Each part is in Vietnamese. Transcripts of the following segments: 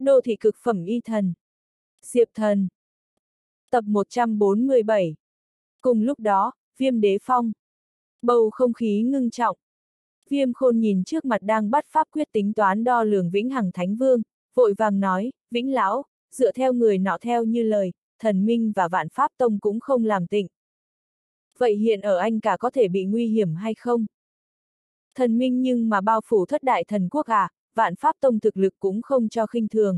Đô thị cực phẩm y thần. Diệp thần. Tập 147. Cùng lúc đó, Viêm Đế Phong. Bầu không khí ngưng trọng. Viêm Khôn nhìn trước mặt đang bắt pháp quyết tính toán đo lường Vĩnh Hằng Thánh Vương, vội vàng nói, Vĩnh Lão, dựa theo người nọ theo như lời, Thần Minh và Vạn Pháp Tông cũng không làm tịnh. Vậy hiện ở anh cả có thể bị nguy hiểm hay không? Thần Minh nhưng mà bao phủ thất đại thần quốc à, Vạn Pháp Tông thực lực cũng không cho khinh thường.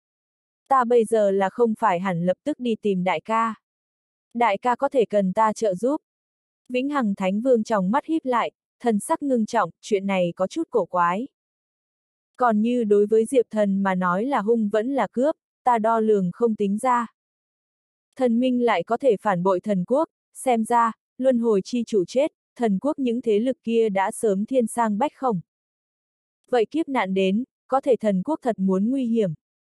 Ta bây giờ là không phải hẳn lập tức đi tìm đại ca. Đại ca có thể cần ta trợ giúp. Vĩnh Hằng Thánh Vương tròng mắt híp lại, thần sắc ngưng trọng, chuyện này có chút cổ quái. Còn như đối với Diệp Thần mà nói là hung vẫn là cướp, ta đo lường không tính ra. Thần Minh lại có thể phản bội thần quốc, xem ra, luân hồi chi chủ chết, thần quốc những thế lực kia đã sớm thiên sang bách khổng. Vậy kiếp nạn đến, có thể thần quốc thật muốn nguy hiểm.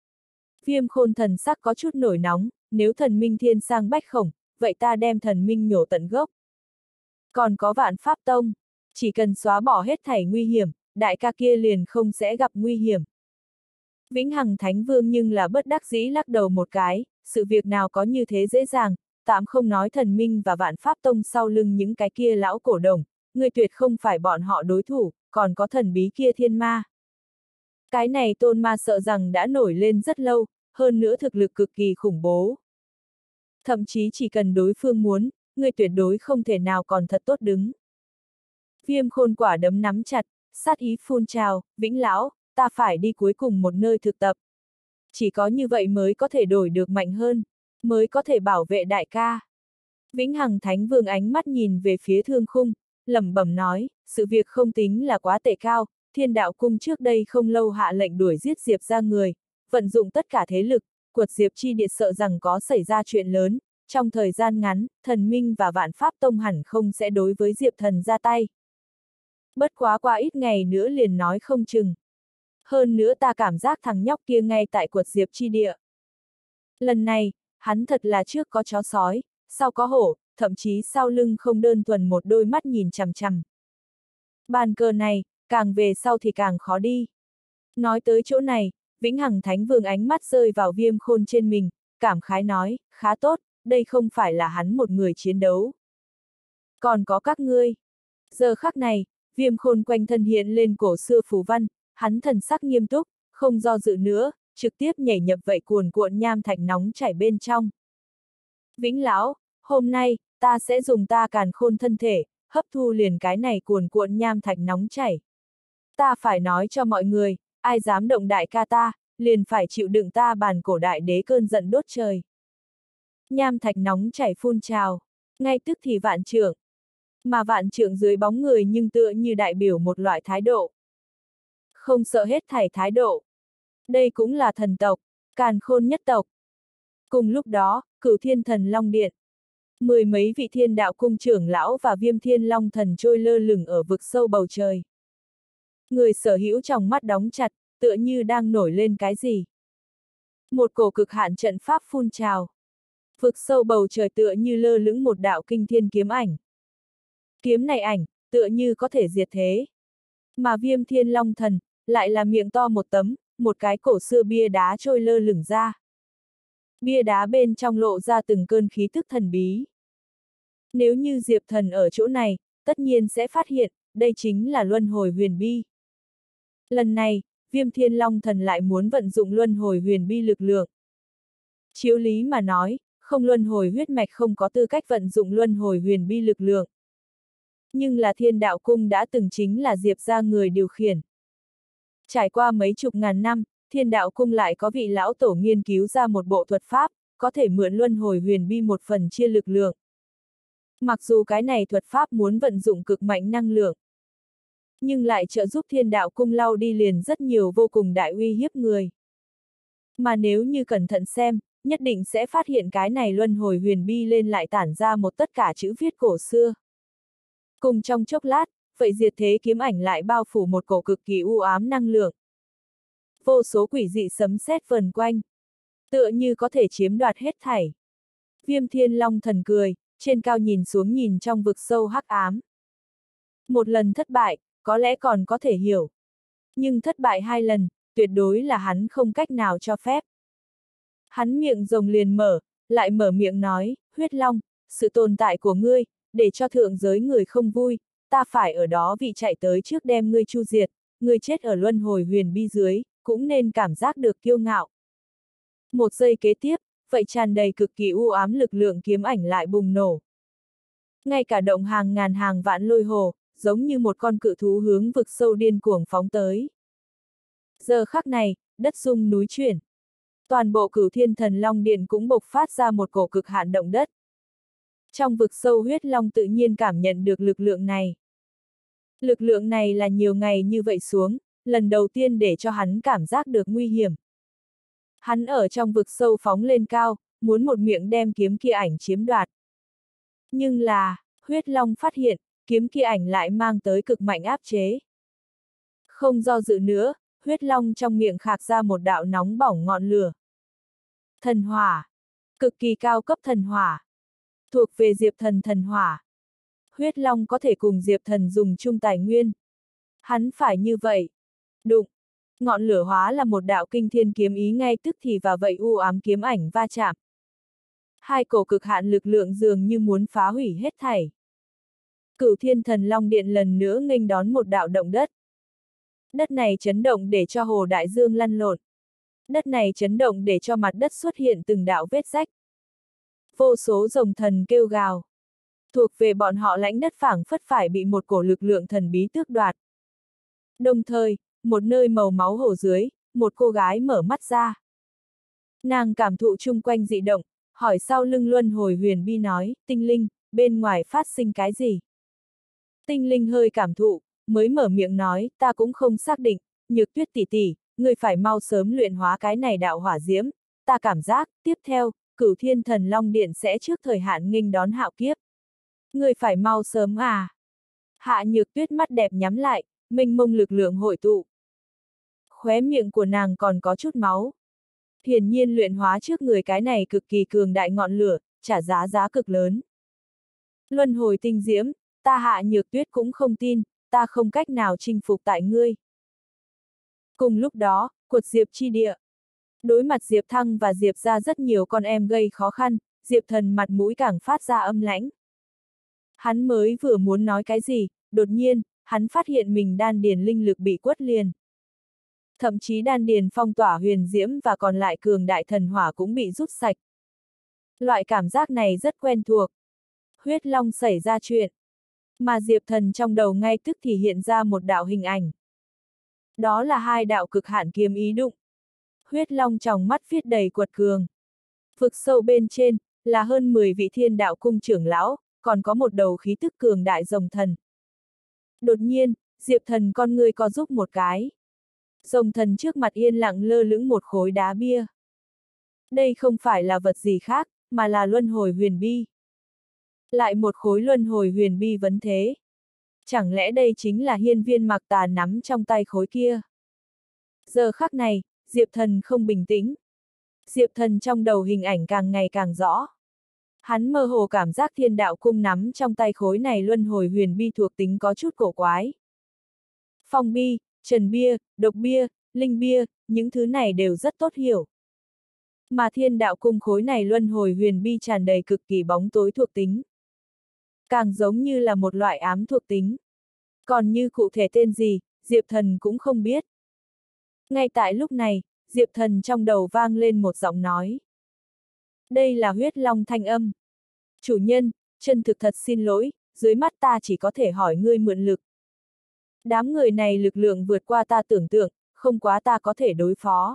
Viêm Khôn thần sắc có chút nổi nóng, nếu thần Minh thiên sang bách khổng, vậy ta đem thần Minh nhổ tận gốc. Còn có Vạn Pháp Tông, chỉ cần xóa bỏ hết thảy nguy hiểm, đại ca kia liền không sẽ gặp nguy hiểm. Vĩnh Hằng Thánh Vương nhưng là bất đắc dĩ lắc đầu một cái, sự việc nào có như thế dễ dàng, tạm không nói thần Minh và Vạn Pháp Tông sau lưng những cái kia lão cổ đồng, người tuyệt không phải bọn họ đối thủ, còn có thần bí kia thiên ma. Cái này tôn ma sợ rằng đã nổi lên rất lâu, hơn nữa thực lực cực kỳ khủng bố. Thậm chí chỉ cần đối phương muốn, người tuyệt đối không thể nào còn thật tốt đứng. Viêm Khôn quả đấm nắm chặt, sát ý phun trào, Vĩnh Lão, ta phải đi cuối cùng một nơi thực tập. Chỉ có như vậy mới có thể đổi được mạnh hơn, mới có thể bảo vệ đại ca. Vĩnh Hằng Thánh Vương ánh mắt nhìn về phía Thương Khung, lẩm bẩm nói, sự việc không tính là quá tệ cao, Thiên Đạo Cung trước đây không lâu hạ lệnh đuổi giết Diệp ra người, vận dụng tất cả thế lực, quật Diệp chi địa sợ rằng có xảy ra chuyện lớn, trong thời gian ngắn, thần Minh và Vạn Pháp Tông hẳn không sẽ đối với Diệp thần ra tay. Bất quá qua ít ngày nữa liền nói không chừng. Hơn nữa ta cảm giác thằng nhóc kia ngay tại quật Diệp chi địa. Lần này, hắn thật là trước có chó sói, sau có hổ, thậm chí sau lưng không đơn thuần một đôi mắt nhìn chằm chằm. Bàn cờ này, càng về sau thì càng khó đi. Nói tới chỗ này, Vĩnh Hằng Thánh Vương ánh mắt rơi vào Viêm Khôn trên mình, cảm khái nói, khá tốt, đây không phải là hắn một người chiến đấu. Còn có các ngươi. Giờ khắc này, Viêm Khôn quanh thân hiện lên cổ xưa phù văn, hắn thần sắc nghiêm túc, không do dự nữa, trực tiếp nhảy nhập vậy cuồn cuộn nham thạch nóng chảy bên trong. Vĩnh Lão, hôm nay, ta sẽ dùng ta càn khôn thân thể, hấp thu liền cái này cuồn cuộn nham thạch nóng chảy. Ta phải nói cho mọi người, ai dám động đại ca ta, liền phải chịu đựng ta bàn cổ đại đế cơn giận đốt trời. Nham thạch nóng chảy phun trào, ngay tức thì vạn trượng. Mà vạn trượng dưới bóng người nhưng tựa như đại biểu một loại thái độ. Không sợ hết thảy thái độ. Đây cũng là thần tộc, càn khôn nhất tộc. Cùng lúc đó, Cửu Thiên Thần Long Điện. Mười mấy vị Thiên Đạo Cung trưởng lão và Viêm Thiên Long Thần trôi lơ lửng ở vực sâu bầu trời. Người sở hữu trong mắt đóng chặt, tựa như đang nổi lên cái gì. Một cổ cực hạn trận pháp phun trào. Vực sâu bầu trời tựa như lơ lửng một đạo kinh thiên kiếm ảnh. Kiếm này ảnh, tựa như có thể diệt thế. Mà Viêm Thiên Long Thần, lại là miệng to một tấm, một cái cổ xưa bia đá trôi lơ lửng ra. Bia đá bên trong lộ ra từng cơn khí tức thần bí. Nếu như Diệp Thần ở chỗ này, tất nhiên sẽ phát hiện, đây chính là luân hồi huyền bi. Lần này, Viêm Thiên Long Thần lại muốn vận dụng luân hồi huyền bi lực lượng. Chiếu lý mà nói, không luân hồi huyết mạch không có tư cách vận dụng luân hồi huyền bi lực lượng. Nhưng là Thiên Đạo Cung đã từng chính là Diệp ra người điều khiển. Trải qua mấy chục ngàn năm, Thiên Đạo Cung lại có vị lão tổ nghiên cứu ra một bộ thuật pháp, có thể mượn luân hồi huyền bi một phần chia lực lượng. Mặc dù cái này thuật pháp muốn vận dụng cực mạnh năng lượng, nhưng lại trợ giúp Thiên Đạo Cung lau đi liền rất nhiều vô cùng đại uy hiếp người. Mà nếu như cẩn thận xem, nhất định sẽ phát hiện cái này luân hồi huyền bi lên lại tản ra một tất cả chữ viết cổ xưa. Cùng trong chốc lát, vậy diệt thế kiếm ảnh lại bao phủ một cổ cực kỳ u ám năng lượng. Vô số quỷ dị sấm sét vần quanh, tựa như có thể chiếm đoạt hết thảy. Viêm Thiên Long Thần cười, trên cao nhìn xuống nhìn trong vực sâu hắc ám. Một lần thất bại, có lẽ còn có thể hiểu. Nhưng thất bại hai lần, tuyệt đối là hắn không cách nào cho phép. Hắn miệng rồng liền mở, lại mở miệng nói, huyết long, sự tồn tại của ngươi, để cho thượng giới người không vui, ta phải ở đó vì chạy tới trước đem ngươi chu diệt, ngươi chết ở luân hồi huyền bi dưới, cũng nên cảm giác được kiêu ngạo. Một giây kế tiếp, vậy tràn đầy cực kỳ u ám lực lượng kiếm ảnh lại bùng nổ. Ngay cả động hàng ngàn hàng vạn lôi hồ, giống như một con cự thú hướng vực sâu điên cuồng phóng tới. Giờ khắc này, đất rung núi chuyển. Toàn bộ Cửu Thiên Thần Long Điện cũng bộc phát ra một cổ cực hạn động đất. Trong vực sâu huyết long tự nhiên cảm nhận được lực lượng này. Lực lượng này là nhiều ngày như vậy xuống, lần đầu tiên để cho hắn cảm giác được nguy hiểm. Hắn ở trong vực sâu phóng lên cao, muốn một miệng đem kiếm kia ảnh chiếm đoạt. Nhưng là, huyết long phát hiện, kiếm kia ảnh lại mang tới cực mạnh áp chế. Không do dự nữa, huyết long trong miệng khạc ra một đạo nóng bỏng ngọn lửa. Thần hỏa. Cực kỳ cao cấp thần hỏa. Thuộc về Diệp Thần thần hỏa. Huyết long có thể cùng Diệp Thần dùng chung tài nguyên. Hắn phải như vậy. Đụng. Ngọn lửa hóa là một đạo kinh thiên kiếm ý ngay tức thì và vậy u ám kiếm ảnh va chạm. Hai cổ cực hạn lực lượng dường như muốn phá hủy hết thảy. Cửu Thiên Thần Long Điện lần nữa nghênh đón một đạo động đất. Đất này chấn động để cho hồ đại dương lăn lộn. Đất này chấn động để cho mặt đất xuất hiện từng đạo vết rách. Vô số rồng thần kêu gào. Thuộc về bọn họ lãnh đất phảng phất phải bị một cổ lực lượng thần bí tước đoạt. Đồng thời, một nơi màu máu hồ dưới, một cô gái mở mắt ra. Nàng cảm thụ chung quanh dị động, hỏi sau lưng luân hồi huyền bi nói, tinh linh, bên ngoài phát sinh cái gì? Tinh linh hơi cảm thụ, mới mở miệng nói, ta cũng không xác định, Nhược Tuyết tỷ tỷ, ngươi phải mau sớm luyện hóa cái này đạo hỏa diễm, ta cảm giác, tiếp theo, Cửu Thiên Thần Long Điện sẽ trước thời hạn nghênh đón hạo kiếp. Ngươi phải mau sớm à? Hạ Nhược Tuyết mắt đẹp nhắm lại, mênh mông lực lượng hội tụ. Khóe miệng của nàng còn có chút máu. Hiển nhiên luyện hóa trước người cái này cực kỳ cường đại ngọn lửa, trả giá cực lớn. Luân hồi tinh diễm, ta Hạ Nhược Tuyết cũng không tin, ta không cách nào chinh phục tại ngươi. Cùng lúc đó, Cuột Diệp chi địa. Đối mặt Diệp Thăng và Diệp ra rất nhiều con em gây khó khăn, Diệp Thần mặt mũi càng phát ra âm lãnh. Hắn mới vừa muốn nói cái gì, đột nhiên, hắn phát hiện mình đan điền linh lực bị quất liền. Thậm chí đan điền phong tỏa huyền diễm và còn lại cường đại thần hỏa cũng bị rút sạch. Loại cảm giác này rất quen thuộc. Huyết Long xảy ra chuyện. Mà Diệp Thần trong đầu ngay tức thì hiện ra một đạo hình ảnh. Đó là hai đạo cực hạn kiếm ý đụng. Huyết Long trong mắt viết đầy quật cường. Vực sâu bên trên, là hơn 10 vị Thiên Đạo Cung trưởng lão, còn có một đầu khí tức cường đại rồng thần. Đột nhiên, Diệp Thần con người co giúp một cái. Rồng thần trước mặt yên lặng lơ lửng một khối đá bia. Đây không phải là vật gì khác, mà là luân hồi huyền bi. Lại một khối luân hồi huyền bi vấn thế. Chẳng lẽ đây chính là hiên viên Mạc Tà nắm trong tay khối kia? Giờ khắc này, Diệp Thần không bình tĩnh. Diệp Thần trong đầu hình ảnh càng ngày càng rõ. Hắn mơ hồ cảm giác Thiên Đạo Cung nắm trong tay khối này luân hồi huyền bi thuộc tính có chút cổ quái. Phong bi, trần bia, độc bia, linh bia, những thứ này đều rất tốt hiểu. Mà Thiên Đạo Cung khối này luân hồi huyền bi tràn đầy cực kỳ bóng tối thuộc tính. Càng giống như là một loại ám thuộc tính. Còn như cụ thể tên gì, Diệp Thần cũng không biết. Ngay tại lúc này, Diệp Thần trong đầu vang lên một giọng nói. Đây là huyết long thanh âm. Chủ nhân, chân thực thật xin lỗi, dưới mắt ta chỉ có thể hỏi ngươi mượn lực. Đám người này lực lượng vượt qua ta tưởng tượng, không quá ta có thể đối phó.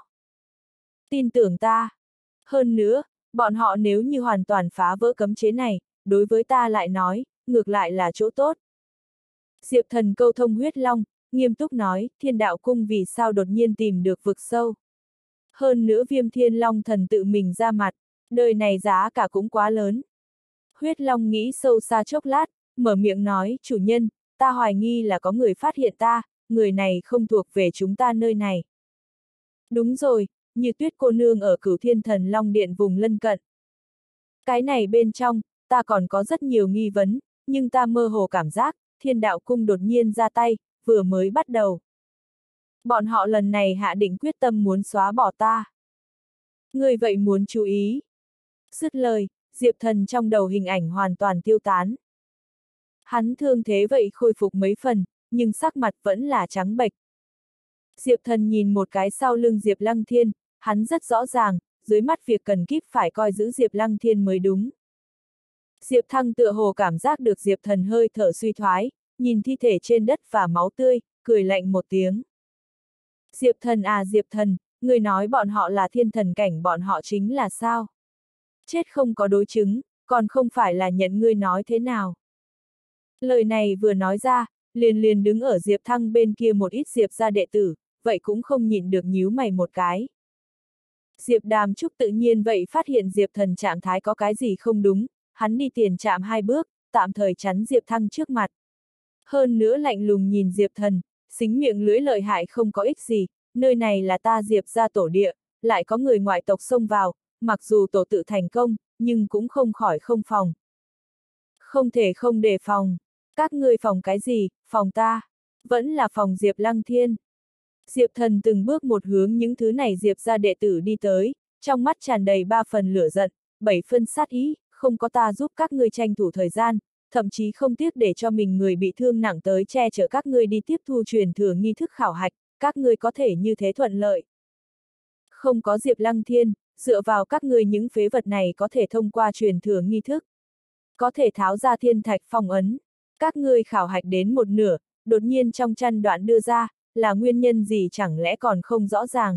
Tin tưởng ta. Hơn nữa, bọn họ nếu như hoàn toàn phá vỡ cấm chế này, đối với ta lại nói, ngược lại là chỗ tốt. Diệp Thần câu thông huyết long, nghiêm túc nói, Thiên Đạo Cung vì sao đột nhiên tìm được vực sâu. Hơn nữa Viêm Thiên Long thần tự mình ra mặt, đời này giá cả cũng quá lớn. Huyết long nghĩ sâu xa chốc lát, mở miệng nói, chủ nhân, ta hoài nghi là có người phát hiện ta, người này không thuộc về chúng ta nơi này. Đúng rồi, Như Tuyết cô nương ở Cửu Thiên Thần Long Điện vùng lân cận. Cái này bên trong, ta còn có rất nhiều nghi vấn, nhưng ta mơ hồ cảm giác, Thiên Đạo Cung đột nhiên ra tay, vừa mới bắt đầu. Bọn họ lần này hạ định quyết tâm muốn xóa bỏ ta. Ngươi vậy muốn chú ý. Dứt lời, Diệp Thần trong đầu hình ảnh hoàn toàn tiêu tán. Hắn thương thế vậy khôi phục mấy phần, nhưng sắc mặt vẫn là trắng bệch. Diệp Thần nhìn một cái sau lưng Diệp Lăng Thiên, hắn rất rõ ràng, dưới mắt việc cần kíp phải coi giữ Diệp Lăng Thiên mới đúng. Diệp Thăng tựa hồ cảm giác được Diệp Thần hơi thở suy thoái, nhìn thi thể trên đất và máu tươi, cười lạnh một tiếng. Diệp Thần à Diệp Thần, người nói bọn họ là thiên thần cảnh, bọn họ chính là sao? Chết không có đối chứng, còn không phải là nhận ngươi nói thế nào? Lời này vừa nói ra, liền đứng ở Diệp Thăng bên kia một ít Diệp gia đệ tử, vậy cũng không nhịn được nhíu mày một cái. Diệp Đàm Trúc tự nhiên vậy phát hiện Diệp Thần trạng thái có cái gì không đúng, hắn đi tiền chạm 2 bước, tạm thời chắn Diệp Thăng trước mặt. Hơn nữa lạnh lùng nhìn Diệp Thần, xính miệng lưỡi lợi hại không có ích gì, nơi này là ta Diệp gia tổ địa, lại có người ngoại tộc xông vào, mặc dù tổ tự thành công, nhưng cũng không khỏi không phòng. Không thể không đề phòng. Các ngươi phòng cái gì, phòng ta? Vẫn là phòng Diệp Lăng Thiên. Diệp Thần từng bước một hướng những thứ này Diệp gia đệ tử đi tới, trong mắt tràn đầy 3 phần lửa giận, 7 phân sát ý, không có ta giúp các ngươi tranh thủ thời gian, thậm chí không tiếc để cho mình người bị thương nặng tới che chở các ngươi đi tiếp thu truyền thừa nghi thức khảo hạch, các ngươi có thể như thế thuận lợi. Không có Diệp Lăng Thiên, dựa vào các ngươi những phế vật này có thể thông qua truyền thừa nghi thức. Có thể tháo ra thiên thạch phong ấn. Các ngươi khảo hạch đến một nửa, đột nhiên trong chăn đoạn đưa ra, là nguyên nhân gì chẳng lẽ còn không rõ ràng.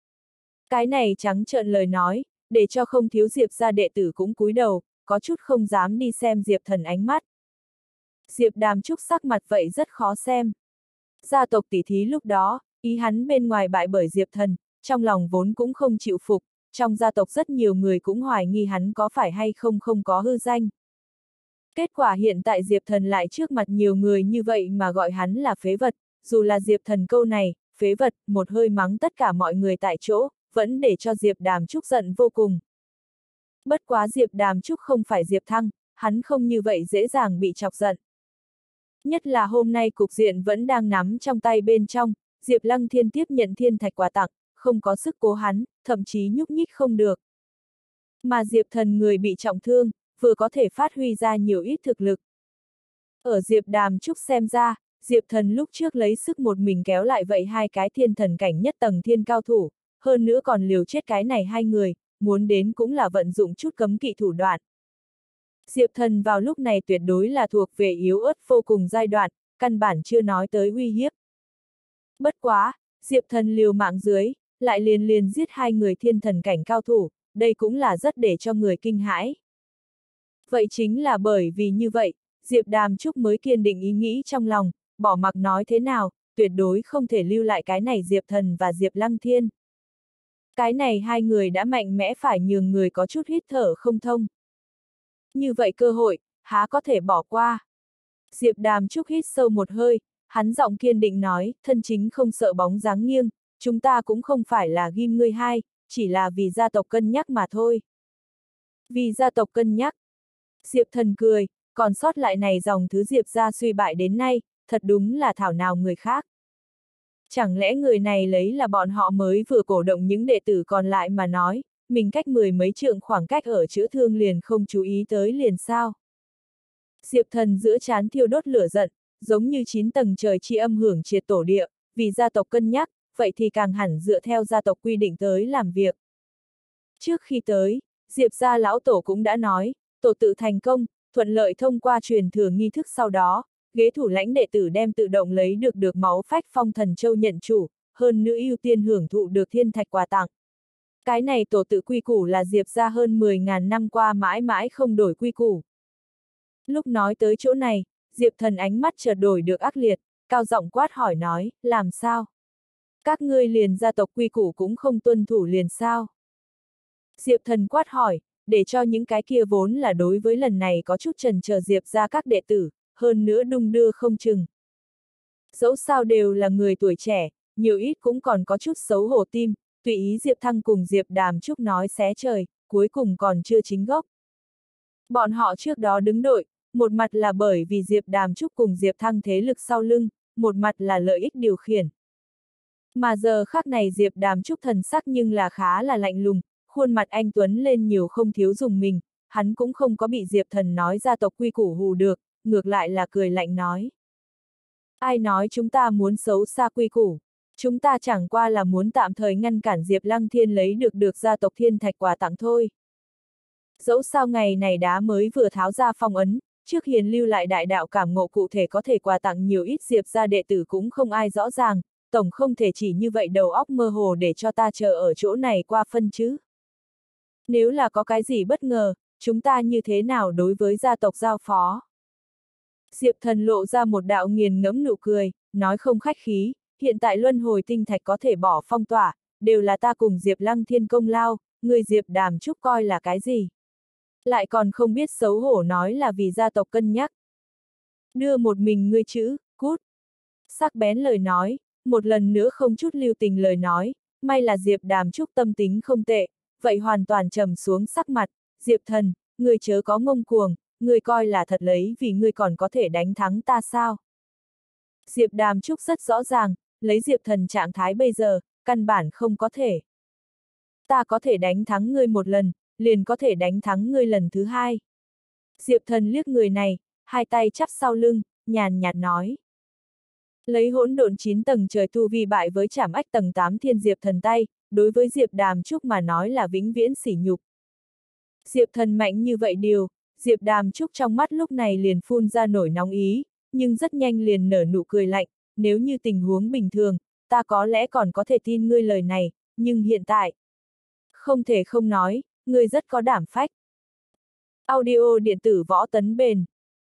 Cái này trắng trợn lời nói, để cho không thiếu Diệp gia đệ tử cũng cúi đầu, có chút không dám đi xem Diệp Thần ánh mắt. Diệp Đàm Trúc sắc mặt vậy rất khó xem. Gia tộc tỷ thí lúc đó, ý hắn bên ngoài bại bởi Diệp Thần, trong lòng vốn cũng không chịu phục, trong gia tộc rất nhiều người cũng hoài nghi hắn có phải hay không không có hư danh. Kết quả hiện tại Diệp Thần lại trước mặt nhiều người như vậy mà gọi hắn là phế vật, dù là Diệp Thần câu này, phế vật, một hơi mắng tất cả mọi người tại chỗ, vẫn để cho Diệp Đàm Trúc giận vô cùng. Bất quá Diệp Đàm Trúc không phải Diệp Thăng, hắn không như vậy dễ dàng bị chọc giận. Nhất là hôm nay cục diện vẫn đang nắm trong tay bên trong, Diệp Lăng Thiên tiếp nhận thiên thạch quà tặng, không có sức cố hắn, thậm chí nhúc nhích không được. Mà Diệp Thần người bị trọng thương, vừa có thể phát huy ra nhiều ít thực lực. Ở Diệp Đàm Trúc xem ra, Diệp Thần lúc trước lấy sức một mình kéo lại vậy 2 cái thiên thần cảnh nhất tầng thiên cao thủ, hơn nữa còn liều chết cái này 2 người, muốn đến cũng là vận dụng chút cấm kỵ thủ đoạn. Diệp Thần vào lúc này tuyệt đối là thuộc về yếu ớt vô cùng giai đoạn, căn bản chưa nói tới uy hiếp. Bất quá, Diệp Thần liều mạng dưới, lại liền giết 2 người thiên thần cảnh cao thủ, đây cũng là rất để cho người kinh hãi. Vậy chính là bởi vì như vậy, Diệp Đàm Trúc mới kiên định ý nghĩ trong lòng, bỏ mặc nói thế nào, tuyệt đối không thể lưu lại cái này Diệp Thần và Diệp Lăng Thiên. Cái này 2 người đã mạnh mẽ phải nhường người có chút hít thở không thông. Như vậy cơ hội, há có thể bỏ qua. Diệp Đàm Trúc hít sâu một hơi, hắn giọng kiên định nói, thân chính không sợ bóng dáng nghiêng, chúng ta cũng không phải là ghim ngươi hai, chỉ là vì gia tộc cân nhắc mà thôi. Vì gia tộc cân nhắc. Diệp Thần cười, còn sót lại này dòng thứ Diệp gia suy bại đến nay, thật đúng là thảo nào người khác. Chẳng lẽ người này lấy là bọn họ mới vừa cổ động những đệ tử còn lại mà nói, mình cách 10 mấy trượng khoảng cách ở chữa thương liền không chú ý tới liền sao? Diệp Thần giữa trán thiêu đốt lửa giận, giống như 9 tầng trời chi âm hưởng triệt tổ địa, vì gia tộc cân nhắc, vậy thì càng hẳn dựa theo gia tộc quy định tới làm việc. Trước khi tới, Diệp gia lão tổ cũng đã nói, tổ tự thành công, thuận lợi thông qua truyền thừa nghi thức sau đó, ghế thủ lãnh đệ tử đem tự động lấy được máu phách phong thần châu nhận chủ, hơn nữa ưu tiên hưởng thụ được thiên thạch quà tặng. Cái này tổ tự quy củ là Diệp gia hơn 10.000 năm qua mãi mãi không đổi quy củ. Lúc nói tới chỗ này, Diệp Thần ánh mắt chợt đổi được ác liệt, cao giọng quát hỏi nói, làm sao? Các ngươi liền gia tộc quy củ cũng không tuân thủ liền sao? Diệp Thần quát hỏi, để cho những cái kia vốn là đối với lần này có chút chần chờ Diệp ra các đệ tử, hơn nữa đung đưa không chừng. Dẫu sao đều là người tuổi trẻ, nhiều ít cũng còn có chút xấu hổ tim, tùy ý Diệp Thăng cùng Diệp Đàm Trúc nói xé trời, cuối cùng còn chưa chính gốc. Bọn họ trước đó đứng đội, một mặt là bởi vì Diệp Đàm Trúc cùng Diệp Thăng thế lực sau lưng, một mặt là lợi ích điều khiển. Mà giờ khắc này Diệp Đàm Trúc thần sắc nhưng là khá là lạnh lùng, khuôn mặt anh Tuấn lên nhiều không thiếu dùng mình, hắn cũng không có bị Diệp Thần nói gia tộc quy củ hù được, ngược lại là cười lạnh nói. Ai nói chúng ta muốn xấu xa quy củ, chúng ta chẳng qua là muốn tạm thời ngăn cản Diệp Lăng Thiên lấy được gia tộc Thiên Thạch quà tặng thôi. Dẫu sao ngày này đá mới vừa tháo ra phong ấn, trước hiền lưu lại đại đạo cảm ngộ cụ thể có thể quà tặng nhiều ít Diệp gia đệ tử cũng không ai rõ ràng, tổng không thể chỉ như vậy đầu óc mơ hồ để cho ta chờ ở chỗ này qua phân chứ. Nếu là có cái gì bất ngờ, chúng ta như thế nào đối với gia tộc giao phó? Diệp Thần lộ ra một đạo nghiền ngẫm nụ cười, nói không khách khí, hiện tại luân hồi tinh thạch có thể bỏ phong tỏa, đều là ta cùng Diệp Lăng Thiên công lao, người Diệp Đàm Trúc coi là cái gì? Lại còn không biết xấu hổ nói là vì gia tộc cân nhắc. Đưa một mình ngươi chữ, cút. Sắc bén lời nói, một lần nữa không chút lưu tình lời nói, may là Diệp Đàm Trúc tâm tính không tệ, vậy hoàn toàn trầm xuống sắc mặt, Diệp Thần, ngươi chớ có ngông cuồng, ngươi coi là thật lấy vì ngươi còn có thể đánh thắng ta sao? Diệp Đàm Trúc rất rõ ràng, lấy Diệp Thần trạng thái bây giờ, căn bản không có thể. Ta có thể đánh thắng ngươi một lần, liền có thể đánh thắng ngươi lần thứ hai. Diệp Thần liếc người này, hai tay chắp sau lưng, nhàn nhạt nói. Lấy hỗn độn 9 tầng trời tu vi bại với trảm ách tầng 8 thiên Diệp Thần tay, đối với Diệp Đàm Trúc mà nói là vĩnh viễn sỉ nhục. Diệp Thần mạnh như vậy điều, Diệp Đàm Trúc trong mắt lúc này liền phun ra nổi nóng ý, nhưng rất nhanh liền nở nụ cười lạnh, nếu như tình huống bình thường, ta có lẽ còn có thể tin ngươi lời này, nhưng hiện tại, không thể không nói, ngươi rất có đảm phách. Audio điện tử võ tấn bền.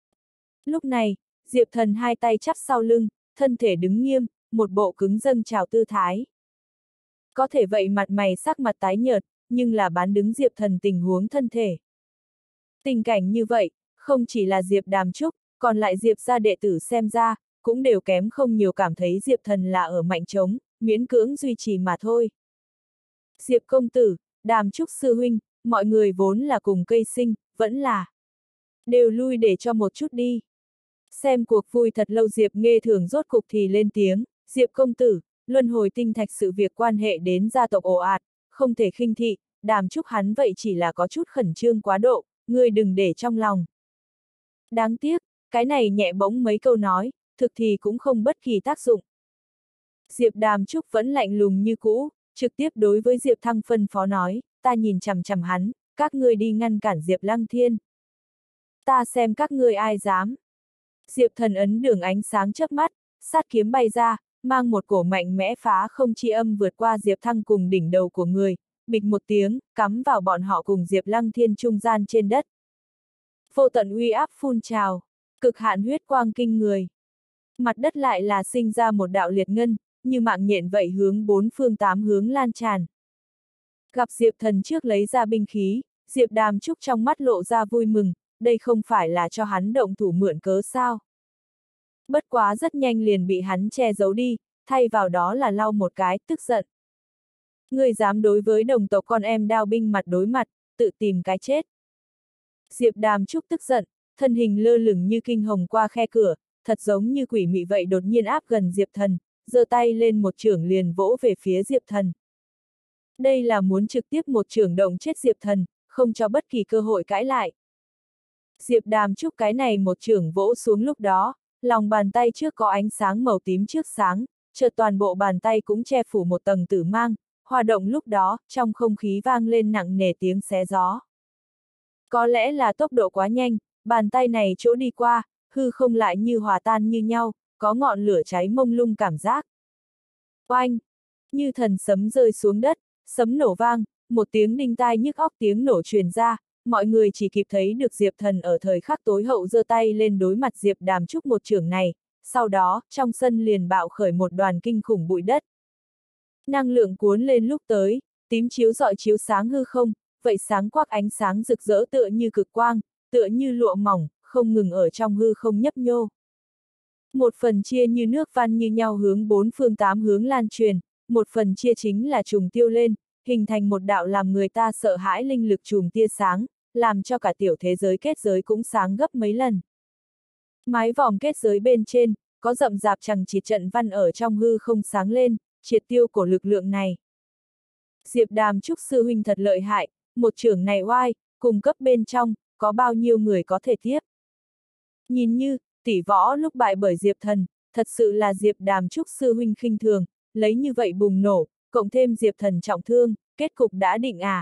Lúc này, Diệp Thần hai tay chắp sau lưng, thân thể đứng nghiêm, một bộ cứng dâng trào tư thái. Có thể vậy mặt mày sắc mặt tái nhợt, nhưng là bán đứng Diệp Thần tình huống thân thể. Tình cảnh như vậy, không chỉ là Diệp Đàm Trúc, còn lại Diệp gia đệ tử xem ra, cũng đều kém không nhiều cảm thấy Diệp Thần là ở mạnh trống, miễn cưỡng duy trì mà thôi. Diệp công tử, Đàm Trúc sư huynh, mọi người vốn là cùng cây sinh, vẫn là. Đều lui để cho một chút đi. Xem cuộc vui thật lâu Diệp Nghê Thường rốt cục thì lên tiếng, Diệp công tử, luân hồi tinh thạch sự việc quan hệ đến gia tộc ồ ạt, không thể khinh thị, Đàm Trúc hắn vậy chỉ là có chút khẩn trương quá độ, ngươi đừng để trong lòng. Đáng tiếc, cái này nhẹ bỗng mấy câu nói, thực thì cũng không bất kỳ tác dụng. Diệp Đàm Trúc vẫn lạnh lùng như cũ, trực tiếp đối với Diệp Thăng phân phó nói, ta nhìn chằm chằm hắn, các ngươi đi ngăn cản Diệp Lăng Thiên. Ta xem các ngươi ai dám. Diệp Thần ấn đường ánh sáng chớp mắt, sát kiếm bay ra, mang một cổ mạnh mẽ phá không chi âm vượt qua Diệp Thăng cùng đỉnh đầu của người, bịch một tiếng, cắm vào bọn họ cùng Diệp Lăng Thiên trung gian trên đất. Vô tận uy áp phun trào, cực hạn huyết quang kinh người. Mặt đất lại là sinh ra một đạo liệt ngân, như mạng nhện vậy hướng bốn phương tám hướng lan tràn. Gặp Diệp Thần trước lấy ra binh khí, Diệp Đàm Trúc trong mắt lộ ra vui mừng, đây không phải là cho hắn động thủ mượn cớ sao. Bất quá rất nhanh liền bị hắn che giấu đi, thay vào đó là lau một cái, tức giận. Ngươi dám đối với đồng tộc con em đao binh mặt đối mặt, tự tìm cái chết. Diệp Đàm Trúc tức giận, thân hình lơ lửng như kinh hồng qua khe cửa, thật giống như quỷ mị vậy đột nhiên áp gần Diệp Thần, giơ tay lên một chưởng liền vỗ về phía Diệp Thần. Đây là muốn trực tiếp một chưởng động chết Diệp Thần, không cho bất kỳ cơ hội cãi lại. Diệp Đàm Trúc cái này một chưởng vỗ xuống lúc đó, lòng bàn tay trước có ánh sáng màu tím trước sáng, chợt toàn bộ bàn tay cũng che phủ một tầng tử mang, hòa động lúc đó, trong không khí vang lên nặng nề tiếng xé gió. Có lẽ là tốc độ quá nhanh, bàn tay này chỗ đi qua, hư không lại như hòa tan như nhau, có ngọn lửa cháy mông lung cảm giác. Oanh! Như thần sấm rơi xuống đất, sấm nổ vang, một tiếng đinh tai nhức óc tiếng nổ truyền ra, mọi người chỉ kịp thấy được Diệp Thần ở thời khắc tối hậu giơ tay lên đối mặt Diệp Đàm Trúc một chưởng này, sau đó, trong sân liền bạo khởi một đoàn kinh khủng bụi đất. Năng lượng cuốn lên lúc tới, tím chiếu rọi chiếu sáng hư không, vậy sáng quắc ánh sáng rực rỡ tựa như cực quang, tựa như lụa mỏng, không ngừng ở trong hư không nhấp nhô. Một phần chia như nước văn như nhau hướng bốn phương tám hướng lan truyền, một phần chia chính là trùng tiêu lên, hình thành một đạo làm người ta sợ hãi linh lực chùm tia sáng, làm cho cả tiểu thế giới kết giới cũng sáng gấp mấy lần. Mái vòm kết giới bên trên, có rậm rạp chằng chịt trận văn ở trong hư không sáng lên, triệt tiêu cổ lực lượng này. Diệp Đàm Trúc sư huynh thật lợi hại, một chưởng này oai, cùng cấp bên trong, có bao nhiêu người có thể tiếp. Nhìn như, tỷ võ lúc bại bởi Diệp Thần, thật sự là Diệp Đàm Trúc sư huynh khinh thường, lấy như vậy bùng nổ, cộng thêm Diệp Thần trọng thương, kết cục đã định à.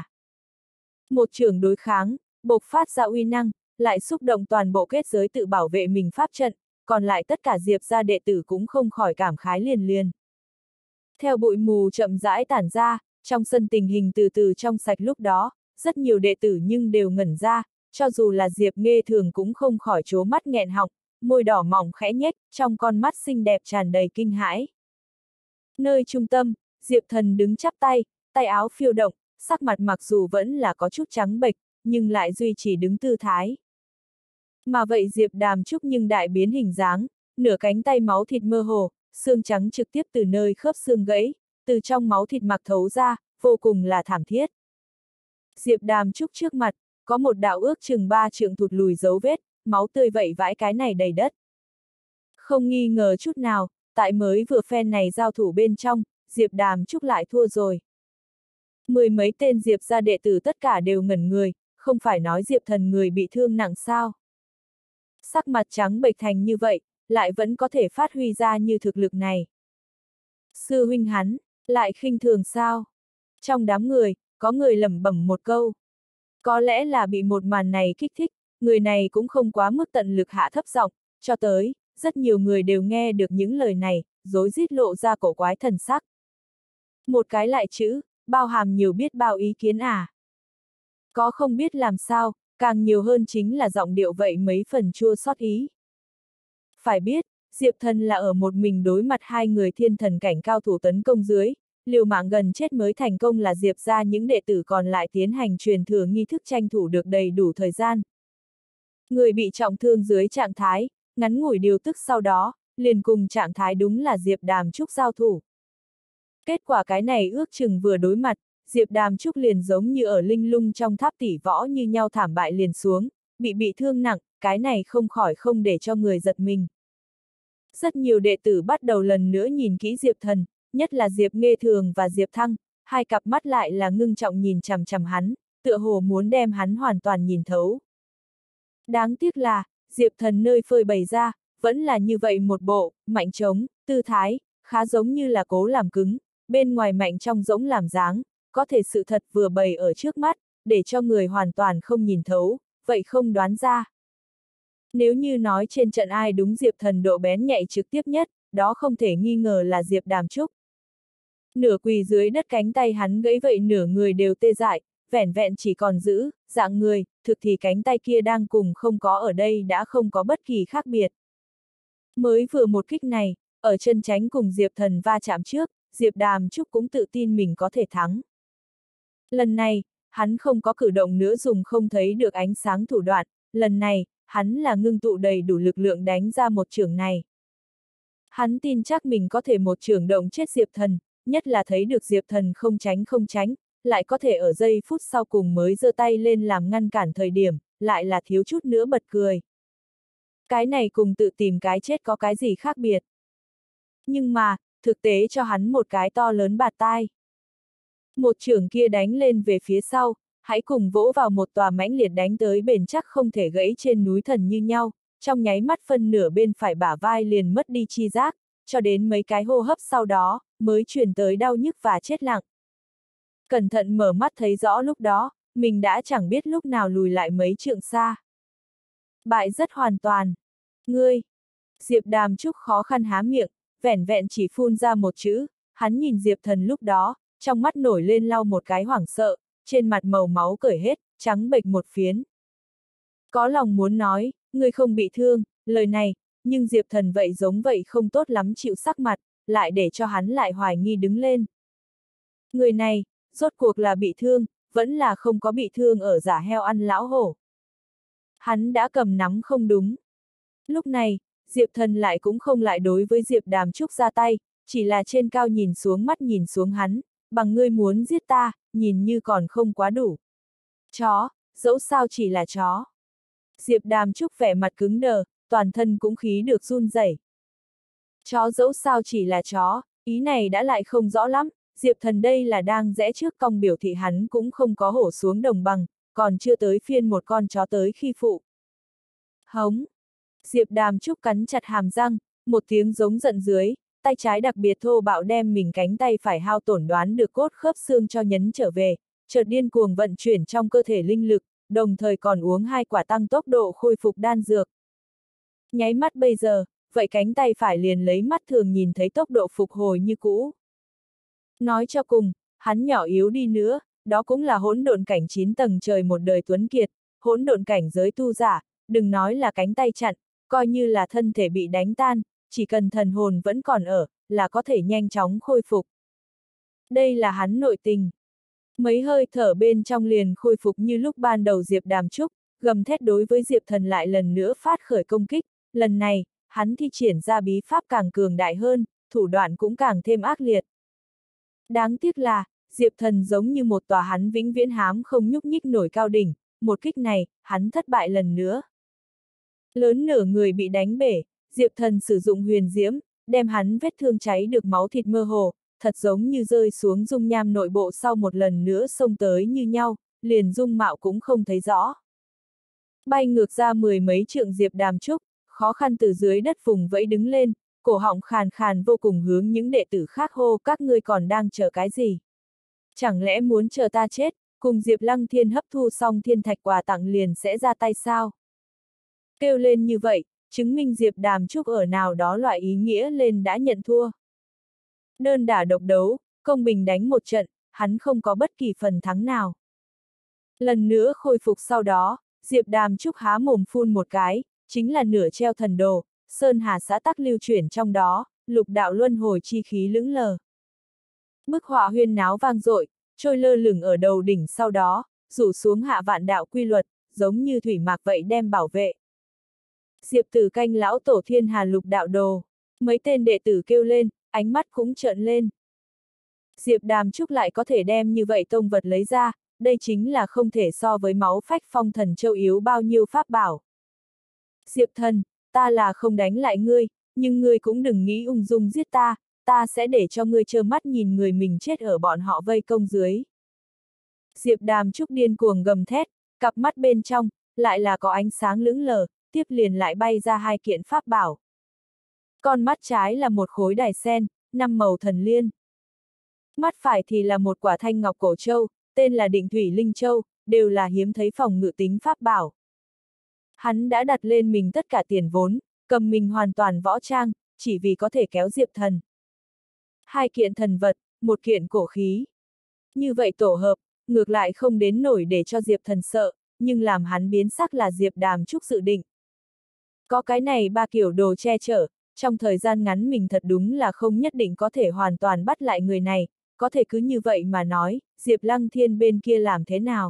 Một chưởng đối kháng, bộc phát ra uy năng, lại xúc động toàn bộ kết giới tự bảo vệ mình pháp trận, còn lại tất cả Diệp gia đệ tử cũng không khỏi cảm khái liền liền. Theo bụi mù chậm rãi tản ra, trong sân tình hình từ từ trong sạch lúc đó, rất nhiều đệ tử nhưng đều ngẩn ra, cho dù là Diệp Nghê Thường cũng không khỏi trố mắt nghẹn họng, môi đỏ mỏng khẽ nhếch, trong con mắt xinh đẹp tràn đầy kinh hãi. Nơi trung tâm, Diệp Thần đứng chắp tay, tay áo phiêu động, sắc mặt mặc dù vẫn là có chút trắng bệch, nhưng lại duy trì đứng tư thái. Mà vậy Diệp Đàm Trúc nhưng đại biến hình dáng, nửa cánh tay máu thịt mơ hồ, xương trắng trực tiếp từ nơi khớp xương gãy, từ trong máu thịt mặc thấu ra, vô cùng là thảm thiết. Diệp Đàm Trúc trước mặt, có một đạo ước chừng 3 trượng thụt lùi dấu vết, máu tươi vẩy vãi cái này đầy đất. Không nghi ngờ chút nào, tại mới vừa phen này giao thủ bên trong, Diệp Đàm Trúc lại thua rồi. Mười mấy tên Diệp gia đệ tử tất cả đều ngẩn người, không phải nói Diệp Thần người bị thương nặng sao. Sắc mặt trắng bệch thành như vậy, lại vẫn có thể phát huy ra như thực lực này. Sư huynh hắn, lại khinh thường sao? Trong đám người, có người lẩm bẩm một câu. Có lẽ là bị một màn này kích thích, người này cũng không quá mức tận lực hạ thấp giọng, cho tới, rất nhiều người đều nghe được những lời này, rối rít lộ ra cổ quái thần sắc. Một cái lại chữ, bao hàm nhiều biết bao ý kiến à. Có không biết làm sao, càng nhiều hơn chính là giọng điệu vậy mấy phần chua xót ý. Phải biết, Diệp Thần là ở một mình đối mặt hai người thiên thần cảnh cao thủ tấn công dưới, liều mạng gần chết mới thành công là Diệp ra những đệ tử còn lại tiến hành truyền thừa nghi thức tranh thủ được đầy đủ thời gian. Người bị trọng thương dưới trạng thái, ngắn ngủi điều tức sau đó, liền cùng trạng thái đúng là Diệp Đàm Trúc giao thủ. Kết quả cái này ước chừng vừa đối mặt, Diệp Đàm Trúc liền giống như ở linh lung trong tháp tỷ võ như nhau thảm bại liền xuống, bị thương nặng, cái này không khỏi không để cho người giật mình. Rất nhiều đệ tử bắt đầu lần nữa nhìn kỹ Diệp Thần, nhất là Diệp Nghê Thường và Diệp Thăng, hai cặp mắt lại là ngưng trọng nhìn chằm chằm hắn, tựa hồ muốn đem hắn hoàn toàn nhìn thấu. Đáng tiếc là, Diệp Thần nơi phơi bày ra, vẫn là như vậy một bộ, mạnh trống, tư thái, khá giống như là cố làm cứng, bên ngoài mạnh trong rỗng làm dáng, có thể sự thật vừa bày ở trước mắt, để cho người hoàn toàn không nhìn thấu, vậy không đoán ra. Nếu như nói trên trận ai đúng Diệp Thần độ bén nhạy trực tiếp nhất, đó không thể nghi ngờ là Diệp Đàm Trúc. Nửa quỳ dưới đất cánh tay hắn gãy vậy nửa người đều tê dại, vẻn vẹn chỉ còn giữ, dạng người, thực thì cánh tay kia đang cùng không có ở đây đã không có bất kỳ khác biệt. Mới vừa một kích này, ở chân tránh cùng Diệp Thần va chạm trước, Diệp Đàm Trúc cũng tự tin mình có thể thắng. Lần này, hắn không có cử động nữa dùng không thấy được ánh sáng thủ đoạn, lần này, hắn là ngưng tụ đầy đủ lực lượng đánh ra một chưởng này. Hắn tin chắc mình có thể một chưởng động chết Diệp Thần, nhất là thấy được Diệp Thần không tránh, lại có thể ở giây phút sau cùng mới giơ tay lên làm ngăn cản thời điểm, lại là thiếu chút nữa bật cười. Cái này cùng tự tìm cái chết có cái gì khác biệt. Nhưng mà, thực tế cho hắn một cái to lớn bạt tai. Một chưởng kia đánh lên về phía sau, hãy cùng vỗ vào một tòa mãnh liệt đánh tới bền chắc không thể gãy trên núi thần như nhau, trong nháy mắt phân nửa bên phải bả vai liền mất đi chi giác, cho đến mấy cái hô hấp sau đó, mới truyền tới đau nhức và chết lặng. Cẩn thận mở mắt thấy rõ lúc đó, mình đã chẳng biết lúc nào lùi lại mấy trượng xa. Bại rất hoàn toàn. Ngươi! Diệp Đàm Trúc khó khăn há miệng, vẻn vẹn chỉ phun ra một chữ, hắn nhìn Diệp Thần lúc đó, trong mắt nổi lên lau một cái hoảng sợ, trên mặt màu máu cởi hết, trắng bệch một phiến. Có lòng muốn nói, ngươi không bị thương, lời này, nhưng Diệp Thần vậy giống vậy không tốt lắm chịu sắc mặt, lại để cho hắn lại hoài nghi đứng lên. Người này, rốt cuộc là bị thương, vẫn là không có bị thương ở giả heo ăn lão hổ. Hắn đã cầm nắm không đúng. Lúc này, Diệp Thần lại cũng không lại đối với Diệp Đàm Trúc ra tay, chỉ là trên cao nhìn xuống mắt nhìn xuống hắn, bằng ngươi muốn giết ta, nhìn như còn không quá đủ. Chó, dẫu sao chỉ là chó. Diệp Đàm Trúc vẻ mặt cứng đờ, toàn thân cũng khí được run rẩy. Chó dẫu sao chỉ là chó, Ý này đã lại không rõ lắm, Diệp Thần đây là đang rẽ trước cong biểu thị hắn cũng không có hổ xuống đồng bằng, còn chưa tới phiên một con chó tới khi phụ. Hống! Diệp Đàm Trúc cắn chặt hàm răng, một tiếng giống giận dưới, tay trái đặc biệt thô bạo đem mình cánh tay phải hao tổn đoán được cốt khớp xương cho nhấn trở về, chợt điên cuồng vận chuyển trong cơ thể linh lực, đồng thời còn uống 2 quả tăng tốc độ khôi phục đan dược. Nháy mắt bây giờ, vậy cánh tay phải liền lấy mắt thường nhìn thấy tốc độ phục hồi như cũ. Nói cho cùng, hắn nhỏ yếu đi nữa, đó cũng là hỗn độn cảnh 9 tầng trời một đời tuấn kiệt, hỗn độn cảnh giới tu giả, đừng nói là cánh tay chặn, coi như là thân thể bị đánh tan, chỉ cần thần hồn vẫn còn ở, là có thể nhanh chóng khôi phục. Đây là hắn nội tình. Mấy hơi thở bên trong liền khôi phục như lúc ban đầu Diệp Đàm Trúc, gầm thét đối với Diệp Thần lại lần nữa phát khởi công kích, lần này, hắn thi triển ra bí pháp càng cường đại hơn, thủ đoạn cũng càng thêm ác liệt. Đáng tiếc là, Diệp Thần giống như một tòa hắn vĩnh viễn hám không nhúc nhích nổi cao đỉnh, một kích này, hắn thất bại lần nữa. Lớn nửa người bị đánh bể, Diệp Thần sử dụng huyền diễm, đem hắn vết thương cháy được máu thịt mơ hồ, thật giống như rơi xuống dung nham nội bộ sau một lần nữa xông tới như nhau, liền dung mạo cũng không thấy rõ. Bay ngược ra 10 mấy trượng Diệp Đàm Trúc, khó khăn từ dưới đất vùng vẫy đứng lên, cổ họng khàn khàn vô cùng hướng những đệ tử khác hô các ngươi còn đang chờ cái gì? Chẳng lẽ muốn chờ ta chết, cùng Diệp Lăng Thiên hấp thu xong thiên thạch quà tặng liền sẽ ra tay sao? Kêu lên như vậy, chứng minh Diệp Đàm Trúc ở nào đó loại ý nghĩa lên đã nhận thua. Đơn đả độc đấu, công bình đánh một trận, hắn không có bất kỳ phần thắng nào. Lần nữa khôi phục sau đó, Diệp Đàm Trúc há mồm phun một cái, chính là nửa treo thần đồ, sơn hà xã tắc lưu chuyển trong đó, lục đạo luân hồi chi khí lững lờ. Bức họa huyên náo vang dội, trôi lơ lửng ở đầu đỉnh sau đó, rủ xuống hạ vạn đạo quy luật, giống như thủy mạc vậy đem bảo vệ. Diệp Tử canh lão tổ thiên hà lục đạo đồ, mấy tên đệ tử kêu lên, ánh mắt cũng trợn lên. Diệp Đàm Trúc lại có thể đem như vậy tông vật lấy ra, đây chính là không thể so với máu phách phong thần châu yếu bao nhiêu pháp bảo. Diệp Thần, ta là không đánh lại ngươi, nhưng ngươi cũng đừng nghĩ ung dung giết ta, ta sẽ để cho ngươi trơ mắt nhìn người mình chết ở bọn họ vây công dưới. Diệp Đàm Trúc điên cuồng gầm thét, cặp mắt bên trong, lại là có ánh sáng lững lờ, tiếp liền lại bay ra 2 kiện pháp bảo. Con mắt trái là một khối đài sen, 5 màu thần liên. Mắt phải thì là một quả thanh ngọc cổ châu, tên là Định Thủy Linh Châu, đều là hiếm thấy phòng ngự tính pháp bảo. Hắn đã đặt lên mình tất cả tiền vốn, cầm mình hoàn toàn võ trang, chỉ vì có thể kéo Diệp Thần. 2 kiện thần vật, 1 kiện cổ khí. Như vậy tổ hợp, ngược lại không đến nổi để cho Diệp Thần sợ, nhưng làm hắn biến sắc là Diệp Đàm Trúc dự định. Có cái này 3 kiểu đồ che chở, trong thời gian ngắn mình thật đúng là không nhất định có thể hoàn toàn bắt lại người này, có thể cứ như vậy mà nói, Diệp Lăng Thiên bên kia làm thế nào?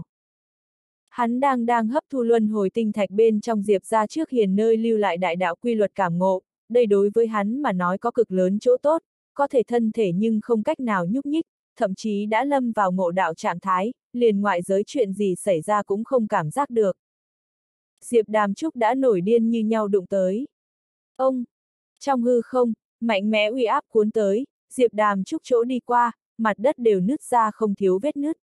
Hắn đang hấp thu luân hồi tinh thạch bên trong Diệp ra trước hiền nơi lưu lại đại đạo quy luật cảm ngộ, đây đối với hắn mà nói có cực lớn chỗ tốt, có thể thân thể nhưng không cách nào nhúc nhích, thậm chí đã lâm vào ngộ đạo trạng thái, liền ngoại giới chuyện gì xảy ra cũng không cảm giác được. Diệp Đàm Trúc đã nổi điên như nhau đụng tới. Ông! Trong hư không, mạnh mẽ uy áp cuốn tới, Diệp Đàm Trúc chỗ đi qua, mặt đất đều nứt ra không thiếu vết nứt.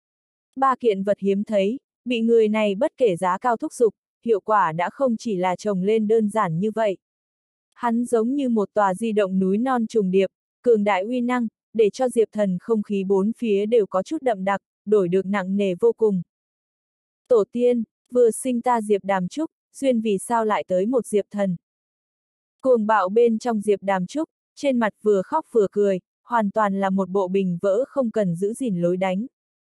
3 kiện vật hiếm thấy, bị người này bất kể giá cao thúc giục, hiệu quả đã không chỉ là trồng lên đơn giản như vậy. Hắn giống như một tòa di động núi non trùng điệp, cường đại uy năng, để cho Diệp Thần không khí bốn phía đều có chút đậm đặc, đổi được nặng nề vô cùng. Tổ tiên, vừa sinh ta Diệp Đàm Trúc, duyên vì sao lại tới một Diệp Thần. Cuồng bạo bên trong Diệp Đàm Trúc, trên mặt vừa khóc vừa cười, hoàn toàn là một bộ bình vỡ không cần giữ gìn lối đánh.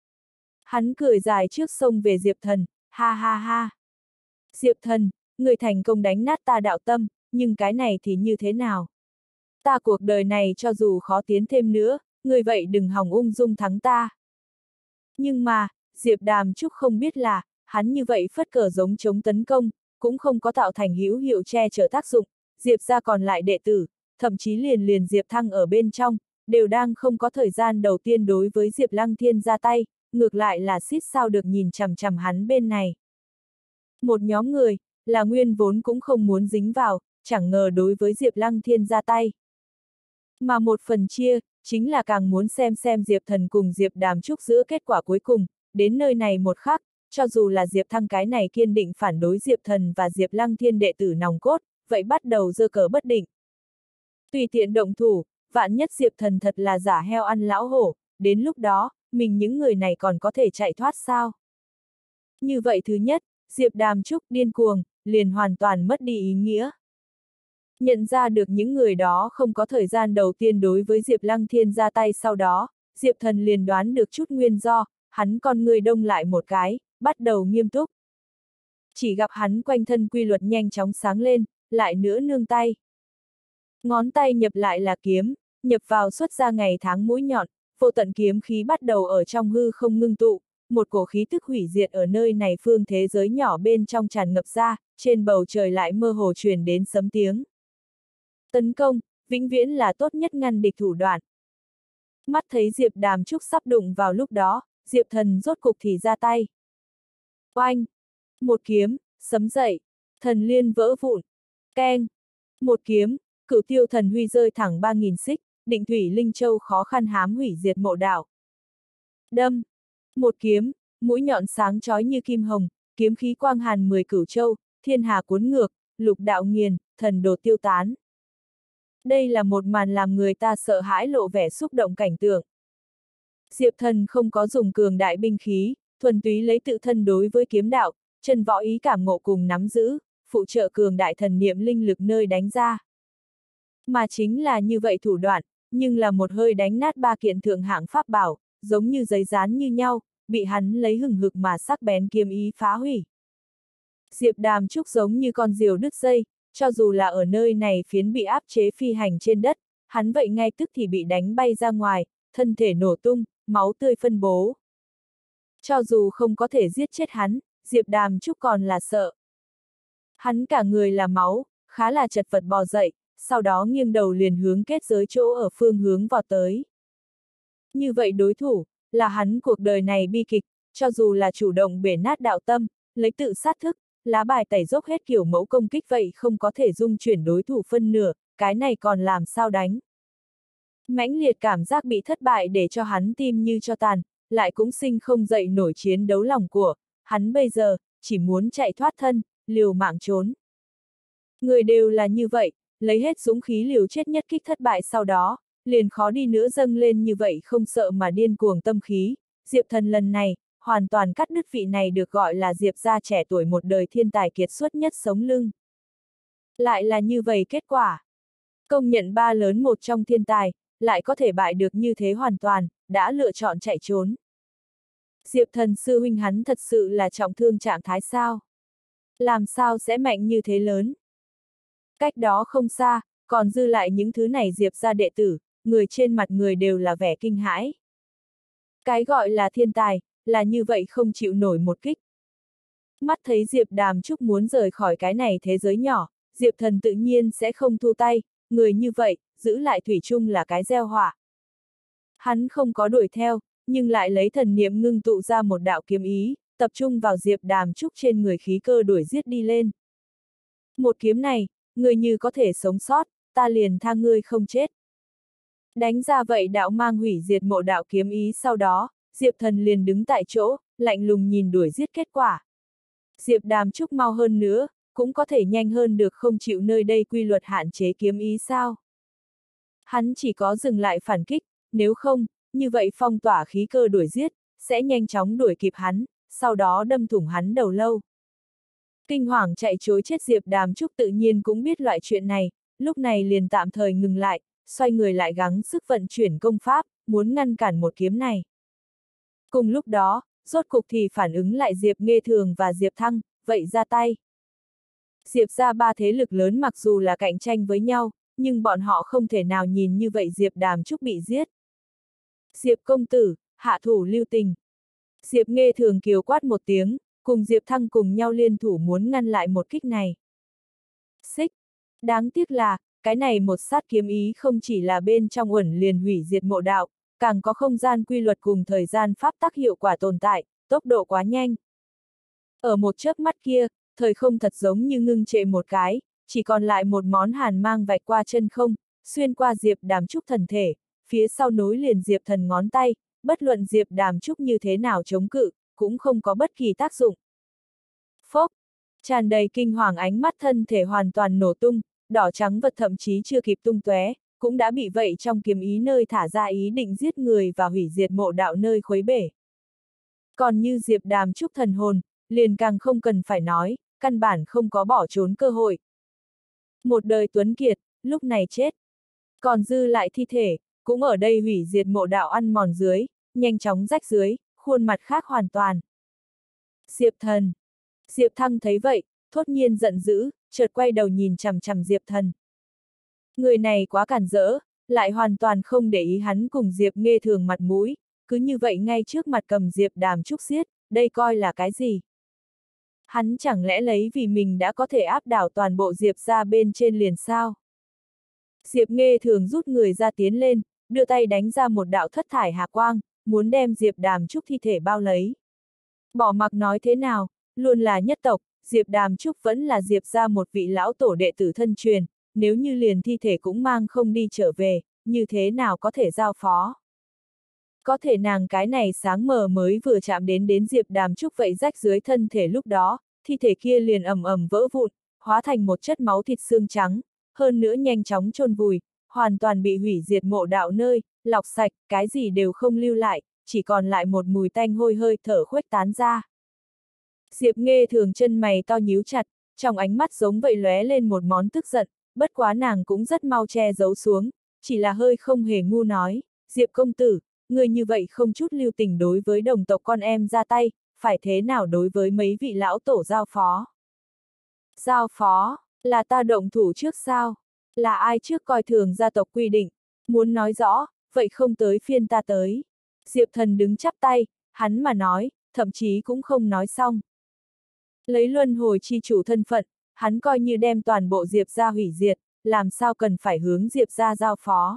Hắn cười dài trước sông về Diệp Thần, ha ha ha. Diệp Thần, người thành công đánh nát ta đạo tâm, nhưng cái này thì như thế nào? Ta cuộc đời này cho dù khó tiến thêm nữa, người vậy đừng hòng ung dung thắng ta. Nhưng mà, Diệp Đàm Trúc không biết là, hắn như vậy phất cờ giống chống tấn công, cũng không có tạo thành hữu hiệu che chở tác dụng, Diệp ra còn lại đệ tử, thậm chí liền Diệp Thăng ở bên trong, đều đang không có thời gian đầu tiên đối với Diệp Lăng Thiên ra tay, ngược lại là xít sao được nhìn chằm chằm hắn bên này. Một nhóm người, là nguyên vốn cũng không muốn dính vào, chẳng ngờ đối với Diệp Lăng Thiên ra tay. Mà một phần chia, chính là càng muốn xem Diệp Thần cùng Diệp Đàm Trúc giữa kết quả cuối cùng, đến nơi này một khắc, cho dù là Diệp Thăng cái này kiên định phản đối Diệp Thần và Diệp Lăng Thiên đệ tử nòng cốt, vậy bắt đầu giơ cờ bất định. Tùy tiện động thủ, vạn nhất Diệp Thần thật là giả heo ăn lão hổ, đến lúc đó, mình những người này còn có thể chạy thoát sao? Như vậy thứ nhất, Diệp Đàm Trúc điên cuồng, liền hoàn toàn mất đi ý nghĩa. Nhận ra được những người đó không có thời gian đầu tiên đối với Diệp Lăng Thiên ra tay, sau đó, Diệp Thần liền đoán được chút nguyên do, hắn con người đông lại một cái, bắt đầu nghiêm túc. Chỉ gặp hắn quanh thân quy luật nhanh chóng sáng lên, lại nữa nương tay. Ngón tay nhập lại là kiếm, nhập vào xuất ra ngày tháng mũi nhọn, vô tận kiếm khí bắt đầu ở trong hư không ngưng tụ, một cổ khí tức hủy diệt ở nơi này phương thế giới nhỏ bên trong tràn ngập ra, trên bầu trời lại mơ hồ truyền đến sấm tiếng. Tấn công, vĩnh viễn là tốt nhất ngăn địch thủ đoạn. Mắt thấy Diệp Đàm Trúc sắp đụng vào lúc đó, Diệp Thần rốt cục thì ra tay. Oanh! Một kiếm, sấm dậy, thần liên vỡ vụn. Keng! Một kiếm, Cửu Tiêu Thần Huy rơi thẳng 3000 xích, Định Thủy Linh Châu khó khăn hám hủy diệt mộ đạo. Đâm! Một kiếm, mũi nhọn sáng chói như kim hồng, kiếm khí quang hàn 10 cửu châu, thiên hà cuốn ngược, lục đạo nghiền, thần đồ tiêu tán. Đây là một màn làm người ta sợ hãi lộ vẻ xúc động cảnh tượng. Diệp Thần không có dùng cường đại binh khí, thuần túy lấy tự thân đối với kiếm đạo, chân võ ý cảm ngộ cùng nắm giữ, phụ trợ cường đại thần niệm linh lực nơi đánh ra. Mà chính là như vậy thủ đoạn, nhưng là một hơi đánh nát 3 kiện thượng hạng pháp bảo, giống như giấy dán như nhau, bị hắn lấy hừng hực mà sắc bén kiếm ý phá hủy. Diệp Đàm Trúc giống như con diều đứt dây, cho dù là ở nơi này phiến bị áp chế phi hành trên đất, hắn vậy ngay tức thì bị đánh bay ra ngoài, thân thể nổ tung, máu tươi phân bố. Cho dù không có thể giết chết hắn, Diệp Đàm Trúc còn là sợ. Hắn cả người là máu, khá là chật vật bò dậy, sau đó nghiêng đầu liền hướng kết giới chỗ ở phương hướng vào tới. Như vậy đối thủ, là hắn cuộc đời này bi kịch, cho dù là chủ động bể nát đạo tâm, lấy tự sát thức, lá bài tẩy dốc hết kiểu mẫu công kích vậy không có thể dung chuyển đối thủ phân nửa, cái này còn làm sao đánh. Mãnh liệt cảm giác bị thất bại để cho hắn tim như cho tàn, lại cũng sinh không dậy nổi chiến đấu lòng của, hắn bây giờ, chỉ muốn chạy thoát thân, liều mạng trốn. Người đều là như vậy, lấy hết dũng khí liều chết nhất kích thất bại sau đó, liền khó đi nữa dâng lên như vậy không sợ mà điên cuồng tâm khí, Diệp Thần lần này, hoàn toàn cắt đứt vị này được gọi là Diệp gia trẻ tuổi một đời thiên tài kiệt xuất nhất sống lưng. Lại là như vậy kết quả. Công nhận ba lớn một trong thiên tài, lại có thể bại được như thế hoàn toàn, đã lựa chọn chạy trốn. Diệp Thần sư huynh hắn thật sự là trọng thương trạng thái sao? Làm sao sẽ mạnh như thế lớn? Cách đó không xa, còn dư lại những thứ này Diệp gia đệ tử, người trên mặt người đều là vẻ kinh hãi. Cái gọi là thiên tài, là như vậy không chịu nổi một kích. Mắt thấy Diệp Đàm Trúc muốn rời khỏi cái này thế giới nhỏ, Diệp Thần tự nhiên sẽ không thu tay, người như vậy, giữ lại thủy chung là cái gieo họa. Hắn không có đuổi theo, nhưng lại lấy thần niệm ngưng tụ ra một đạo kiếm ý, tập trung vào Diệp Đàm Trúc trên người khí cơ đuổi giết đi lên. Một kiếm này, người như có thể sống sót, ta liền tha ngươi không chết. Đánh ra vậy đạo mang hủy diệt mộ đạo kiếm ý sau đó, Diệp Thần liền đứng tại chỗ, lạnh lùng nhìn đuổi giết kết quả. Diệp Đàm Trúc mau hơn nữa, cũng có thể nhanh hơn được không chịu nơi đây quy luật hạn chế kiếm ý sao. Hắn chỉ có dừng lại phản kích, nếu không, như vậy phong tỏa khí cơ đuổi giết, sẽ nhanh chóng đuổi kịp hắn, sau đó đâm thủng hắn đầu lâu. Kinh hoàng chạy trối chết Diệp Đàm Trúc tự nhiên cũng biết loại chuyện này, lúc này liền tạm thời ngừng lại, xoay người lại gắng sức vận chuyển công pháp, muốn ngăn cản một kiếm này. Cùng lúc đó, rốt cục thì phản ứng lại Diệp Nghê Thường và Diệp Thăng, vậy ra tay. Diệp gia ba thế lực lớn mặc dù là cạnh tranh với nhau, nhưng bọn họ không thể nào nhìn như vậy Diệp Đàm Trúc bị giết. Diệp công tử, hạ thủ lưu tình. Diệp Nghê Thường kiều quát một tiếng, cùng Diệp Thăng cùng nhau liên thủ muốn ngăn lại một kích này. Xích! Đáng tiếc là, cái này một sát kiếm ý không chỉ là bên trong uẩn liền hủy diệt mộ đạo, càng có không gian quy luật cùng thời gian pháp tắc hiệu quả tồn tại, tốc độ quá nhanh. Ở một chớp mắt kia, thời không thật giống như ngưng trệ một cái, chỉ còn lại một món hàn mang vạch qua chân không, xuyên qua Diệp Đàm Trúc thần thể, phía sau nối liền Diệp Thần ngón tay, bất luận Diệp Đàm Trúc như thế nào chống cự, cũng không có bất kỳ tác dụng. Phốc, tràn đầy kinh hoàng ánh mắt thân thể hoàn toàn nổ tung, đỏ trắng vật thậm chí chưa kịp tung tóe, cũng đã bị vậy trong kiếm ý nơi thả ra ý định giết người và hủy diệt mộ đạo nơi khuấy bể. Còn như Diệp Đàm Trúc thần hồn, liền càng không cần phải nói, căn bản không có bỏ trốn cơ hội. Một đời tuấn kiệt, lúc này chết. Còn dư lại thi thể, cũng ở đây hủy diệt mộ đạo ăn mòn dưới, nhanh chóng rách dưới, khuôn mặt khác hoàn toàn. Diệp Thần. Diệp Thăng thấy vậy, thốt nhiên giận dữ, chợt quay đầu nhìn chằm chằm Diệp Thần. Người này quá cản rỡ, lại hoàn toàn không để ý hắn cùng Diệp Nghê Thường mặt mũi, cứ như vậy ngay trước mặt cầm Diệp Đàm Trúc giết, đây coi là cái gì? Hắn chẳng lẽ lấy vì mình đã có thể áp đảo toàn bộ Diệp ra bên trên liền sao? Diệp Nghê Thường rút người ra tiến lên, đưa tay đánh ra một đạo thất thải hà quang, muốn đem Diệp Đàm Trúc thi thể bao lấy. Bỏ mặc nói thế nào, luôn là nhất tộc, Diệp Đàm Trúc vẫn là Diệp ra một vị lão tổ đệ tử thân truyền, nếu như liền thi thể cũng mang không đi trở về, như thế nào có thể giao phó? Có thể nàng cái này sáng mờ mới vừa chạm đến Diệp Đàm Trúc vậy rách dưới thân thể lúc đó, thi thể kia liền ầm ầm vỡ vụn, hóa thành một chất máu thịt xương trắng, hơn nữa nhanh chóng chôn vùi, hoàn toàn bị hủy diệt mộ đạo nơi, lọc sạch, cái gì đều không lưu lại, chỉ còn lại một mùi tanh hôi hơi thở khuếch tán ra. Diệp Nghê Thường chân mày to nhíu chặt, trong ánh mắt giống vậy lóe lên một món tức giận, bất quá nàng cũng rất mau che giấu xuống, chỉ là hơi không hề ngu nói, Diệp công tử, người như vậy không chút lưu tình đối với đồng tộc con em ra tay, phải thế nào đối với mấy vị lão tổ giao phó? Giao phó, là ta động thủ trước sao? Là ai trước coi thường gia tộc quy định? Muốn nói rõ, vậy không tới phiên ta tới. Diệp Thần đứng chắp tay, hắn mà nói, thậm chí cũng không nói xong. Lấy luân hồi chi chủ thân phận, hắn coi như đem toàn bộ Diệp gia hủy diệt, làm sao cần phải hướng Diệp gia giao phó.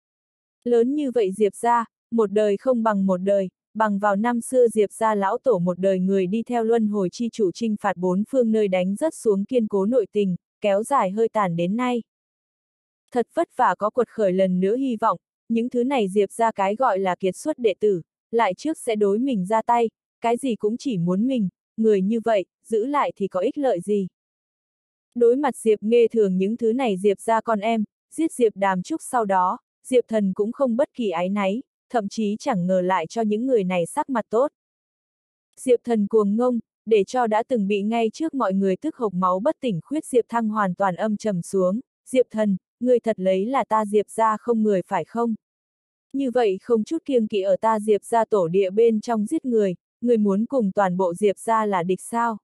Lớn như vậy Diệp gia, một đời không bằng một đời, bằng vào năm xưa Diệp gia lão tổ một đời người đi theo luân hồi chi chủ chinh phạt bốn phương nơi đánh rất xuống kiên cố nội tình, kéo dài hơi tàn đến nay. Thật vất vả có quật khởi lần nữa hy vọng, những thứ này Diệp gia cái gọi là kiệt xuất đệ tử, lại trước sẽ đối mình ra tay, cái gì cũng chỉ muốn mình, người như vậy, giữ lại thì có ích lợi gì. Đối mặt Diệp Nghê Thường những thứ này Diệp gia con em, giết Diệp Đàm Trúc sau đó, Diệp Thần cũng không bất kỳ áy náy, thậm chí chẳng ngờ lại cho những người này sắc mặt tốt. Diệp Thần cuồng ngông, để cho đã từng bị ngay trước mọi người tức hộc máu bất tỉnh khuyết Diệp Thăng hoàn toàn âm trầm xuống, Diệp Thần, người thật lấy là ta Diệp gia không người phải không? Như vậy không chút kiêng kỵ ở ta Diệp gia tổ địa bên trong giết người muốn cùng toàn bộ Diệp gia là địch sao?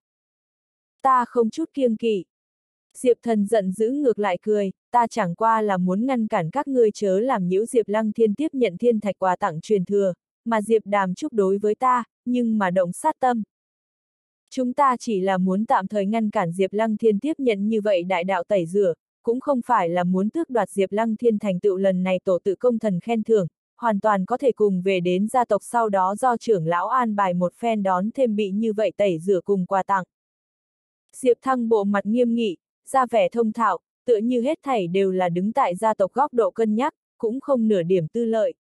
Ta không chút kiêng kỵ. Diệp Thần giận dữ ngược lại cười, ta chẳng qua là muốn ngăn cản các ngươi chớ làm nhiễu Diệp Lăng Thiên tiếp nhận thiên thạch quà tặng truyền thừa, mà Diệp Đàm Trúc đối với ta, nhưng mà động sát tâm. Chúng ta chỉ là muốn tạm thời ngăn cản Diệp Lăng Thiên tiếp nhận như vậy đại đạo tẩy rửa, cũng không phải là muốn tước đoạt Diệp Lăng Thiên thành tựu lần này tổ tự công thần khen thưởng, hoàn toàn có thể cùng về đến gia tộc sau đó do trưởng lão an bài một phen đón thêm bị như vậy tẩy rửa cùng quà tặng. Diệp Thăng bộ mặt nghiêm nghị, ra vẻ thông thạo, tựa như hết thảy đều là đứng tại gia tộc góc độ cân nhắc, cũng không nửa điểm tư lợi.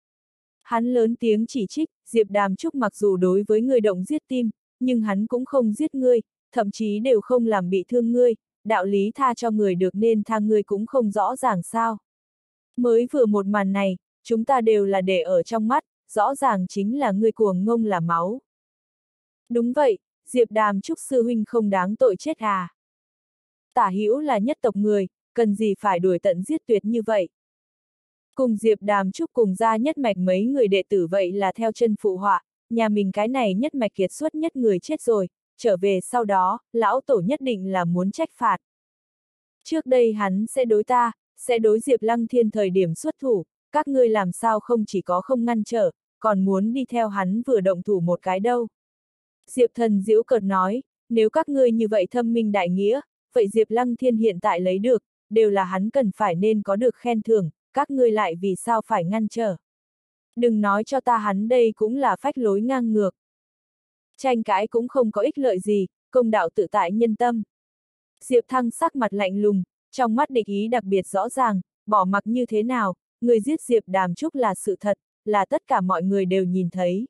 Hắn lớn tiếng chỉ trích, Diệp Đàm Trúc mặc dù đối với người động giết tim, nhưng hắn cũng không giết ngươi, thậm chí đều không làm bị thương ngươi, đạo lý tha cho người được nên tha ngươi cũng không rõ ràng sao. Mới vừa một màn này, chúng ta đều là để ở trong mắt, rõ ràng chính là ngươi cuồng ngông là máu. Đúng vậy, Diệp Đàm Trúc sư huynh không đáng tội chết à. Tả Hữu là nhất tộc người, cần gì phải đuổi tận giết tuyệt như vậy. Cùng Diệp Đàm Trúc cùng ra nhất mạch mấy người đệ tử vậy là theo chân phụ họa, nhà mình cái này nhất mạch kiệt xuất nhất người chết rồi, trở về sau đó, lão tổ nhất định là muốn trách phạt. Trước đây hắn sẽ đối ta, sẽ đối Diệp Lăng Thiên thời điểm xuất thủ, các ngươi làm sao không chỉ có không ngăn trở, còn muốn đi theo hắn vừa động thủ một cái đâu. Diệp Thần giễu cợt nói, nếu các ngươi như vậy thâm minh đại nghĩa, vậy Diệp Lăng Thiên hiện tại lấy được, đều là hắn cần phải nên có được khen thưởng, các ngươi lại vì sao phải ngăn trở. Đừng nói cho ta hắn đây cũng là phách lối ngang ngược. Tranh cãi cũng không có ích lợi gì, công đạo tự tại nhân tâm. Diệp Thăng sắc mặt lạnh lùng, trong mắt địch ý đặc biệt rõ ràng, bỏ mặc như thế nào, người giết Diệp Đàm Trúc là sự thật, là tất cả mọi người đều nhìn thấy.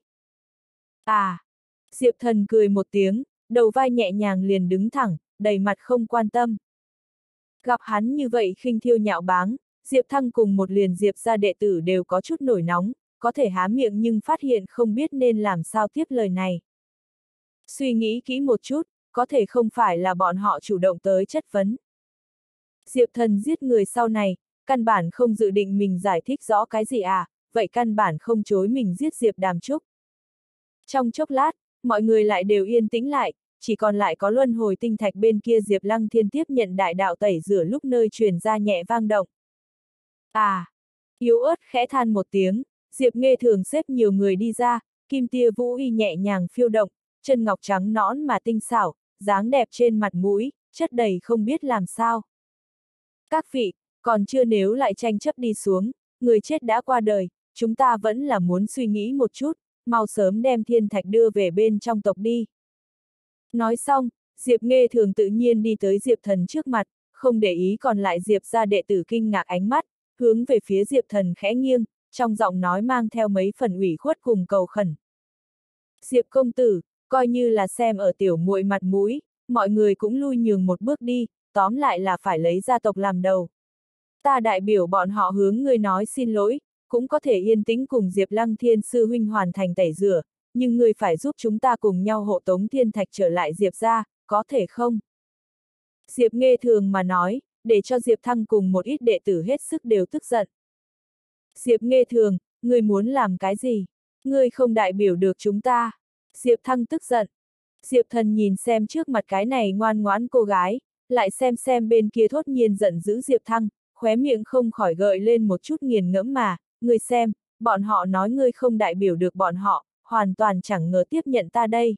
À! Diệp Thần cười một tiếng, đầu vai nhẹ nhàng liền đứng thẳng, đầy mặt không quan tâm. Gặp hắn như vậy khinh thiêu nhạo báng, Diệp Thăng cùng một liền Diệp gia đệ tử đều có chút nổi nóng, có thể há miệng nhưng phát hiện không biết nên làm sao tiếp lời này. Suy nghĩ kỹ một chút, có thể không phải là bọn họ chủ động tới chất vấn. Diệp Thần giết người sau này, căn bản không dự định mình giải thích rõ cái gì à, vậy căn bản không chối mình giết Diệp Đàm Trúc. Trong chốc lát, mọi người lại đều yên tĩnh lại, chỉ còn lại có luân hồi tinh thạch bên kia Diệp Lăng Thiên tiếp nhận đại đạo tẩy rửa lúc nơi truyền ra nhẹ vang động. À! Yếu ớt khẽ than một tiếng, Diệp Nghê Thường xếp nhiều người đi ra, kim tia vũ y nhẹ nhàng phiêu động, chân ngọc trắng nõn mà tinh xảo, dáng đẹp trên mặt mũi, chất đầy không biết làm sao. Các vị, còn chưa nếu lại tranh chấp đi xuống, người chết đã qua đời, chúng ta vẫn là muốn suy nghĩ một chút, mau sớm đem thiên thạch đưa về bên trong tộc đi. Nói xong, Diệp Nghê Thường tự nhiên đi tới Diệp Thần trước mặt, không để ý còn lại Diệp gia đệ tử kinh ngạc ánh mắt, hướng về phía Diệp Thần khẽ nghiêng, trong giọng nói mang theo mấy phần ủy khuất cùng cầu khẩn. Diệp công tử, coi như là xem ở tiểu muội mặt mũi, mọi người cũng lui nhường một bước đi, tóm lại là phải lấy gia tộc làm đầu. Ta đại biểu bọn họ hướng ngươi nói xin lỗi, cũng có thể yên tĩnh cùng Diệp Lăng Thiên sư huynh hoàn thành tẩy rửa, nhưng ngươi phải giúp chúng ta cùng nhau hộ tống thiên thạch trở lại Diệp gia, có thể không? Diệp Nghê Thường mà nói, để cho Diệp Thăng cùng một ít đệ tử hết sức đều tức giận. Diệp Nghê Thường, ngươi muốn làm cái gì? Ngươi không đại biểu được chúng ta. Diệp Thăng tức giận. Diệp Thần nhìn xem trước mặt cái này ngoan ngoãn cô gái, lại xem bên kia thốt nhiên giận dữ Diệp Thăng, khóe miệng không khỏi gợi lên một chút nghiền ngẫm mà, ngươi xem, bọn họ nói ngươi không đại biểu được bọn họ, hoàn toàn chẳng ngờ tiếp nhận ta đây.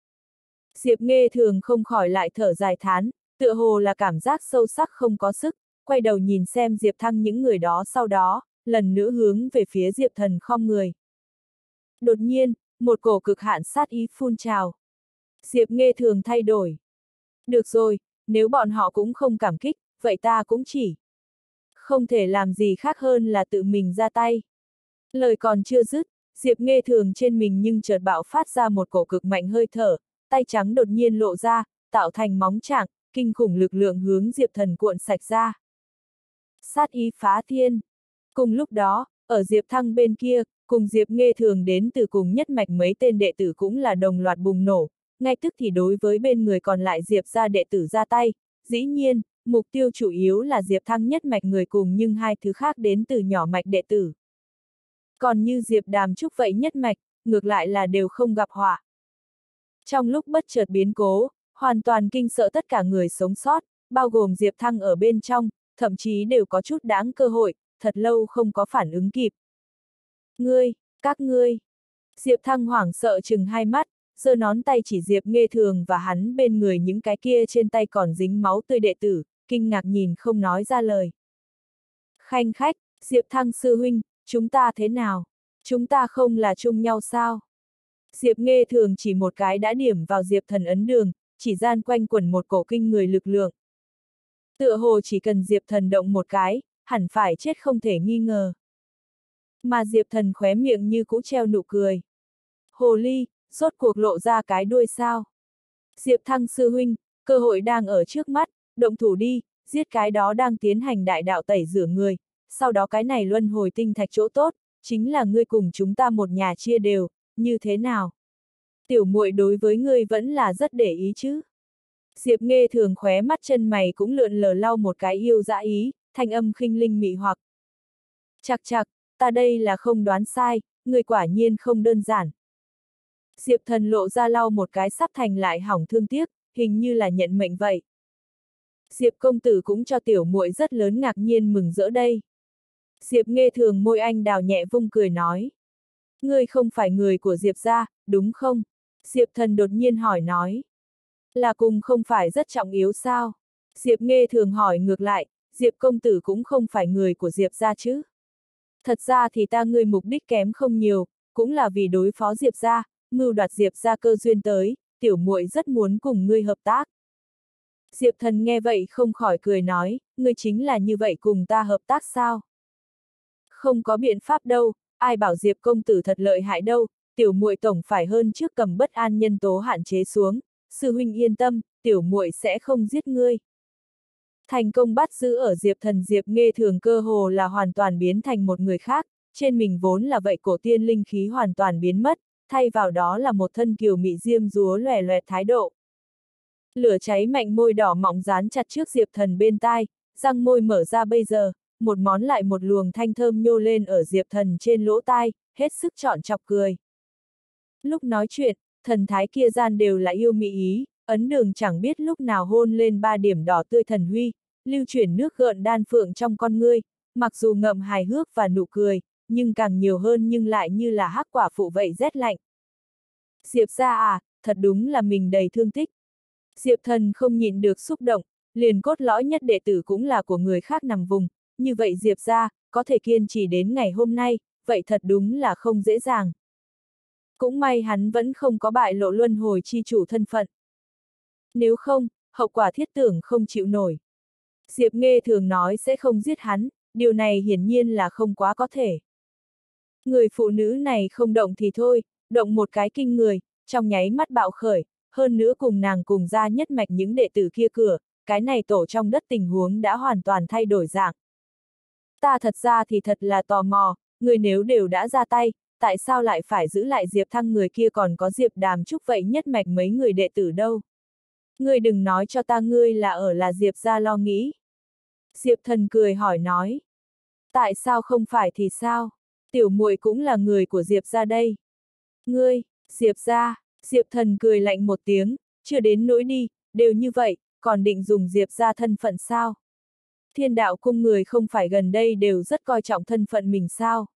Diệp Nghê Thường không khỏi lại thở dài thán, tựa hồ là cảm giác sâu sắc không có sức, quay đầu nhìn xem Diệp Thăng những người đó sau đó, lần nữa hướng về phía Diệp Thần khom người. Đột nhiên, một cổ cực hạn sát ý phun trào. Diệp Nghê Thường thay đổi. Được rồi, nếu bọn họ cũng không cảm kích, vậy ta cũng chỉ. Không thể làm gì khác hơn là tự mình ra tay. Lời còn chưa dứt, Diệp Nghê Thường trên mình nhưng chợt bạo phát ra một cổ cực mạnh hơi thở, tay trắng đột nhiên lộ ra, tạo thành móng chảng, kinh khủng lực lượng hướng Diệp Thần cuộn sạch ra. Sát ý phá thiên. Cùng lúc đó, ở Diệp Thăng bên kia, cùng Diệp Nghê Thường đến từ cùng nhất mạch mấy tên đệ tử cũng là đồng loạt bùng nổ, ngay tức thì đối với bên người còn lại Diệp gia đệ tử ra tay, dĩ nhiên, mục tiêu chủ yếu là Diệp Thăng nhất mạch người cùng nhưng hai thứ khác đến từ nhỏ mạch đệ tử. Còn như Diệp Đàm Trúc vậy nhất mạch, ngược lại là đều không gặp họa. Trong lúc bất chợt biến cố, hoàn toàn kinh sợ tất cả người sống sót, bao gồm Diệp Thăng ở bên trong, thậm chí đều có chút đáng cơ hội, thật lâu không có phản ứng kịp. Ngươi, các ngươi. Diệp Thăng hoảng sợ chừng hai mắt, giơ nón tay chỉ Diệp Nghê Thường và hắn bên người những cái kia trên tay còn dính máu tươi đệ tử, kinh ngạc nhìn không nói ra lời. Khanh khách, Diệp Thăng sư huynh, chúng ta thế nào? Chúng ta không là chung nhau sao? Diệp Nghê Thường chỉ một cái đã điểm vào Diệp Thần ấn đường, chỉ gian quanh quẩn một cổ kinh người lực lượng. Tựa hồ chỉ cần Diệp Thần động một cái, hẳn phải chết không thể nghi ngờ. Mà Diệp Thần khóe miệng như cũ treo nụ cười. Hồ ly, rốt cuộc lộ ra cái đuôi sao? Diệp Thăng sư huynh, cơ hội đang ở trước mắt, động thủ đi, giết cái đó đang tiến hành đại đạo tẩy rửa người, sau đó cái này luân hồi tinh thạch chỗ tốt, chính là ngươi cùng chúng ta một nhà chia đều, như thế nào? Tiểu muội đối với ngươi vẫn là rất để ý chứ? Diệp Nghê Thường khóe mắt chân mày cũng lượn lờ lau một cái yêu dã ý, thanh âm khinh linh mị hoặc. Chạc chạc, ta đây là không đoán sai, người quả nhiên không đơn giản. Diệp Thần lộ ra lau một cái sắp thành lại hỏng thương tiếc, hình như là nhận mệnh vậy. Diệp công tử cũng cho tiểu muội rất lớn ngạc nhiên mừng rỡ đây. Diệp Nghê Thường môi anh đào nhẹ vung cười nói. Ngươi không phải người của Diệp gia, đúng không? Diệp Thần đột nhiên hỏi nói. Là cùng không phải rất trọng yếu sao? Diệp Nghê Thường hỏi ngược lại, Diệp công tử cũng không phải người của Diệp gia chứ? Thật ra thì ta ngươi mục đích kém không nhiều, cũng là vì đối phó Diệp gia, mưu đoạt Diệp gia cơ duyên tới, tiểu muội rất muốn cùng ngươi hợp tác. Diệp Thần nghe vậy không khỏi cười nói, ngươi chính là như vậy cùng ta hợp tác sao? Không có biện pháp đâu, ai bảo Diệp công tử thật lợi hại đâu, tiểu muội tổng phải hơn trước cầm bất an nhân tố hạn chế xuống, sư huynh yên tâm, tiểu muội sẽ không giết ngươi. Thành công bắt giữ ở Diệp Thần, Diệp Nghê Thường cơ hồ là hoàn toàn biến thành một người khác, trên mình vốn là vậy cổ tiên linh khí hoàn toàn biến mất, thay vào đó là một thân kiều mị diêm dúa lòe loẹt thái độ. Lửa cháy mạnh, môi đỏ mọng dán chặt trước Diệp Thần bên tai, răng môi mở ra bây giờ, một món lại một luồng thanh thơm nhô lên ở Diệp Thần trên lỗ tai, hết sức chọn chọc cười. Lúc nói chuyện, thần thái kia gian đều là yêu mị ý, ấn đường chẳng biết lúc nào hôn lên 3 điểm đỏ tươi thần huy, lưu chuyển nước gợn đan phượng trong con ngươi, mặc dù ngậm hài hước và nụ cười, nhưng càng nhiều hơn nhưng lại như là hắc quả phụ vậy rét lạnh. Diệp ra à, thật đúng là mình đầy thương tích. Diệp Thần không nhịn được xúc động, liền cốt lõi nhất đệ tử cũng là của người khác nằm vùng, như vậy Diệp ra, có thể kiên trì đến ngày hôm nay, vậy thật đúng là không dễ dàng. Cũng may hắn vẫn không có bại lộ luân hồi chi chủ thân phận. Nếu không, hậu quả thiết tưởng không chịu nổi. Diệp Nghê thường nói sẽ không giết hắn, điều này hiển nhiên là không quá có thể. Người phụ nữ này không động thì thôi, động một cái kinh người, trong nháy mắt bạo khởi, hơn nữa cùng nàng cùng ra nhất mạch những đệ tử kia cửa, cái này tổ trong đất tình huống đã hoàn toàn thay đổi dạng. Ta thật ra thì thật là tò mò, người nếu đều đã ra tay, tại sao lại phải giữ lại Diệp Thăng, người kia còn có Diệp Đàm Trúc vậy nhất mạch mấy người đệ tử đâu. Ngươi đừng nói cho ta ngươi là Diệp gia lo nghĩ. Diệp Thần cười hỏi nói. Tại sao không phải thì sao? Tiểu muội cũng là người của Diệp gia đây. Ngươi, Diệp gia, Diệp Thần cười lạnh một tiếng, chưa đến nỗi đi, đều như vậy, còn định dùng Diệp gia thân phận sao? Thiên đạo cung người không phải gần đây đều rất coi trọng thân phận mình sao?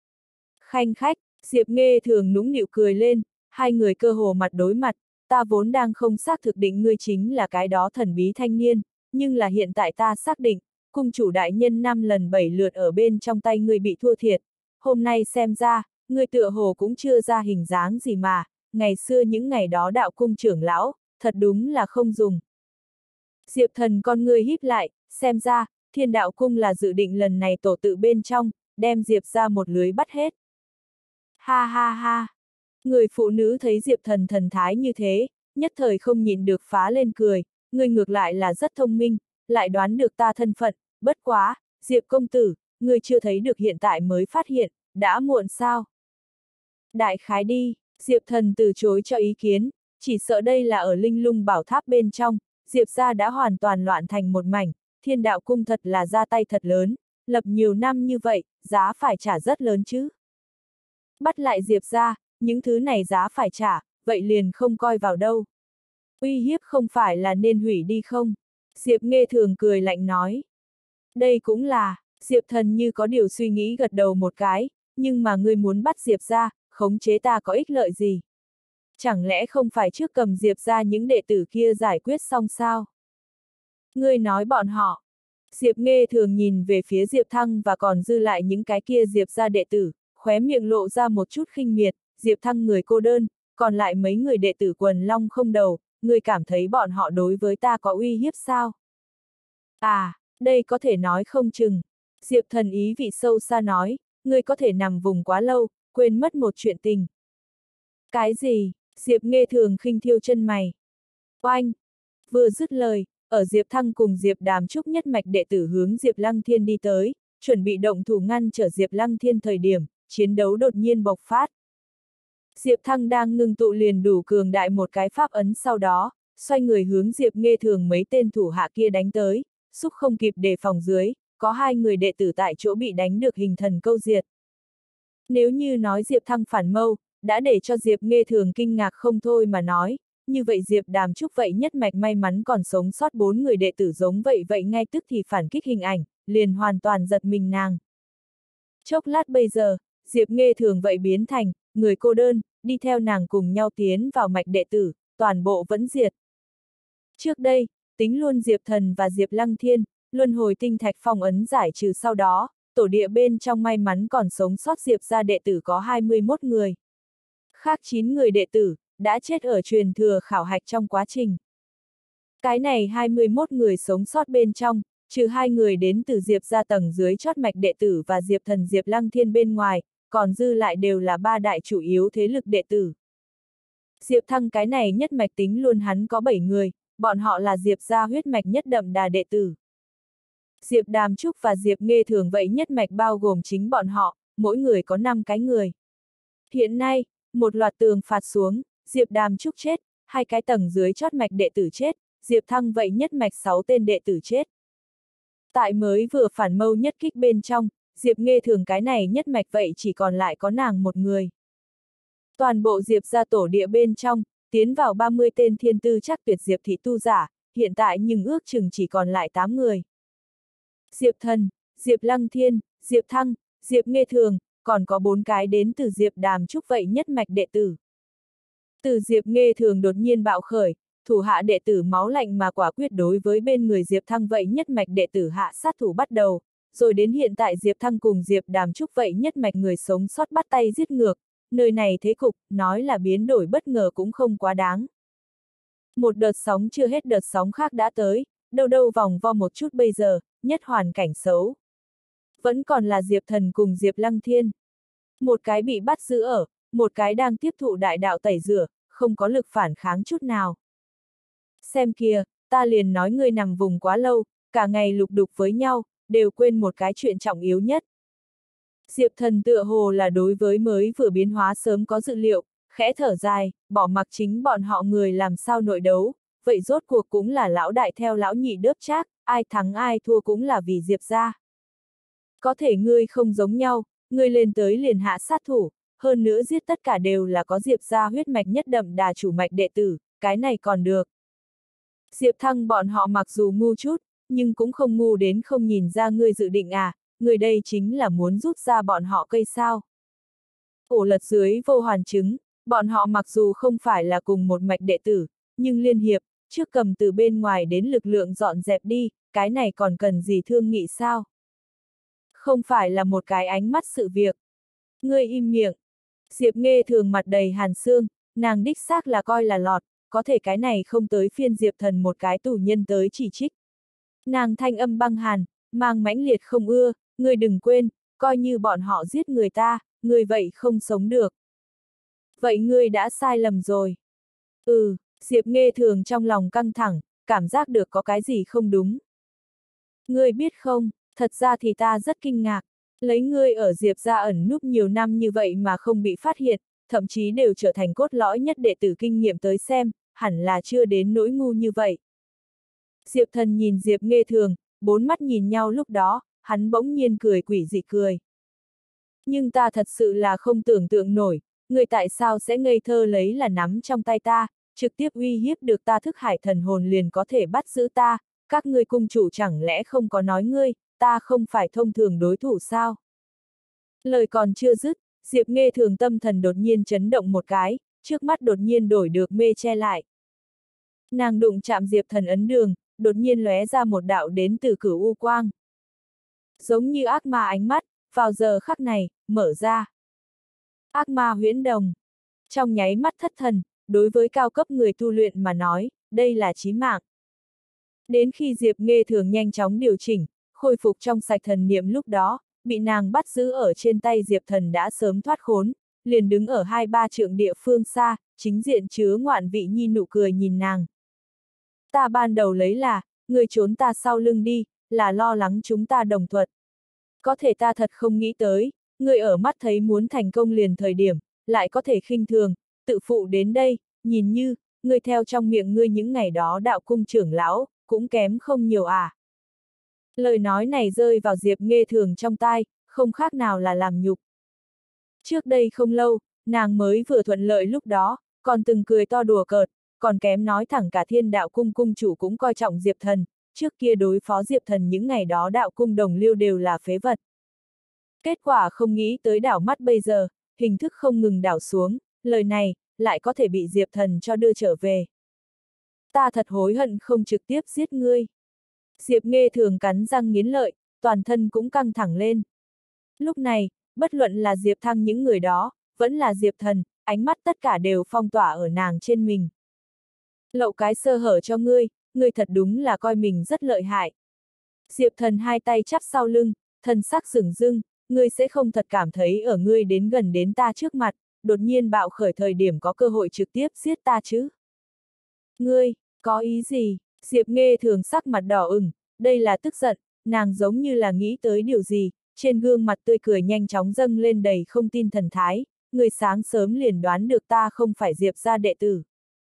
Khanh khách, Diệp Nghê thường nũng nịu cười lên, hai người cơ hồ mặt đối mặt, ta vốn đang không xác thực định ngươi chính là cái đó thần bí thanh niên, nhưng là hiện tại ta xác định, cung chủ đại nhân 5 lần 7 lượt ở bên trong tay ngươi bị thua thiệt, hôm nay xem ra, ngươi tựa hồ cũng chưa ra hình dáng gì mà, ngày xưa những ngày đó đạo cung trưởng lão, thật đúng là không dùng. Diệp Thần con ngươi híp lại, xem ra, thiên đạo cung là dự định lần này tổ tự bên trong, đem Diệp ra một lưới bắt hết. Ha ha ha! Người phụ nữ thấy Diệp Thần thần thái như thế, nhất thời không nhịn được phá lên cười, ngươi ngược lại là rất thông minh, lại đoán được ta thân phận, bất quá, Diệp công tử, ngươi chưa thấy được hiện tại mới phát hiện, đã muộn sao? Đại khái đi, Diệp Thần từ chối cho ý kiến, chỉ sợ đây là ở Linh Lung Bảo Tháp bên trong, Diệp gia đã hoàn toàn loạn thành một mảnh, thiên đạo cung thật là ra tay thật lớn, lập nhiều năm như vậy, giá phải trả rất lớn chứ. Bắt lại Diệp gia, những thứ này giá phải trả, vậy liền không coi vào đâu. Uy hiếp không phải là nên hủy đi không? Diệp Nghê thường cười lạnh nói. Đây cũng là, Diệp Thần như có điều suy nghĩ gật đầu một cái, nhưng mà ngươi muốn bắt Diệp gia, khống chế ta có ích lợi gì? Chẳng lẽ không phải trước cầm Diệp gia những đệ tử kia giải quyết xong sao? Ngươi nói bọn họ. Diệp Nghê thường nhìn về phía Diệp Thăng và còn dư lại những cái kia Diệp gia đệ tử, khóe miệng lộ ra một chút khinh miệt, Diệp Thăng người cô đơn, còn lại mấy người đệ tử quần long không đầu, ngươi cảm thấy bọn họ đối với ta có uy hiếp sao? À, đây có thể nói không chừng. Diệp Thần ý vị sâu xa nói, ngươi có thể nằm vùng quá lâu, quên mất một chuyện tình. Cái gì? Diệp Nghê thường khinh thiêu chân mày. Oanh! Vừa dứt lời, ở Diệp Thăng cùng Diệp Đàm Trúc nhất mạch đệ tử hướng Diệp Lăng Thiên đi tới, chuẩn bị động thủ ngăn trở Diệp Lăng Thiên thời điểm, chiến đấu đột nhiên bộc phát. Diệp Thăng đang ngưng tụ liền đủ cường đại một cái pháp ấn, sau đó, xoay người hướng Diệp Nghê thường mấy tên thủ hạ kia đánh tới, xúc không kịp đề phòng dưới, có hai người đệ tử tại chỗ bị đánh được hình thần câu diệt. Nếu như nói Diệp Thăng phản mâu, đã để cho Diệp Nghê thường kinh ngạc không thôi mà nói, như vậy Diệp Đàm Trúc vậy nhất mạch may mắn còn sống sót 4 người đệ tử giống vậy ngay tức thì phản kích hình ảnh, liền hoàn toàn giật mình nàng. Chốc lát bây giờ, Diệp Nghê thường vậy biến thành, người cô đơn, đi theo nàng cùng nhau tiến vào mạch đệ tử, toàn bộ vẫn diệt. Trước đây, tính luôn Diệp Thần và Diệp Lăng Thiên, luân hồi tinh thạch phong ấn giải trừ sau đó, tổ địa bên trong may mắn còn sống sót Diệp gia đệ tử có 21 người. Khác 9 người đệ tử, đã chết ở truyền thừa khảo hạch trong quá trình. Cái này 21 người sống sót bên trong, trừ 2 người đến từ Diệp gia tầng dưới chót mạch đệ tử và Diệp thần Diệp Lăng Thiên bên ngoài, còn dư lại đều là 3 đại chủ yếu thế lực đệ tử. Diệp Thăng cái này nhất mạch tính luôn hắn có 7 người, bọn họ là Diệp gia huyết mạch nhất đậm đà đệ tử. Diệp Đàm Trúc và Diệp Nghê Thường vậy nhất mạch bao gồm chính bọn họ, mỗi người có 5 cái người. Hiện nay, một loạt tường phạt xuống, Diệp Đàm Trúc chết, 2 cái tầng dưới chót mạch đệ tử chết, Diệp Thăng vậy nhất mạch 6 tên đệ tử chết. Tại mới vừa phản mâu nhất kích bên trong, Diệp Nghê Thường cái này nhất mạch vậy chỉ còn lại có nàng một người. Toàn bộ Diệp gia tổ địa bên trong, tiến vào 30 tên thiên tư chắc tuyệt Diệp thị tu giả, hiện tại nhưng ước chừng chỉ còn lại 8 người. Diệp Thần, Diệp Lăng Thiên, Diệp Thăng, Diệp Nghê Thường, còn có 4 cái đến từ Diệp Đàm Trúc vậy nhất mạch đệ tử. Từ Diệp Nghê Thường đột nhiên bạo khởi, thủ hạ đệ tử máu lạnh mà quả quyết đối với bên người Diệp Thăng vậy nhất mạch đệ tử hạ sát thủ bắt đầu, rồi đến hiện tại Diệp Thăng cùng Diệp Đàm Trúc vậy nhất mạch người sống sót bắt tay giết ngược, nơi này thế cục, nói là biến đổi bất ngờ cũng không quá đáng. Một đợt sóng chưa hết đợt sóng khác đã tới, đâu đâu vòng vo một chút bây giờ, nhất hoàn cảnh xấu. Vẫn còn là Diệp Thần cùng Diệp Lăng Thiên. Một cái bị bắt giữ ở, một cái đang tiếp thụ đại đạo tẩy rửa, không có lực phản kháng chút nào. Xem kìa, ta liền nói ngươi nằm vùng quá lâu, cả ngày lục đục với nhau, đều quên một cái chuyện trọng yếu nhất. Diệp Thần tựa hồ là đối với mới vừa biến hóa sớm có dự liệu, khẽ thở dài, bỏ mặc chính bọn họ người làm sao nội đấu, vậy rốt cuộc cũng là lão đại theo lão nhị đớp trác, ai thắng ai thua cũng là vì Diệp gia. Có thể ngươi không giống nhau, ngươi lên tới liền hạ sát thủ, hơn nữa giết tất cả đều là có Diệp gia huyết mạch nhất đậm đà chủ mạch đệ tử, cái này còn được. Diệp Thăng bọn họ mặc dù ngu chút, nhưng cũng không ngu đến không nhìn ra ngươi dự định à, người đây chính là muốn rút ra bọn họ cây sao. Ổ lật dưới vô hoàn chứng, bọn họ mặc dù không phải là cùng một mạch đệ tử, nhưng liên hiệp, trước cầm từ bên ngoài đến lực lượng dọn dẹp đi, cái này còn cần gì thương nghị sao? Không phải là một cái ánh mắt sự việc. Ngươi im miệng. Diệp Nghê Thường mặt đầy hàn xương, nàng đích xác là coi là lọt, có thể cái này không tới phiên Diệp Thần một cái tù nhân tới chỉ trích. Nàng thanh âm băng hàn, mang mãnh liệt không ưa, ngươi đừng quên, coi như bọn họ giết người ta, ngươi vậy không sống được. Vậy ngươi đã sai lầm rồi. Diệp Nghê Thường trong lòng căng thẳng, cảm giác được có cái gì không đúng. Ngươi biết không, thật ra thì ta rất kinh ngạc, lấy ngươi ở Diệp gia ẩn núp nhiều năm như vậy mà không bị phát hiện, thậm chí đều trở thành cốt lõi nhất đệ tử kinh nghiệm tới xem, hẳn là chưa đến nỗi ngu như vậy. Diệp Thần nhìn Diệp Nghê Thường, 4 mắt nhìn nhau lúc đó, hắn bỗng nhiên cười quỷ dị cười. Nhưng ta thật sự là không tưởng tượng nổi, người tại sao sẽ ngây thơ lấy là nắm trong tay ta, trực tiếp uy hiếp được ta thức hải thần hồn liền có thể bắt giữ ta, các ngươi cung chủ chẳng lẽ không có nói ngươi, ta không phải thông thường đối thủ sao? Lời còn chưa dứt, Diệp Nghê Thường tâm thần đột nhiên chấn động một cái, trước mắt đột nhiên đổi được mê che lại. Nàng đụng chạm Diệp Thần ấn đường, đột nhiên lóe ra một đạo đến từ cửu u quang. Giống như ác ma ánh mắt, vào giờ khắc này, mở ra. Ác ma huyễn đồng. Trong nháy mắt thất thần, đối với cao cấp người tu luyện mà nói, đây là chí mạng. Đến khi Diệp Nghê Thường nhanh chóng điều chỉnh, khôi phục trong sạch thần niệm lúc đó, bị nàng bắt giữ ở trên tay Diệp Thần đã sớm thoát khốn, liền đứng ở 2-3 trượng địa phương xa, chính diện chứa ngoạn vị nhi nụ cười nhìn nàng. Ta ban đầu lấy là, người trốn ta sau lưng đi, là lo lắng chúng ta đồng thuận. Có thể ta thật không nghĩ tới, người ở mắt thấy muốn thành công liền thời điểm, lại có thể khinh thường, tự phụ đến đây, nhìn như, người theo trong miệng ngươi những ngày đó đạo cung trưởng lão, cũng kém không nhiều à. Lời nói này rơi vào Diệp Nghê Thường trong tai, không khác nào là làm nhục. Trước đây không lâu, nàng mới vừa thuận lợi lúc đó, còn từng cười to đùa cợt, còn kém nói thẳng cả thiên đạo cung cung chủ cũng coi trọng Diệp Thần, trước kia đối phó Diệp Thần những ngày đó đạo cung đồng liêu đều là phế vật. Kết quả không nghĩ tới đảo mắt bây giờ, hình thức không ngừng đảo xuống, lời này, lại có thể bị Diệp Thần cho đưa trở về. Ta thật hối hận không trực tiếp giết ngươi. Diệp Nghê Thường cắn răng nghiến lợi, toàn thân cũng căng thẳng lên. Lúc này, bất luận là Diệp Thăng những người đó, vẫn là Diệp Thần, ánh mắt tất cả đều phong tỏa ở nàng trên mình. Lậu cái sơ hở cho ngươi, ngươi thật đúng là coi mình rất lợi hại. Diệp Thần hai tay chắp sau lưng, thần sắc rừng rưng, ngươi sẽ không thật cảm thấy ở ngươi đến gần đến ta trước mặt, đột nhiên bạo khởi thời điểm có cơ hội trực tiếp giết ta chứ. Ngươi, có ý gì? Diệp Nghê Thường sắc mặt đỏ ửng, đây là tức giận, nàng giống như là nghĩ tới điều gì, trên gương mặt tươi cười nhanh chóng dâng lên đầy không tin thần thái, người sáng sớm liền đoán được ta không phải Diệp gia đệ tử.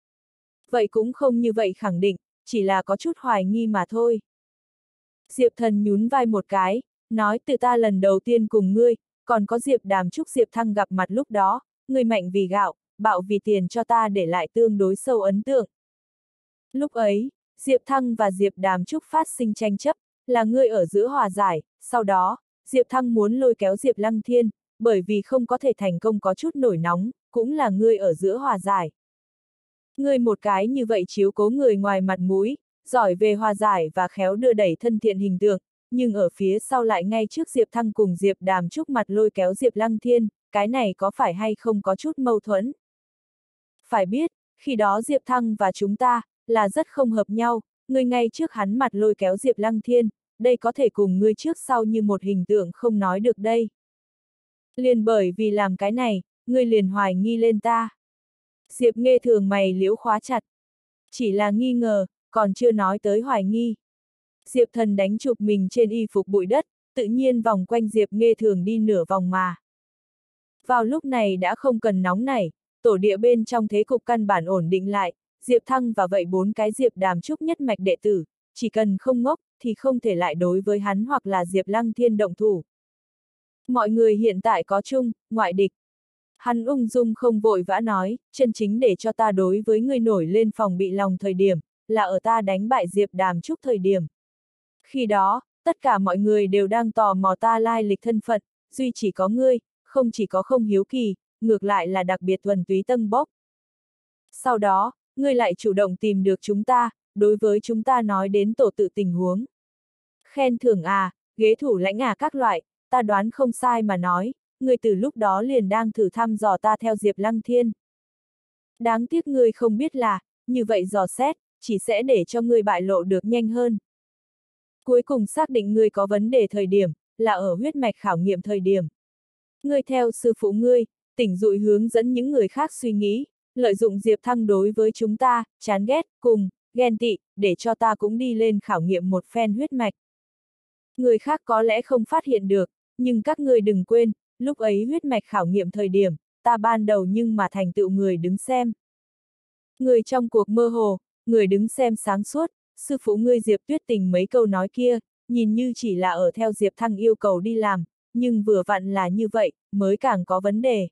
Vậy cũng không như vậy khẳng định, chỉ là có chút hoài nghi mà thôi. Diệp Thần nhún vai một cái, nói từ ta lần đầu tiên cùng ngươi, còn có Diệp Đàm Trúc Diệp Thăng gặp mặt lúc đó, ngươi mạnh vì gạo, bạo vì tiền cho ta để lại tương đối sâu ấn tượng. Lúc ấy, Diệp Thăng và Diệp Đàm Trúc phát sinh tranh chấp, là ngươi ở giữa hòa giải, sau đó, Diệp Thăng muốn lôi kéo Diệp Lăng Thiên, bởi vì không có thể thành công có chút nổi nóng, cũng là ngươi ở giữa hòa giải. Ngươi một cái như vậy chiếu cố người ngoài mặt mũi, giỏi về hòa giải và khéo đưa đẩy thân thiện hình tượng, nhưng ở phía sau lại ngay trước Diệp Thăng cùng Diệp Đàm Trúc mặt lôi kéo Diệp Lăng Thiên, cái này có phải hay không có chút mâu thuẫn? Phải biết, khi đó Diệp Thăng và chúng ta, là rất không hợp nhau, ngươi ngay trước hắn mặt lôi kéo Diệp Lăng Thiên, đây có thể cùng ngươi trước sau như một hình tượng không nói được đây. Liền bởi vì làm cái này, ngươi liền hoài nghi lên ta. Diệp Nghê Thường mày liễu khóa chặt. Chỉ là nghi ngờ, còn chưa nói tới hoài nghi. Diệp Thần đánh chụp mình trên y phục bụi đất, tự nhiên vòng quanh Diệp Nghê Thường đi nửa vòng mà. Vào lúc này đã không cần nóng nảy, tổ địa bên trong thế cục căn bản ổn định lại, Diệp Thăng và vậy 4 cái Diệp Đàm Trúc nhất mạch đệ tử, chỉ cần không ngốc, thì không thể lại đối với hắn hoặc là Diệp Lăng Thiên động thủ. Mọi người hiện tại có chung, ngoại địch. Hắn ung dung không vội vã nói, chân chính để cho ta đối với ngươi nổi lên phòng bị lòng thời điểm, là ở ta đánh bại Diệp Đàm Trúc thời điểm. Khi đó, tất cả mọi người đều đang tò mò ta lai lịch thân phận, duy chỉ có ngươi, không chỉ có không hiếu kỳ, ngược lại là đặc biệt thuần túy tâng bốc. Sau đó, ngươi lại chủ động tìm được chúng ta, đối với chúng ta nói đến tổ tự tình huống. Khen thưởng à, ghế thủ lãnh à các loại, ta đoán không sai mà nói, ngươi từ lúc đó liền đang thử thăm dò ta theo Diệp Lăng Thiên. Đáng tiếc ngươi không biết là, như vậy dò xét, chỉ sẽ để cho ngươi bại lộ được nhanh hơn. Cuối cùng xác định ngươi có vấn đề thời điểm, là ở huyết mạch khảo nghiệm thời điểm. Ngươi theo sư phụ ngươi, tỉnh dụi hướng dẫn những người khác suy nghĩ, lợi dụng Diệp Thăng đối với chúng ta, chán ghét, cùng, ghen tị, để cho ta cũng đi lên khảo nghiệm một phen huyết mạch. Người khác có lẽ không phát hiện được, nhưng các ngươi đừng quên, lúc ấy huyết mạch khảo nghiệm thời điểm, ta ban đầu nhưng mà thành tựu người đứng xem. Người trong cuộc mơ hồ, người đứng xem sáng suốt, sư phụ ngươi Diệp Tuyết Tình mấy câu nói kia, nhìn như chỉ là ở theo Diệp Thăng yêu cầu đi làm, nhưng vừa vặn là như vậy, mới càng có vấn đề.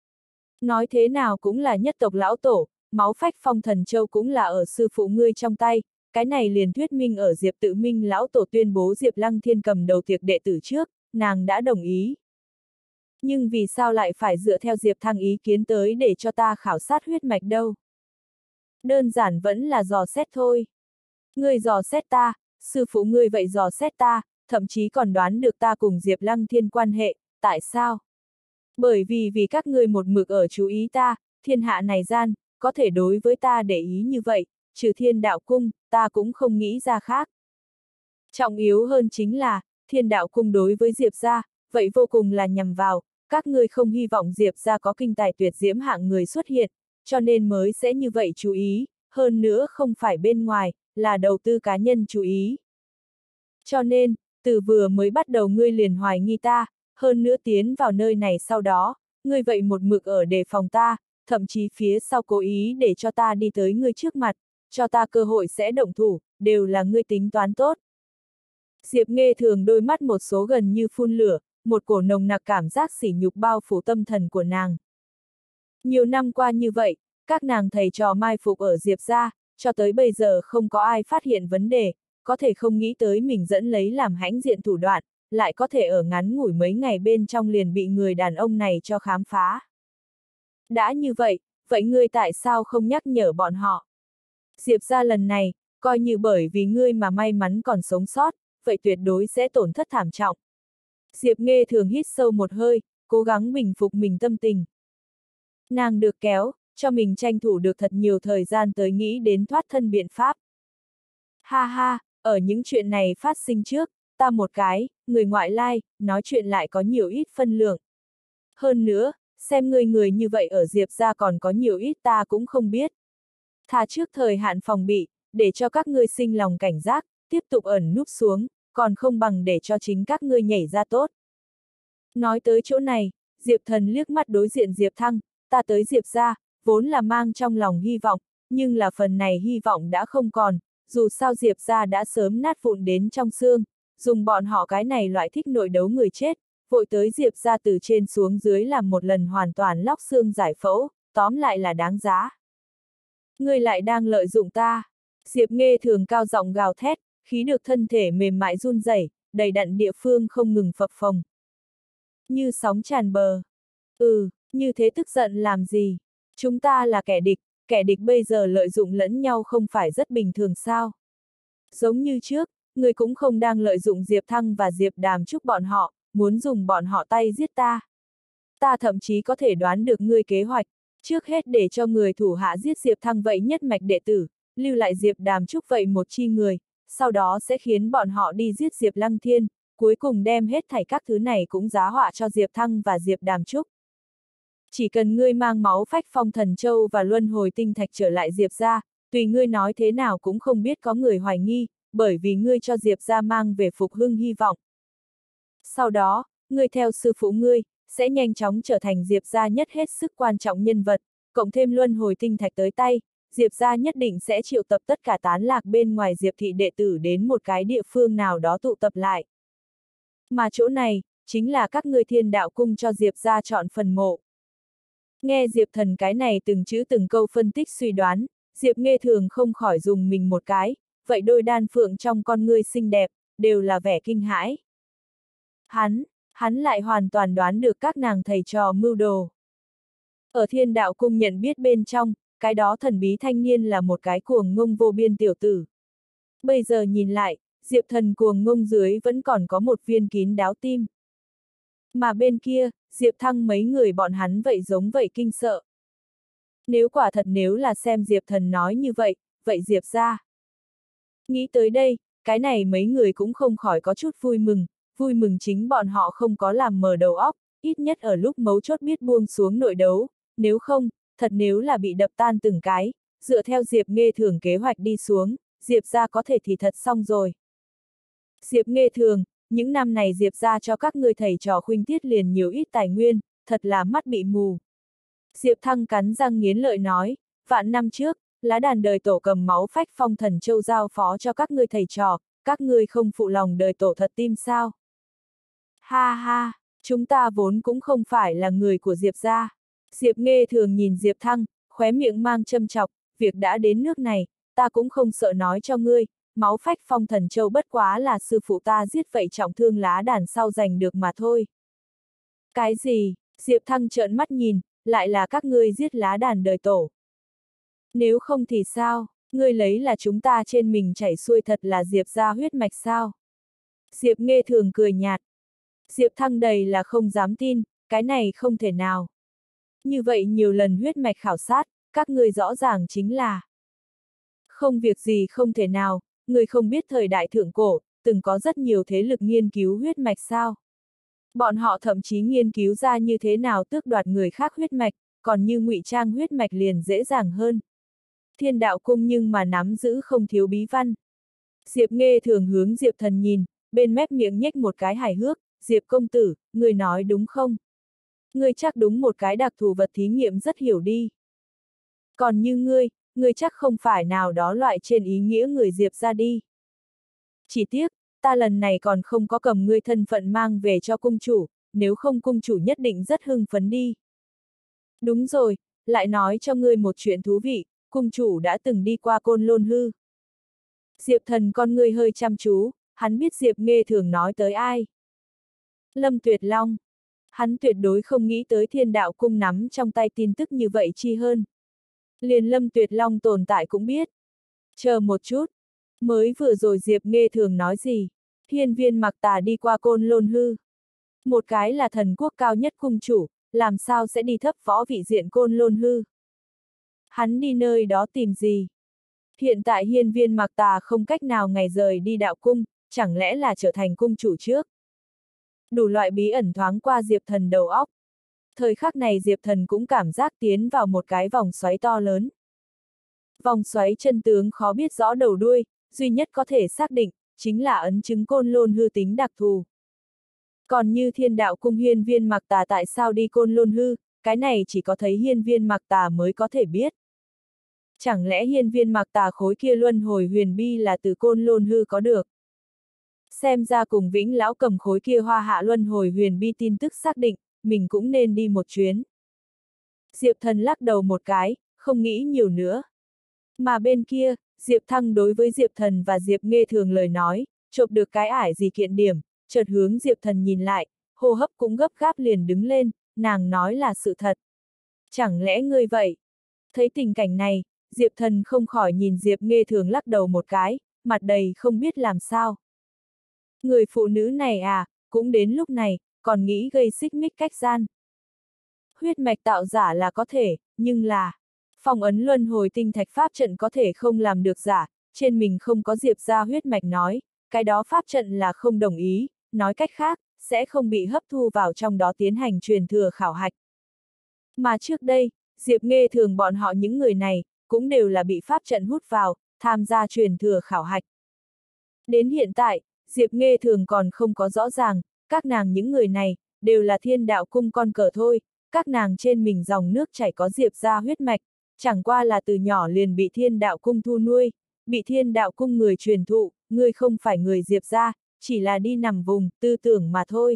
Nói thế nào cũng là nhất tộc lão tổ, máu phách phong thần châu cũng là ở sư phụ ngươi trong tay, cái này liền thuyết minh ở Diệp Tự Minh lão tổ tuyên bố Diệp Lăng Thiên cầm đầu tiệc đệ tử trước, nàng đã đồng ý. Nhưng vì sao lại phải dựa theo Diệp Thăng ý kiến tới để cho ta khảo sát huyết mạch đâu? Đơn giản vẫn là dò xét thôi. Ngươi dò xét ta, sư phụ ngươi vậy dò xét ta, thậm chí còn đoán được ta cùng Diệp Lăng Thiên quan hệ, tại sao? Bởi vì các ngươi một mực ở chú ý ta, thiên hạ này gian, có thể đối với ta để ý như vậy, trừ Thiên Đạo Cung, ta cũng không nghĩ ra khác. Trọng yếu hơn chính là, Thiên Đạo Cung đối với Diệp gia, vậy vô cùng là nhằm vào, các ngươi không hy vọng Diệp gia có kinh tài tuyệt diễm hạng người xuất hiện, cho nên mới sẽ như vậy chú ý, hơn nữa không phải bên ngoài, là đầu tư cá nhân chú ý. Cho nên, từ vừa mới bắt đầu ngươi liền hoài nghi ta, hơn nữa tiến vào nơi này sau đó, ngươi vậy một mực ở đề phòng ta, thậm chí phía sau cố ý để cho ta đi tới ngươi trước mặt, cho ta cơ hội sẽ động thủ, đều là ngươi tính toán tốt. Diệp Nghê Thường đôi mắt một số gần như phun lửa, một cổ nồng nặc cảm giác sỉ nhục bao phủ tâm thần của nàng. Nhiều năm qua như vậy, các nàng thầy trò mai phục ở Diệp gia, cho tới bây giờ không có ai phát hiện vấn đề, có thể không nghĩ tới mình dẫn lấy làm hãnh diện thủ đoạn, lại có thể ở ngắn ngủi mấy ngày bên trong liền bị người đàn ông này cho khám phá. Đã như vậy, vậy ngươi tại sao không nhắc nhở bọn họ? Diệp gia lần này, coi như bởi vì ngươi mà may mắn còn sống sót, vậy tuyệt đối sẽ tổn thất thảm trọng. Diệp Nghê Thường hít sâu một hơi, cố gắng bình phục mình tâm tình. Nàng được kéo, cho mình tranh thủ được thật nhiều thời gian tới nghĩ đến thoát thân biện pháp. Ha ha, ở những chuyện này phát sinh trước, ta một cái, người ngoại lai, nói chuyện lại có nhiều ít phân lượng. Hơn nữa, xem người như vậy ở Diệp gia còn có nhiều ít ta cũng không biết. Thà trước thời hạn phòng bị, để cho các ngươi sinh lòng cảnh giác, tiếp tục ẩn núp xuống, còn không bằng để cho chính các ngươi nhảy ra tốt. Nói tới chỗ này, Diệp Thần liếc mắt đối diện Diệp Thăng, ta tới Diệp gia, vốn là mang trong lòng hy vọng, nhưng là phần này hy vọng đã không còn, dù sao Diệp gia đã sớm nát vụn đến trong xương, dùng bọn họ cái này loại thích nội đấu người chết, vội tới Diệp gia từ trên xuống dưới làm một lần hoàn toàn lóc xương giải phẫu, tóm lại là đáng giá. Ngươi lại đang lợi dụng ta. Diệp Nghê Thường cao giọng gào thét, khí được thân thể mềm mại run rẩy, đầy đặn địa phương không ngừng phập phồng. Như sóng tràn bờ. Như thế tức giận làm gì? Chúng ta là kẻ địch bây giờ lợi dụng lẫn nhau không phải rất bình thường sao? Giống như trước, người cũng không đang lợi dụng Diệp Thăng và Diệp Đàm Trúc bọn họ, muốn dùng bọn họ tay giết ta. Ta thậm chí có thể đoán được ngươi kế hoạch, trước hết để cho người thủ hạ giết Diệp Thăng vậy nhất mạch đệ tử, lưu lại Diệp Đàm Trúc vậy một chi người, sau đó sẽ khiến bọn họ đi giết Diệp Lăng Thiên, cuối cùng đem hết thảy các thứ này cũng giá họa cho Diệp Thăng và Diệp Đàm Trúc. Chỉ cần ngươi mang máu phách phong thần châu và luân hồi tinh thạch trở lại Diệp gia, tùy ngươi nói thế nào cũng không biết có người hoài nghi, bởi vì ngươi cho Diệp gia mang về phục hưng hy vọng. Sau đó, ngươi theo sư phụ ngươi, sẽ nhanh chóng trở thành Diệp gia nhất hết sức quan trọng nhân vật, cộng thêm luân hồi tinh thạch tới tay, Diệp gia nhất định sẽ triệu tập tất cả tán lạc bên ngoài Diệp thị đệ tử đến một cái địa phương nào đó tụ tập lại. Mà chỗ này, chính là các ngươi Thiên Đạo Cung cho Diệp gia chọn phần mộ. Nghe Diệp Thần cái này từng chữ từng câu phân tích suy đoán, Diệp Nghê Thường không khỏi dùng mình một cái, vậy đôi đan phượng trong con ngươi xinh đẹp, đều là vẻ kinh hãi. Hắn lại hoàn toàn đoán được các nàng thầy trò mưu đồ. Ở Thiên Đạo Cung nhận biết bên trong, cái đó thần bí thanh niên là một cái cuồng ngông vô biên tiểu tử. Bây giờ nhìn lại, Diệp Thần cuồng ngông dưới vẫn còn có một viên kín đáo tim. Mà bên kia, Diệp Thăng mấy người bọn hắn vậy giống vậy kinh sợ. Nếu quả thật nếu là xem Diệp Thần nói như vậy, vậy Diệp ra. Nghĩ tới đây, cái này mấy người cũng không khỏi có chút vui mừng chính bọn họ không có làm mờ đầu óc, ít nhất ở lúc mấu chốt biết buông xuống nội đấu, nếu không, thật nếu là bị đập tan từng cái, dựa theo Diệp Nghê Thường kế hoạch đi xuống, Diệp ra có thể thì thật xong rồi. Diệp Nghê Thường, những năm này Diệp ra cho các ngươi thầy trò khuynh tiết liền nhiều ít tài nguyên, thật là mắt bị mù. Diệp Thăng cắn răng nghiến lợi nói, vạn năm trước, lá đàn đời tổ cầm máu phách phong thần châu giao phó cho các ngươi thầy trò, các ngươi không phụ lòng đời tổ thật tim sao? Ha ha, chúng ta vốn cũng không phải là người của Diệp gia. Diệp Nghê Thường nhìn Diệp Thăng, khóe miệng mang châm chọc, việc đã đến nước này, ta cũng không sợ nói cho ngươi, máu phách phong thần châu bất quá là sư phụ ta giết vậy trọng thương lá đàn sau giành được mà thôi. Cái gì? Diệp Thăng trợn mắt nhìn, lại là các ngươi giết lá đàn đời tổ. Nếu không thì sao, ngươi lấy là chúng ta trên mình chảy xuôi thật là Diệp gia huyết mạch sao? Diệp Nghê Thường cười nhạt. Diệp Thăng đầy là không dám tin, cái này không thể nào. Như vậy nhiều lần huyết mạch khảo sát, các ngươi rõ ràng chính là. Không việc gì không thể nào, người không biết thời đại thượng cổ, từng có rất nhiều thế lực nghiên cứu huyết mạch sao. Bọn họ thậm chí nghiên cứu ra như thế nào tước đoạt người khác huyết mạch, còn như ngụy trang huyết mạch liền dễ dàng hơn. Thiên Đạo Cung nhưng mà nắm giữ không thiếu bí văn. Diệp Nghê Thường hướng Diệp Thần nhìn, bên mép miệng nhếch một cái hài hước, Diệp công tử, người nói đúng không? Ngươi chắc đúng một cái đặc thù vật thí nghiệm rất hiểu đi. Còn như ngươi chắc không phải nào đó loại trên ý nghĩa người Diệp ra đi. Chỉ tiếc, ta lần này còn không có cầm ngươi thân phận mang về cho cung chủ, nếu không cung chủ nhất định rất hưng phấn đi. Đúng rồi, lại nói cho ngươi một chuyện thú vị, cung chủ đã từng đi qua Côn Lôn Hư. Diệp Thần con ngươi hơi chăm chú, hắn biết Diệp Nghê Thường nói tới ai. Lâm Tuyệt Long. Hắn tuyệt đối không nghĩ tới Thiên Đạo Cung nắm trong tay tin tức như vậy chi hơn. Liền Lâm Tuyệt Long tồn tại cũng biết. Chờ một chút. Mới vừa rồi Diệp Nghê Thường nói gì? Hiên Viên Mặc Tà đi qua Côn Lôn Hư. Một cái là thần quốc cao nhất cung chủ, làm sao sẽ đi thấp võ vị diện Côn Lôn Hư? Hắn đi nơi đó tìm gì? Hiện tại hiên viên Mạc Tà không cách nào ngày rời đi đạo cung, chẳng lẽ là trở thành cung chủ trước? Đủ loại bí ẩn thoáng qua Diệp Thần đầu óc. Thời khắc này Diệp Thần cũng cảm giác tiến vào một cái vòng xoáy to lớn. Vòng xoáy chân tướng khó biết rõ đầu đuôi, duy nhất có thể xác định, chính là ấn chứng Côn Lôn hư tính đặc thù. Còn như Thiên Đạo Cung hiên viên Mạc Tà tại sao đi Côn Lôn hư, cái này chỉ có thấy hiên viên Mạc Tà mới có thể biết. Chẳng lẽ hiên viên Mạc Tà khối kia luân hồi huyền bi là từ Côn Lôn hư có được? Xem ra cùng Vĩnh Lão cầm khối kia hoa hạ luân hồi huyền bi tin tức xác định, mình cũng nên đi một chuyến. Diệp Thần lắc đầu một cái, không nghĩ nhiều nữa. Mà bên kia, Diệp Thăng đối với Diệp Thần và Diệp Nghê Thường lời nói, chộp được cái ải gì kiện điểm, chợt hướng Diệp Thần nhìn lại, hô hấp cũng gấp gáp liền đứng lên, nàng nói là sự thật. Chẳng lẽ ngươi vậy? Thấy tình cảnh này, Diệp Thần không khỏi nhìn Diệp Nghê Thường lắc đầu một cái, mặt đầy không biết làm sao. Người phụ nữ này à, cũng đến lúc này, còn nghĩ gây xích mích cách gian. Huyết mạch tạo giả là có thể, nhưng là phong ấn luân hồi tinh thạch pháp trận có thể không làm được giả, trên mình không có Diệp ra huyết mạch nói, cái đó pháp trận là không đồng ý, nói cách khác, sẽ không bị hấp thu vào trong đó tiến hành truyền thừa khảo hạch. Mà trước đây, Diệp Nghê Thường bọn họ những người này, cũng đều là bị pháp trận hút vào, tham gia truyền thừa khảo hạch. Đến hiện tại, Diệp Nghê Thường còn không có rõ ràng, các nàng những người này, đều là Thiên Đạo Cung con cờ thôi, các nàng trên mình dòng nước chảy có Diệp ra huyết mạch, chẳng qua là từ nhỏ liền bị Thiên Đạo Cung thu nuôi, bị Thiên Đạo Cung người truyền thụ, ngươi không phải người Diệp ra, chỉ là đi nằm vùng, tư tưởng mà thôi.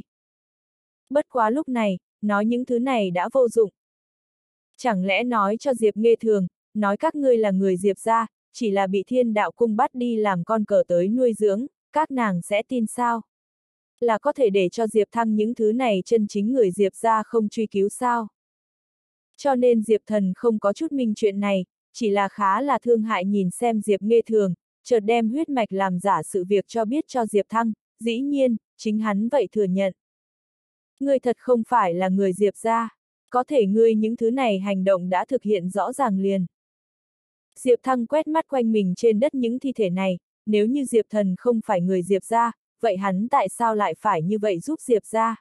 Bất quá lúc này, nói những thứ này đã vô dụng. Chẳng lẽ nói cho Diệp Nghê Thường, nói các ngươi là người Diệp ra, chỉ là bị Thiên Đạo Cung bắt đi làm con cờ tới nuôi dưỡng, các nàng sẽ tin sao? Là có thể để cho Diệp Thăng những thứ này chân chính người Diệp ra không truy cứu sao? Cho nên Diệp Thần không có chút minh chuyện này, chỉ là khá là thương hại nhìn xem Diệp Nghê Thường, chợt đem huyết mạch làm giả sự việc cho biết cho Diệp Thăng, dĩ nhiên, chính hắn vậy thừa nhận. Ngươi thật không phải là người Diệp ra, có thể ngươi những thứ này hành động đã thực hiện rõ ràng liền. Diệp Thăng quét mắt quanh mình trên đất những thi thể này, nếu như Diệp Thần không phải người Diệp ra, vậy hắn tại sao lại phải như vậy giúp Diệp ra?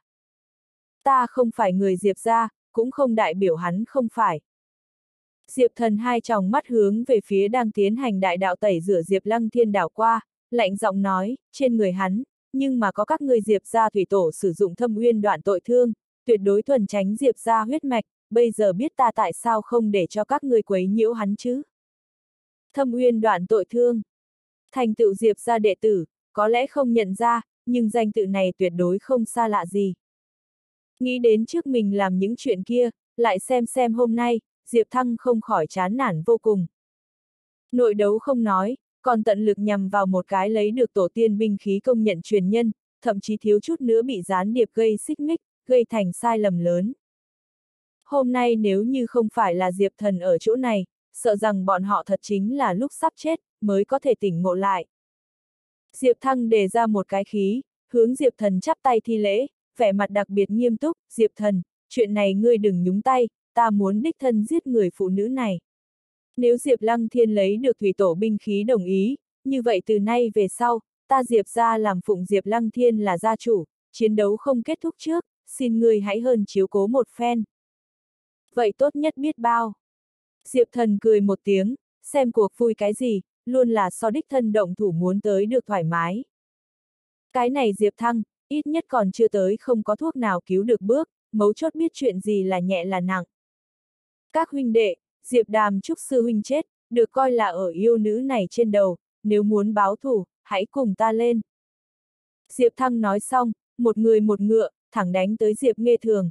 Ta không phải người Diệp ra, cũng không đại biểu hắn không phải. Diệp Thần hai tròng mắt hướng về phía đang tiến hành đại đạo tẩy rửa Diệp Lăng Thiên đảo qua, lạnh giọng nói, trên người hắn, nhưng mà có các người Diệp ra thủy tổ sử dụng thâm uyên đoạn tội thương, tuyệt đối thuần tránh Diệp ra huyết mạch, bây giờ biết ta tại sao không để cho các người quấy nhiễu hắn chứ? Thâm uyên đoạn tội thương. Thành tựu Diệp ra đệ tử, có lẽ không nhận ra, nhưng danh tự này tuyệt đối không xa lạ gì. Nghĩ đến trước mình làm những chuyện kia, lại xem hôm nay, Diệp Thăng không khỏi chán nản vô cùng. Nội đấu không nói, còn tận lực nhằm vào một cái lấy được tổ tiên binh khí công nhận truyền nhân, thậm chí thiếu chút nữa bị gián điệp gây xích mích, gây thành sai lầm lớn. Hôm nay nếu như không phải là Diệp Thần ở chỗ này, sợ rằng bọn họ thật chính là lúc sắp chết, mới có thể tỉnh ngộ lại. Diệp Thăng đề ra một cái khí, hướng Diệp Thần chắp tay thi lễ, vẻ mặt đặc biệt nghiêm túc, Diệp Thần, chuyện này ngươi đừng nhúng tay, ta muốn đích thân giết người phụ nữ này. Nếu Diệp Lăng Thiên lấy được thủy tổ binh khí đồng ý, như vậy từ nay về sau, ta Diệp ra làm phụng Diệp Lăng Thiên là gia chủ, chiến đấu không kết thúc trước, xin ngươi hãy hơn chiếu cố một phen. Vậy tốt nhất biết bao. Diệp Thần cười một tiếng, xem cuộc vui cái gì, luôn là so đích thân động thủ muốn tới được thoải mái. Cái này Diệp Thăng, ít nhất còn chưa tới không có thuốc nào cứu được bước, mấu chốt biết chuyện gì là nhẹ là nặng. Các huynh đệ, Diệp Đàm chúc sư huynh chết, được coi là ở yêu nữ này trên đầu, nếu muốn báo thù, hãy cùng ta lên. Diệp Thăng nói xong, một người một ngựa, thẳng đánh tới Diệp Nghê Thường.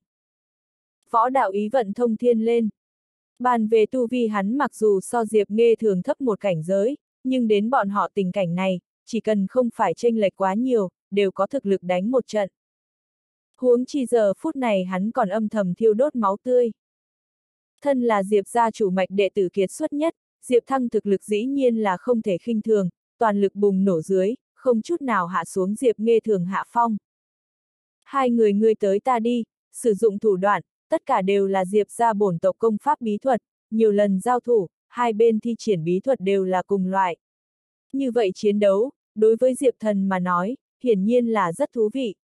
Võ đạo ý vận thông thiên lên. Bàn về tu vi hắn mặc dù so Diệp Nghê Thường thấp một cảnh giới, nhưng đến bọn họ tình cảnh này, chỉ cần không phải chênh lệch quá nhiều, đều có thực lực đánh một trận. Huống chi giờ phút này hắn còn âm thầm thiêu đốt máu tươi. Thân là Diệp gia chủ mạch đệ tử kiệt xuất nhất, Diệp Thăng thực lực dĩ nhiên là không thể khinh thường, toàn lực bùng nổ dưới, không chút nào hạ xuống Diệp Nghê Thường hạ phong. Hai người ngươi tới ta đi, sử dụng thủ đoạn, tất cả đều là Diệp gia bổn tộc công pháp bí thuật, nhiều lần giao thủ, hai bên thi triển bí thuật đều là cùng loại. Như vậy chiến đấu, đối với Diệp Thần mà nói, hiển nhiên là rất thú vị.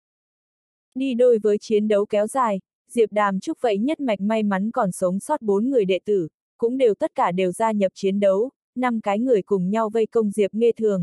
Đi đôi với chiến đấu kéo dài, Diệp Đàm Trúc vậy nhất mạch may mắn còn sống sót 4 người đệ tử, cũng tất cả đều gia nhập chiến đấu, 5 cái người cùng nhau vây công Diệp Nghê Thường.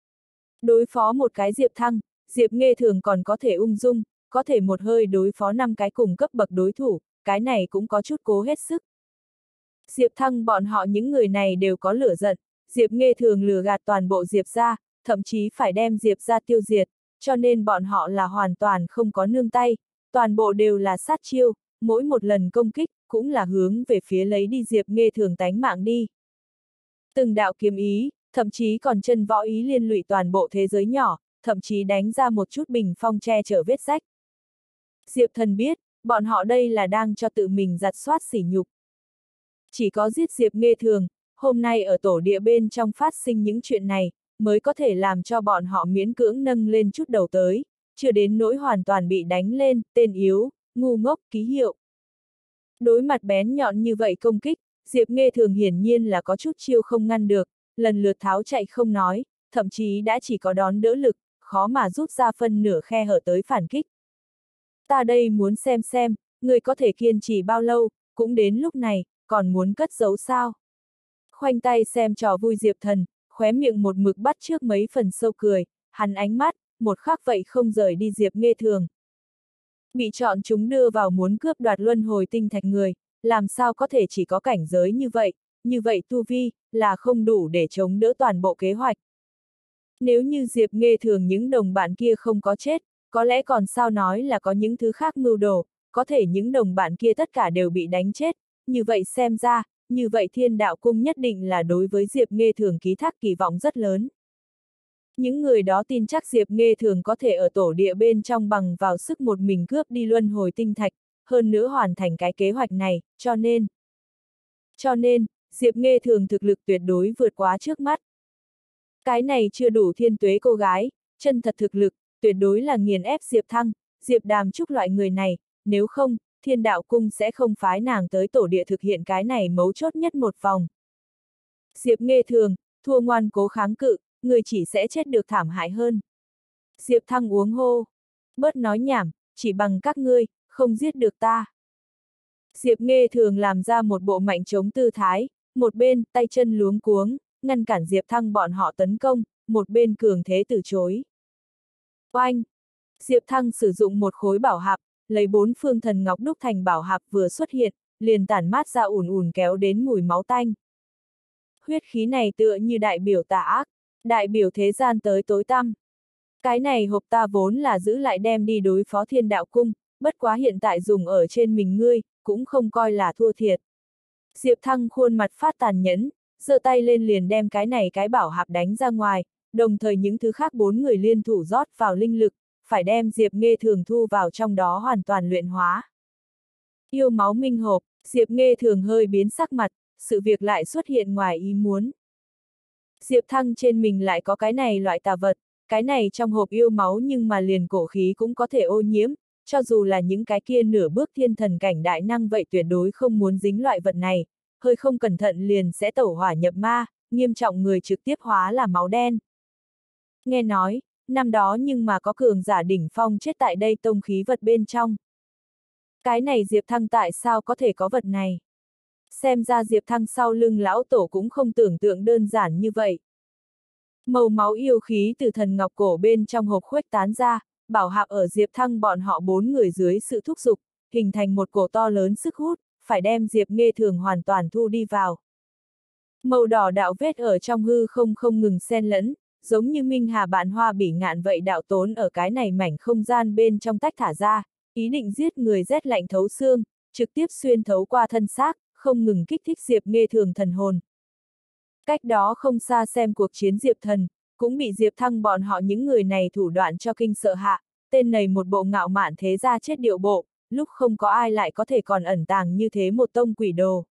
Đối phó một cái Diệp Thăng, Diệp Nghê Thường còn có thể ung dung, có thể một hơi đối phó 5 cái cùng cấp bậc đối thủ, cái này cũng có chút cố hết sức. Diệp Thăng bọn họ những người này đều có lửa giận, Diệp Nghê Thường lừa gạt toàn bộ Diệp gia, thậm chí phải đem Diệp gia tiêu diệt, cho nên bọn họ là hoàn toàn không có nương tay, toàn bộ đều là sát chiêu, mỗi một lần công kích cũng là hướng về phía lấy đi Diệp Nghê Thường tánh mạng đi. Từng đạo kiếm ý, thậm chí còn chân võ ý liên lụy toàn bộ thế giới nhỏ, thậm chí đánh ra một chút bình phong che chở vết rách. Diệp Thần biết, bọn họ đây là đang cho tự mình giặt xoát sỉ nhục. Chỉ có giết Diệp Nghê Thường, hôm nay ở tổ địa bên trong phát sinh những chuyện này, mới có thể làm cho bọn họ miễn cưỡng nâng lên chút đầu tới, chưa đến nỗi hoàn toàn bị đánh lên, tên yếu, ngu ngốc, ký hiệu. Đối mặt bén nhọn như vậy công kích, Diệp Nghê Thường hiển nhiên là có chút chiêu không ngăn được, lần lượt tháo chạy không nói, thậm chí đã chỉ có đón đỡ lực, khó mà rút ra phân nửa khe hở tới phản kích. Ta đây muốn xem, người có thể kiên trì bao lâu, cũng đến lúc này, còn muốn cất giấu sao? Khoanh tay xem trò vui Diệp Thần, khóe miệng một mực bắt trước mấy phần sâu cười, hắn ánh mắt, một khắc vậy không rời đi Diệp Nghê Thường. Bị chọn chúng đưa vào muốn cướp đoạt luân hồi tinh thạch người, làm sao có thể chỉ có cảnh giới như vậy tu vi, là không đủ để chống đỡ toàn bộ kế hoạch. Nếu như Diệp Nghê Thường những đồng bạn kia không có chết, có lẽ còn sao nói là có những thứ khác mưu đồ, có thể những đồng bạn kia tất cả đều bị đánh chết, như vậy xem ra, như vậy Thiên Đạo Cung nhất định là đối với Diệp Nghê Thường ký thác kỳ vọng rất lớn. Những người đó tin chắc Diệp Nghê Thường có thể ở tổ địa bên trong bằng vào sức một mình cướp đi luân hồi tinh thạch, hơn nữa hoàn thành cái kế hoạch này, cho nên, Diệp Nghê Thường thực lực tuyệt đối vượt quá trước mắt. Cái này chưa đủ thiên tuế cô gái, chân thật thực lực, tuyệt đối là nghiền ép Diệp Thăng, Diệp Đàm Trúc loại người này, nếu không, Thiên Đạo Cung sẽ không phái nàng tới tổ địa thực hiện cái này mấu chốt nhất một vòng. Diệp Nghê Thường, thua ngoan cố kháng cự, người chỉ sẽ chết được thảm hại hơn. Diệp Thăng uống hô. Bớt nói nhảm, chỉ bằng các ngươi, không giết được ta. Diệp Nghê Thường làm ra một bộ mạnh chống tư thái, một bên, tay chân luống cuống, ngăn cản Diệp Thăng bọn họ tấn công, một bên cường thế từ chối. Oanh! Diệp Thăng sử dụng một khối bảo hạp, lấy 4 phương thần ngọc đúc thành bảo hạp vừa xuất hiện, liền tản mát ra ùn ùn kéo đến mùi máu tanh. Huyết khí này tựa như đại biểu tà ác, đại biểu thế gian tới tối tăm. Cái này hộp ta vốn là giữ lại đem đi đối phó Thiên Đạo Cung, bất quá hiện tại dùng ở trên mình ngươi, cũng không coi là thua thiệt. Diệp Thăng khuôn mặt phát tàn nhẫn, giơ tay lên liền đem cái bảo hạp đánh ra ngoài, đồng thời những thứ khác 4 người liên thủ rót vào linh lực, phải đem Diệp Nghê Thường thu vào trong đó hoàn toàn luyện hóa. Yêu máu minh hộp, Diệp Nghê Thường hơi biến sắc mặt, sự việc lại xuất hiện ngoài ý muốn. Diệp Thăng trên mình lại có cái này loại tà vật, cái này trong hộp yêu máu nhưng mà liền cổ khí cũng có thể ô nhiễm, cho dù là những cái kia nửa bước thiên thần cảnh đại năng vậy tuyệt đối không muốn dính loại vật này, hơi không cẩn thận liền sẽ tẩu hỏa nhập ma, nghiêm trọng người trực tiếp hóa là máu đen. Nghe nói, năm đó nhưng mà có cường giả đỉnh phong chết tại đây tông khí vật bên trong. Cái này Diệp Thăng tại sao có thể có vật này? Xem ra Diệp Thăng sau lưng lão tổ cũng không tưởng tượng đơn giản như vậy. Màu máu yêu khí từ thần ngọc cổ bên trong hộp khuếch tán ra, bảo hạp ở Diệp Thăng bọn họ 4 người dưới sự thúc giục, hình thành một cổ to lớn sức hút, phải đem Diệp Nghê Thường hoàn toàn thu đi vào. Màu đỏ đạo vết ở trong hư không ngừng xen lẫn, giống như Minh Hà Bạn Hoa bỉ ngạn vậy đạo tốn ở cái này mảnh không gian bên trong tách thả ra, ý định giết người rét lạnh thấu xương, trực tiếp xuyên thấu qua thân xác, không ngừng kích thích Diệp Nghê Thường thần hồn. Cách đó không xa xem cuộc chiến Diệp Thần, cũng bị Diệp Thăng bọn họ những người này thủ đoạn cho kinh sợ hạ, tên này một bộ ngạo mạn thế ra chết điệu bộ, lúc không có ai lại có thể còn ẩn tàng như thế một tông quỷ đồ.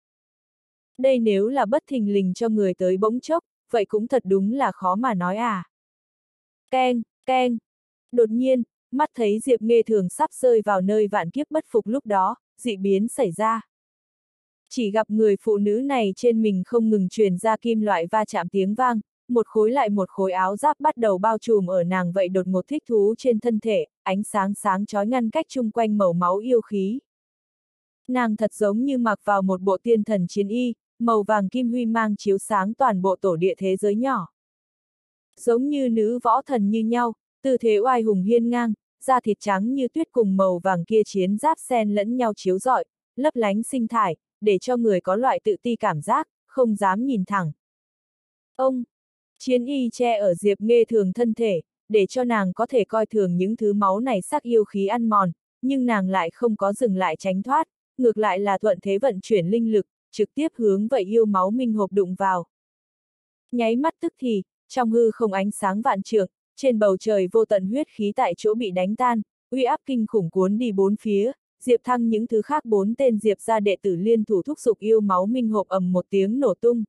Đây nếu là bất thình lình cho người tới bỗng chốc, vậy cũng thật đúng là khó mà nói à. Keng, keng. Đột nhiên, mắt thấy Diệp Nghê Thường sắp rơi vào nơi vạn kiếp bất phục lúc đó, dị biến xảy ra. Chỉ gặp người phụ nữ này trên mình không ngừng truyền ra kim loại va chạm tiếng vang, một khối lại một khối áo giáp bắt đầu bao trùm ở nàng vậy đột ngột thích thú trên thân thể, ánh sáng sáng chói ngăn cách chung quanh màu máu yêu khí. Nàng thật giống như mặc vào một bộ tiên thần chiến y, màu vàng kim huy mang chiếu sáng toàn bộ tổ địa thế giới nhỏ. Giống như nữ võ thần như nhau, tư thế oai hùng hiên ngang, da thịt trắng như tuyết cùng màu vàng kia chiến giáp xen lẫn nhau chiếu rọi, lấp lánh sinh thải, để cho người có loại tự ti cảm giác, không dám nhìn thẳng. Ông, chiến y che ở Diệp Nghê Thường thân thể, để cho nàng có thể coi thường những thứ máu này sắc yêu khí ăn mòn, nhưng nàng lại không có dừng lại tránh thoát, ngược lại là thuận thế vận chuyển linh lực, trực tiếp hướng vậy yêu máu minh hộp đụng vào. Nháy mắt tức thì, trong hư không ánh sáng vạn trượng, trên bầu trời vô tận huyết khí tại chỗ bị đánh tan, uy áp kinh khủng cuốn đi bốn phía, Diệp Thăng những thứ khác 4 tên Diệp gia đệ tử liên thủ thúc giục yêu máu minh hộp ầm một tiếng nổ tung.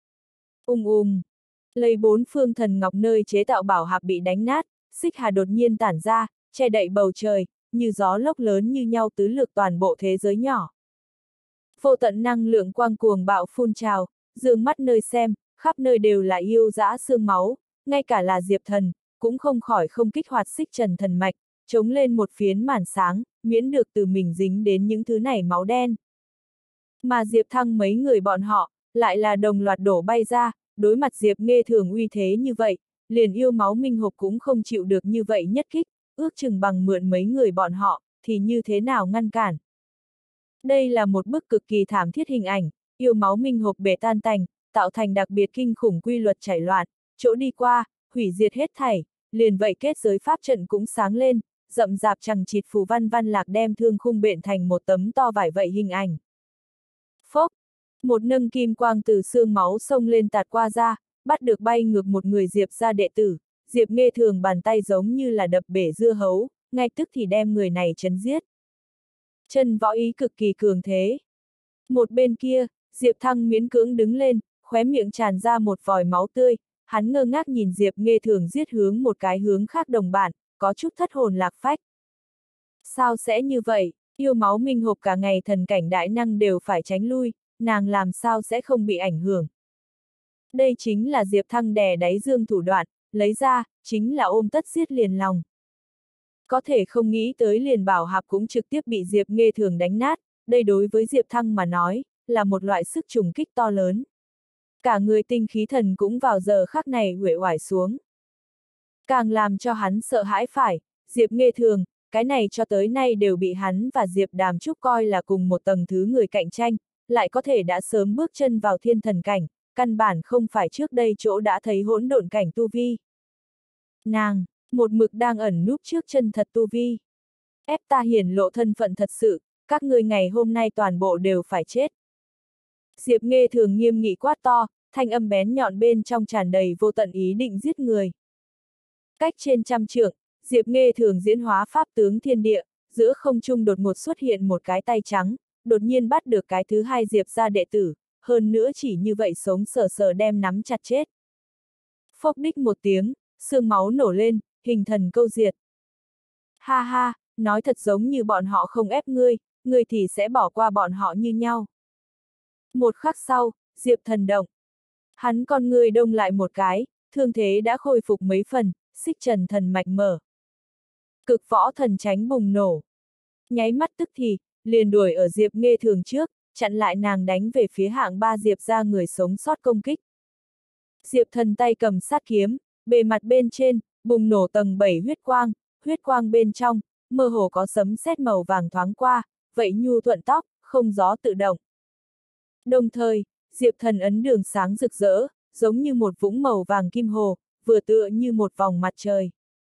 Lấy 4 phương thần ngọc nơi chế tạo bảo hạp bị đánh nát, xích hà đột nhiên tản ra, che đậy bầu trời, như gió lốc lớn như nhau tứ lược toàn bộ thế giới nhỏ. Vô tận năng lượng quang cuồng bạo phun trào, dương mắt nơi xem, khắp nơi đều là yêu dã xương máu, ngay cả là Diệp Thần, cũng không khỏi không kích hoạt xích trần thần mạch, chống lên một phiến màn sáng, miễn được từ mình dính đến những thứ này máu đen. Mà Diệp Thăng mấy người bọn họ, lại là đồng loạt đổ bay ra, đối mặt Diệp Nghê Thường uy thế như vậy, liền yêu máu minh hộp cũng không chịu được như vậy nhất kích, ước chừng bằng mượn mấy người bọn họ, thì như thế nào ngăn cản. Đây là một bức cực kỳ thảm thiết hình ảnh, yêu máu minh hộp bể tan tành, tạo thành đặc biệt kinh khủng quy luật chảy loạn, chỗ đi qua, hủy diệt hết thảy, liền vậy kết giới pháp trận cũng sáng lên, rậm rạp chằng chịt phù văn văn lạc đem thương khung bện thành một tấm to vải vậy hình ảnh. Phốc, một nâng kim quang từ xương máu xông lên tạt qua ra, bắt được bay ngược một người Diệp gia đệ tử, Diệp Nghê Thường bàn tay giống như là đập bể dưa hấu, ngay tức thì đem người này chấn giết. Chân võ ý cực kỳ cường thế. Một bên kia, Diệp Thăng miễn cưỡng đứng lên, khóe miệng tràn ra một vòi máu tươi, hắn ngơ ngác nhìn Diệp Nghê Thường giết hướng một cái hướng khác đồng bạn, có chút thất hồn lạc phách. Sao sẽ như vậy, yêu máu minh hộp cả ngày thần cảnh đại năng đều phải tránh lui, nàng làm sao sẽ không bị ảnh hưởng. Đây chính là Diệp Thăng đè đáy dương thủ đoạn, lấy ra, chính là ôm tất giết liền lòng. Có thể không nghĩ tới liền bảo hạp cũng trực tiếp bị Diệp Nghê Thường đánh nát, đây đối với Diệp Thăng mà nói, là một loại sức trùng kích to lớn. Cả người tinh khí thần cũng vào giờ khắc này uể oải xuống. Càng làm cho hắn sợ hãi phải, Diệp Nghê Thường, cái này cho tới nay đều bị hắn và Diệp Đàm Trúc coi là cùng một tầng thứ người cạnh tranh, lại có thể đã sớm bước chân vào thiên thần cảnh, căn bản không phải trước đây chỗ đã thấy hỗn độn cảnh tu vi. Nàng, một mực đang ẩn núp trước chân thật tu vi. Ép ta hiển lộ thân phận thật sự, các ngươi ngày hôm nay toàn bộ đều phải chết. Diệp Nghê Thường nghiêm nghị quát to, thanh âm bén nhọn bên trong tràn đầy vô tận ý định giết người. Cách trên trăm trượng, Diệp Nghê Thường diễn hóa pháp tướng thiên địa, giữa không trung đột ngột xuất hiện một cái tay trắng, đột nhiên bắt được cái thứ hai Diệp gia đệ tử, hơn nữa chỉ như vậy sống sờ sờ đem nắm chặt chết. Phốc đích một tiếng, xương máu nổ lên, hình thần câu diệt. Ha ha, nói thật giống như bọn họ không ép ngươi, ngươi thì sẽ bỏ qua bọn họ như nhau. Một khắc sau, Diệp Thần động. Hắn con ngươi đông lại một cái, thương thế đã khôi phục mấy phần, xích trần thần mạch mở. Cực võ thần tránh bùng nổ. Nháy mắt tức thì, liền đuổi ở Diệp Nghê Thường trước, chặn lại nàng đánh về phía hạng 3 Diệp ra người sống sót công kích. Diệp Thần tay cầm sát kiếm, bề mặt bên trên, bùng nổ tầng 7 huyết quang bên trong, mơ hồ có sấm sét màu vàng thoáng qua, vậy nhu thuận tóc, không gió tự động. Đồng thời, Diệp Thần ấn đường sáng rực rỡ, giống như một vũng màu vàng kim hồ, vừa tựa như một vòng mặt trời.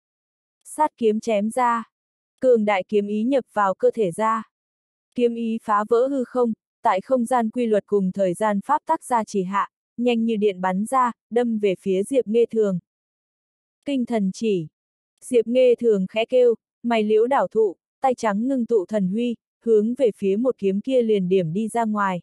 Sát kiếm chém ra, cường đại kiếm ý nhập vào cơ thể ra. Kiếm ý phá vỡ hư không, tại không gian quy luật cùng thời gian pháp tắc gia trì hạ, nhanh như điện bắn ra, đâm về phía Diệp Nghê Thường. Kinh thần chỉ. Diệp Nghê Thường khẽ kêu, mày liễu đảo thụ, tay trắng ngưng tụ thần huy, hướng về phía một kiếm kia liền điểm đi ra ngoài.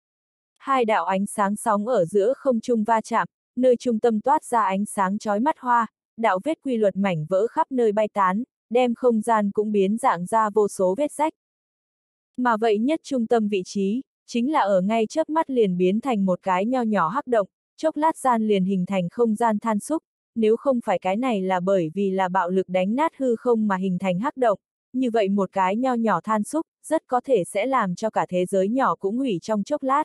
Hai đạo ánh sáng sóng ở giữa không trung va chạm, nơi trung tâm toát ra ánh sáng chói mắt hoa, đạo vết quy luật mảnh vỡ khắp nơi bay tán, đem không gian cũng biến dạng ra vô số vết rách. Mà vậy nhất trung tâm vị trí, chính là ở ngay chớp mắt liền biến thành một cái nho nhỏ hắc động, chốc lát gian liền hình thành không gian than xúc, nếu không phải cái này là bởi vì là bạo lực đánh nát hư không mà hình thành hắc động, như vậy một cái nho nhỏ than xúc, rất có thể sẽ làm cho cả thế giới nhỏ cũng hủy trong chốc lát.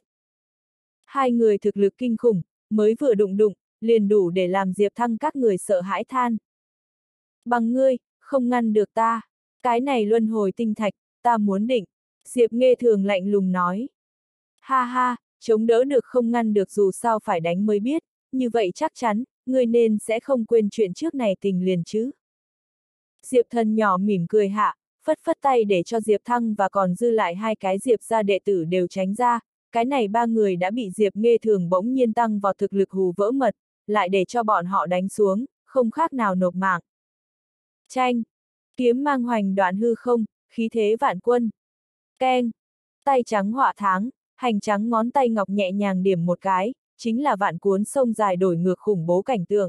Hai người thực lực kinh khủng, mới vừa đụng, liền đủ để làm Diệp Thăng các người sợ hãi than. Bằng ngươi, không ngăn được ta, cái này luân hồi tinh thạch, ta muốn định, Diệp Nghê Thường lạnh lùng nói. Ha ha, chống đỡ được không ngăn được dù sao phải đánh mới biết, như vậy chắc chắn, ngươi nên sẽ không quên chuyện trước này tình liền chứ. Diệp Thần nhỏ mỉm cười hạ, phất phất tay để cho Diệp Thăng và còn dư lại hai cái Diệp gia đệ tử đều tránh ra, cái này ba người đã bị Diệp Nghê Thường bỗng nhiên tăng vào thực lực hù vỡ mật, lại để cho bọn họ đánh xuống, không khác nào nộp mạng. Tranh, kiếm mang hoành đoạn hư không, khí thế vạn quân. Keng, tay trắng họa tháng, hành trắng ngón tay ngọc nhẹ nhàng điểm một cái, chính là vạn cuốn sông dài đổi ngược khủng bố cảnh tượng.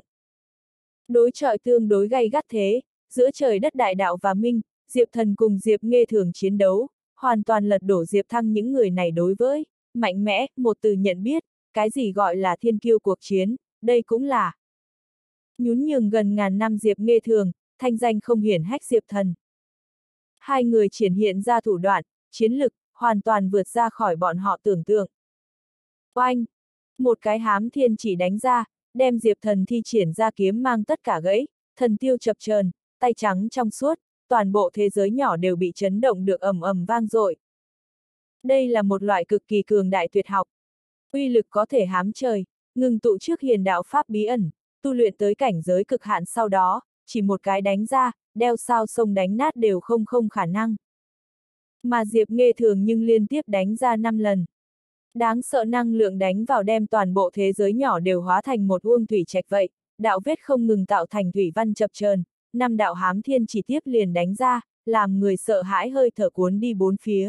Đối chọi tương đối gay gắt thế, giữa trời đất đại đạo và minh, Diệp Thần cùng Diệp Nghê Thường chiến đấu, hoàn toàn lật đổ Diệp Thăng những người này đối với mạnh mẽ, một từ nhận biết, cái gì gọi là thiên kiêu cuộc chiến, đây cũng là nhún nhường gần ngàn năm Diệp Nghê Thường, thanh danh không hiển hách Diệp Thần. Hai người triển hiện ra thủ đoạn, chiến lực, hoàn toàn vượt ra khỏi bọn họ tưởng tượng. Oanh! Một cái hám thiên chỉ đánh ra, đem Diệp Thần thi triển ra kiếm mang tất cả gãy, thần tiêu chập chờn, tay trắng trong suốt, toàn bộ thế giới nhỏ đều bị chấn động được ầm ầm vang dội. Đây là một loại cực kỳ cường đại tuyệt học. Uy lực có thể hám trời, ngừng tụ trước hiền đạo pháp bí ẩn, tu luyện tới cảnh giới cực hạn sau đó, chỉ một cái đánh ra, đeo sao sông đánh nát đều không khả năng. Mà Diệp Nghê Thường nhưng liên tiếp đánh ra 5 lần. Đáng sợ năng lượng đánh vào đem toàn bộ thế giới nhỏ đều hóa thành một uông thủy trạch vậy, đạo vết không ngừng tạo thành thủy văn chập chờn, 5 đạo hám thiên chỉ tiếp liền đánh ra, làm người sợ hãi hơi thở cuốn đi bốn phía.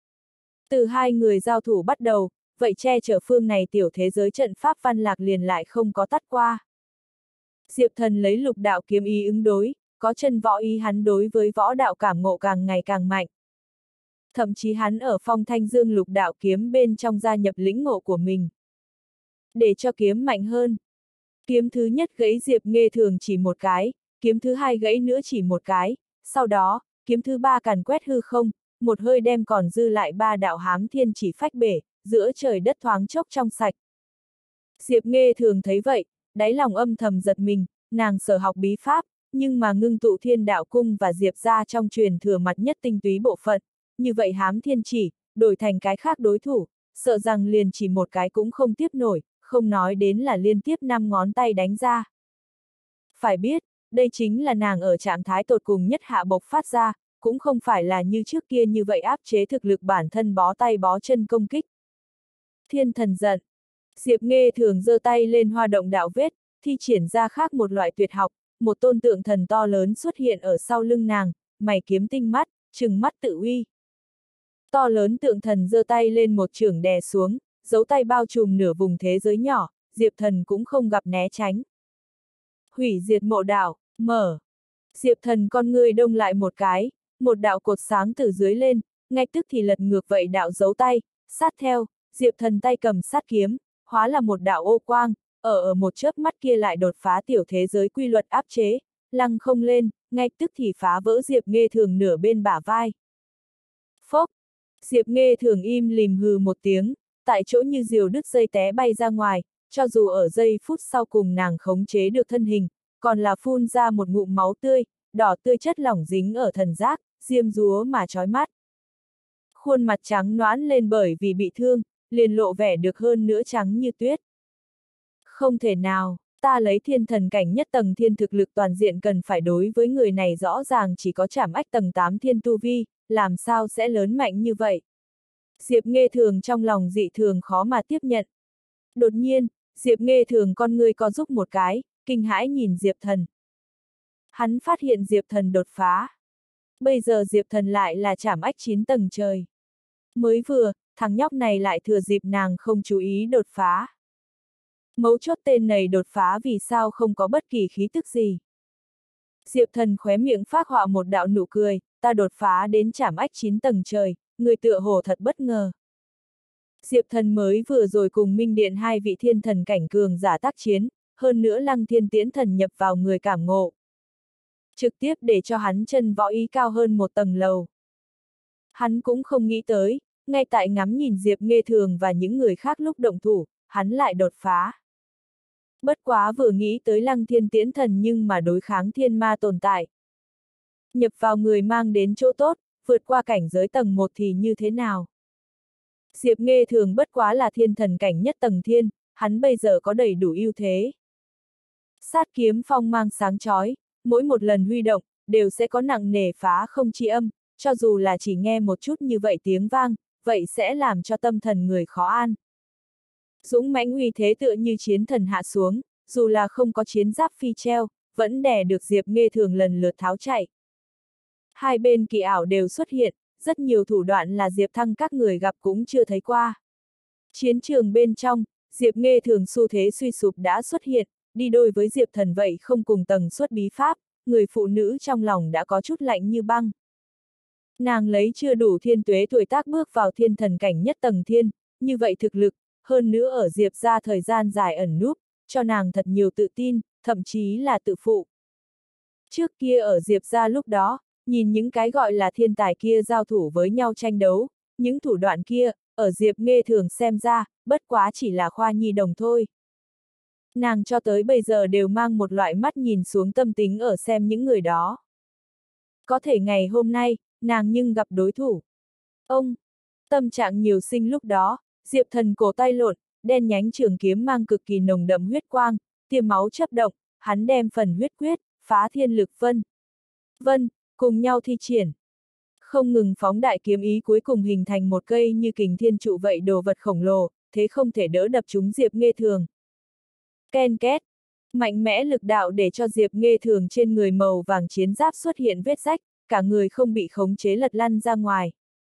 Từ hai người giao thủ bắt đầu, vậy che chở phương này tiểu thế giới trận pháp văn lạc liền lại không có tắt qua. Diệp Thần lấy lục đạo kiếm ý ứng đối, có chân võ ý hắn đối với võ đạo cảm ngộ càng ngày càng mạnh. Thậm chí hắn ở phong thanh dương lục đạo kiếm bên trong gia nhập lĩnh ngộ của mình. Để cho kiếm mạnh hơn. Kiếm thứ nhất gãy Diệp Nghê Thường chỉ một cái, kiếm thứ hai gãy nữa chỉ một cái, sau đó, kiếm thứ ba càn quét hư không, một hơi đem còn dư lại ba đạo hám thiên chỉ phách bể, giữa trời đất thoáng chốc trong sạch. Diệp Nghê Thường thấy vậy, đáy lòng âm thầm giật mình, nàng sở học bí pháp, nhưng mà ngưng tụ thiên đạo cung và Diệp gia trong truyền thừa mặt nhất tinh túy bộ phận, như vậy hám thiên chỉ, đổi thành cái khác đối thủ, sợ rằng liền chỉ một cái cũng không tiếp nổi, không nói đến là liên tiếp 5 ngón tay đánh ra. Phải biết, đây chính là nàng ở trạng thái tột cùng nhất hạ bộc phát ra, cũng không phải là như trước kia như vậy áp chế thực lực bản thân bó tay bó chân công kích. Thiên thần giận. Diệp Nghê Thường giơ tay lên hoa động đạo vết, thi triển ra khác một loại tuyệt học, một tôn tượng thần to lớn xuất hiện ở sau lưng nàng, mày kiếm tinh mắt, trừng mắt tự uy. To lớn tượng thần giơ tay lên một chưởng đè xuống, dấu tay bao trùm nửa vùng thế giới nhỏ, Diệp Thần cũng không gặp né tránh. Hủy diệt mộ đạo, mở. Diệp Thần con ngươi đông lại một cái, một đạo cột sáng từ dưới lên, ngay tức thì lật ngược vậy đạo dấu tay, sát theo, Diệp Thần tay cầm sát kiếm, hóa là một đạo ô quang, ở một chớp mắt kia lại đột phá tiểu thế giới quy luật áp chế, lăng không lên, ngay tức thì phá vỡ Diệp Nghê Thường nửa bên bả vai. Phốc! Diệp Nghê Thường im lìm hừ một tiếng, tại chỗ như diều đứt dây té bay ra ngoài, cho dù ở giây phút sau cùng nàng khống chế được thân hình, còn là phun ra một ngụm máu tươi, đỏ tươi chất lỏng dính ở thần giác, diêm dúa mà chói mắt. Khuôn mặt trắng nõn lên bởi vì bị thương, liền lộ vẻ được hơn nữa trắng như tuyết. Không thể nào, ta lấy thiên thần cảnh nhất tầng thiên thực lực toàn diện cần phải đối với người này rõ ràng chỉ có trảm ách tầng 8 thiên tu vi, làm sao sẽ lớn mạnh như vậy? Diệp Nghê Thường trong lòng dị thường khó mà tiếp nhận. Đột nhiên, Diệp Nghê Thường con ngươi co rúm một cái, kinh hãi nhìn Diệp Thần. Hắn phát hiện Diệp Thần đột phá. Bây giờ Diệp Thần lại là trảm ách 9 tầng trời. Mới vừa, thằng nhóc này lại thừa dịp nàng không chú ý đột phá. Mấu chốt tên này đột phá vì sao không có bất kỳ khí tức gì. Diệp Thần khóe miệng phác họa một đạo nụ cười, ta đột phá đến trảm ách 9 tầng trời, người tựa hồ thật bất ngờ. Diệp Thần mới vừa rồi cùng Minh Điện hai vị thiên thần cảnh cường giả tác chiến, hơn nữa Lăng Thiên Tiễn Thần nhập vào người cảm ngộ. Trực tiếp để cho hắn chân võ ý cao hơn một tầng lầu. Hắn cũng không nghĩ tới, ngay tại ngắm nhìn Diệp Nghê Thường và những người khác lúc động thủ, hắn lại đột phá. Bất quá vừa nghĩ tới Lăng Thiên Tiễn Thần nhưng mà đối kháng thiên ma tồn tại. Nhập vào người mang đến chỗ tốt, vượt qua cảnh giới tầng 1 thì như thế nào? Diệp Nghê Thường bất quá là thiên thần cảnh nhất tầng thiên, hắn bây giờ có đầy đủ ưu thế. Sát kiếm phong mang sáng chói, mỗi một lần huy động, đều sẽ có nặng nề phá không chi âm, cho dù là chỉ nghe một chút như vậy tiếng vang, vậy sẽ làm cho tâm thần người khó an. Dũng mãnh uy thế tựa như chiến thần hạ xuống, dù là không có chiến giáp phi treo, vẫn đè được Diệp Nghê Thường lần lượt tháo chạy. Hai bên kỳ ảo đều xuất hiện, rất nhiều thủ đoạn là Diệp Thăng các người gặp cũng chưa thấy qua. Chiến trường bên trong, Diệp Nghê Thường xu thế suy sụp đã xuất hiện, đi đôi với Diệp Thần vậy không cùng tầng suất bí pháp, người phụ nữ trong lòng đã có chút lạnh như băng. Nàng lấy chưa đủ thiên tuế tuổi tác bước vào thiên thần cảnh nhất tầng thiên, như vậy thực lực, hơn nữa ở Diệp ra thời gian dài ẩn núp, cho nàng thật nhiều tự tin, thậm chí là tự phụ. Trước kia ở Diệp ra lúc đó, nhìn những cái gọi là thiên tài kia giao thủ với nhau tranh đấu, những thủ đoạn kia, ở Diệp Nghê Thường xem ra, bất quá chỉ là khoa nhi đồng thôi. Nàng cho tới bây giờ đều mang một loại mắt nhìn xuống tâm tính ở xem những người đó. Có thể ngày hôm nay, nàng nhưng gặp đối thủ. Ông, tâm trạng nhiều sinh lúc đó, Diệp Thần cổ tay lộn, đen nhánh trường kiếm mang cực kỳ nồng đậm huyết quang, tiêm máu chấp động, hắn đem phần huyết quyết, phá thiên lực vân, cùng nhau thi triển. Không ngừng phóng đại kiếm ý cuối cùng hình thành một cây như kình thiên trụ vậy đồ vật khổng lồ, thế không thể đỡ đập trúng Diệp Nghê Thường. Ken két, mạnh mẽ lực đạo để cho Diệp Nghê Thường trên người màu vàng chiến giáp xuất hiện vết rách, cả người không bị khống chế lật lăn ra ngoài.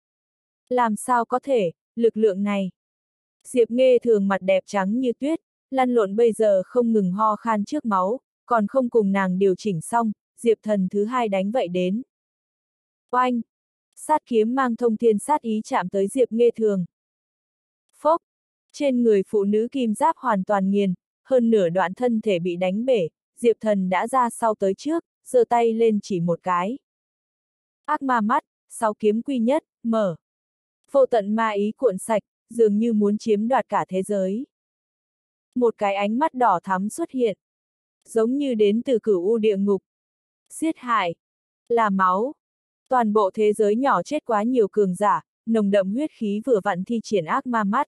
Làm sao có thể, lực lượng này. Diệp Nghê Thường mặt đẹp trắng như tuyết, lăn lộn bây giờ không ngừng ho khan trước máu, còn không cùng nàng điều chỉnh xong, Diệp Thần thứ hai đánh vậy đến. Oanh! Sát kiếm mang thông thiên sát ý chạm tới Diệp Nghê Thường. Phốc! Trên người phụ nữ kim giáp hoàn toàn nghiền, hơn nửa đoạn thân thể bị đánh bể, Diệp Thần đã ra sau tới trước, giơ tay lên chỉ một cái. Ác ma mắt, 6 kiếm quy nhất, mở. Vô tận ma ý cuộn sạch, dường như muốn chiếm đoạt cả thế giới. Một cái ánh mắt đỏ thắm xuất hiện. Giống như đến từ cửu u địa ngục. Giết hại. Là máu. Toàn bộ thế giới nhỏ chết quá nhiều cường giả, nồng đậm huyết khí vừa vặn thi triển ác ma mắt.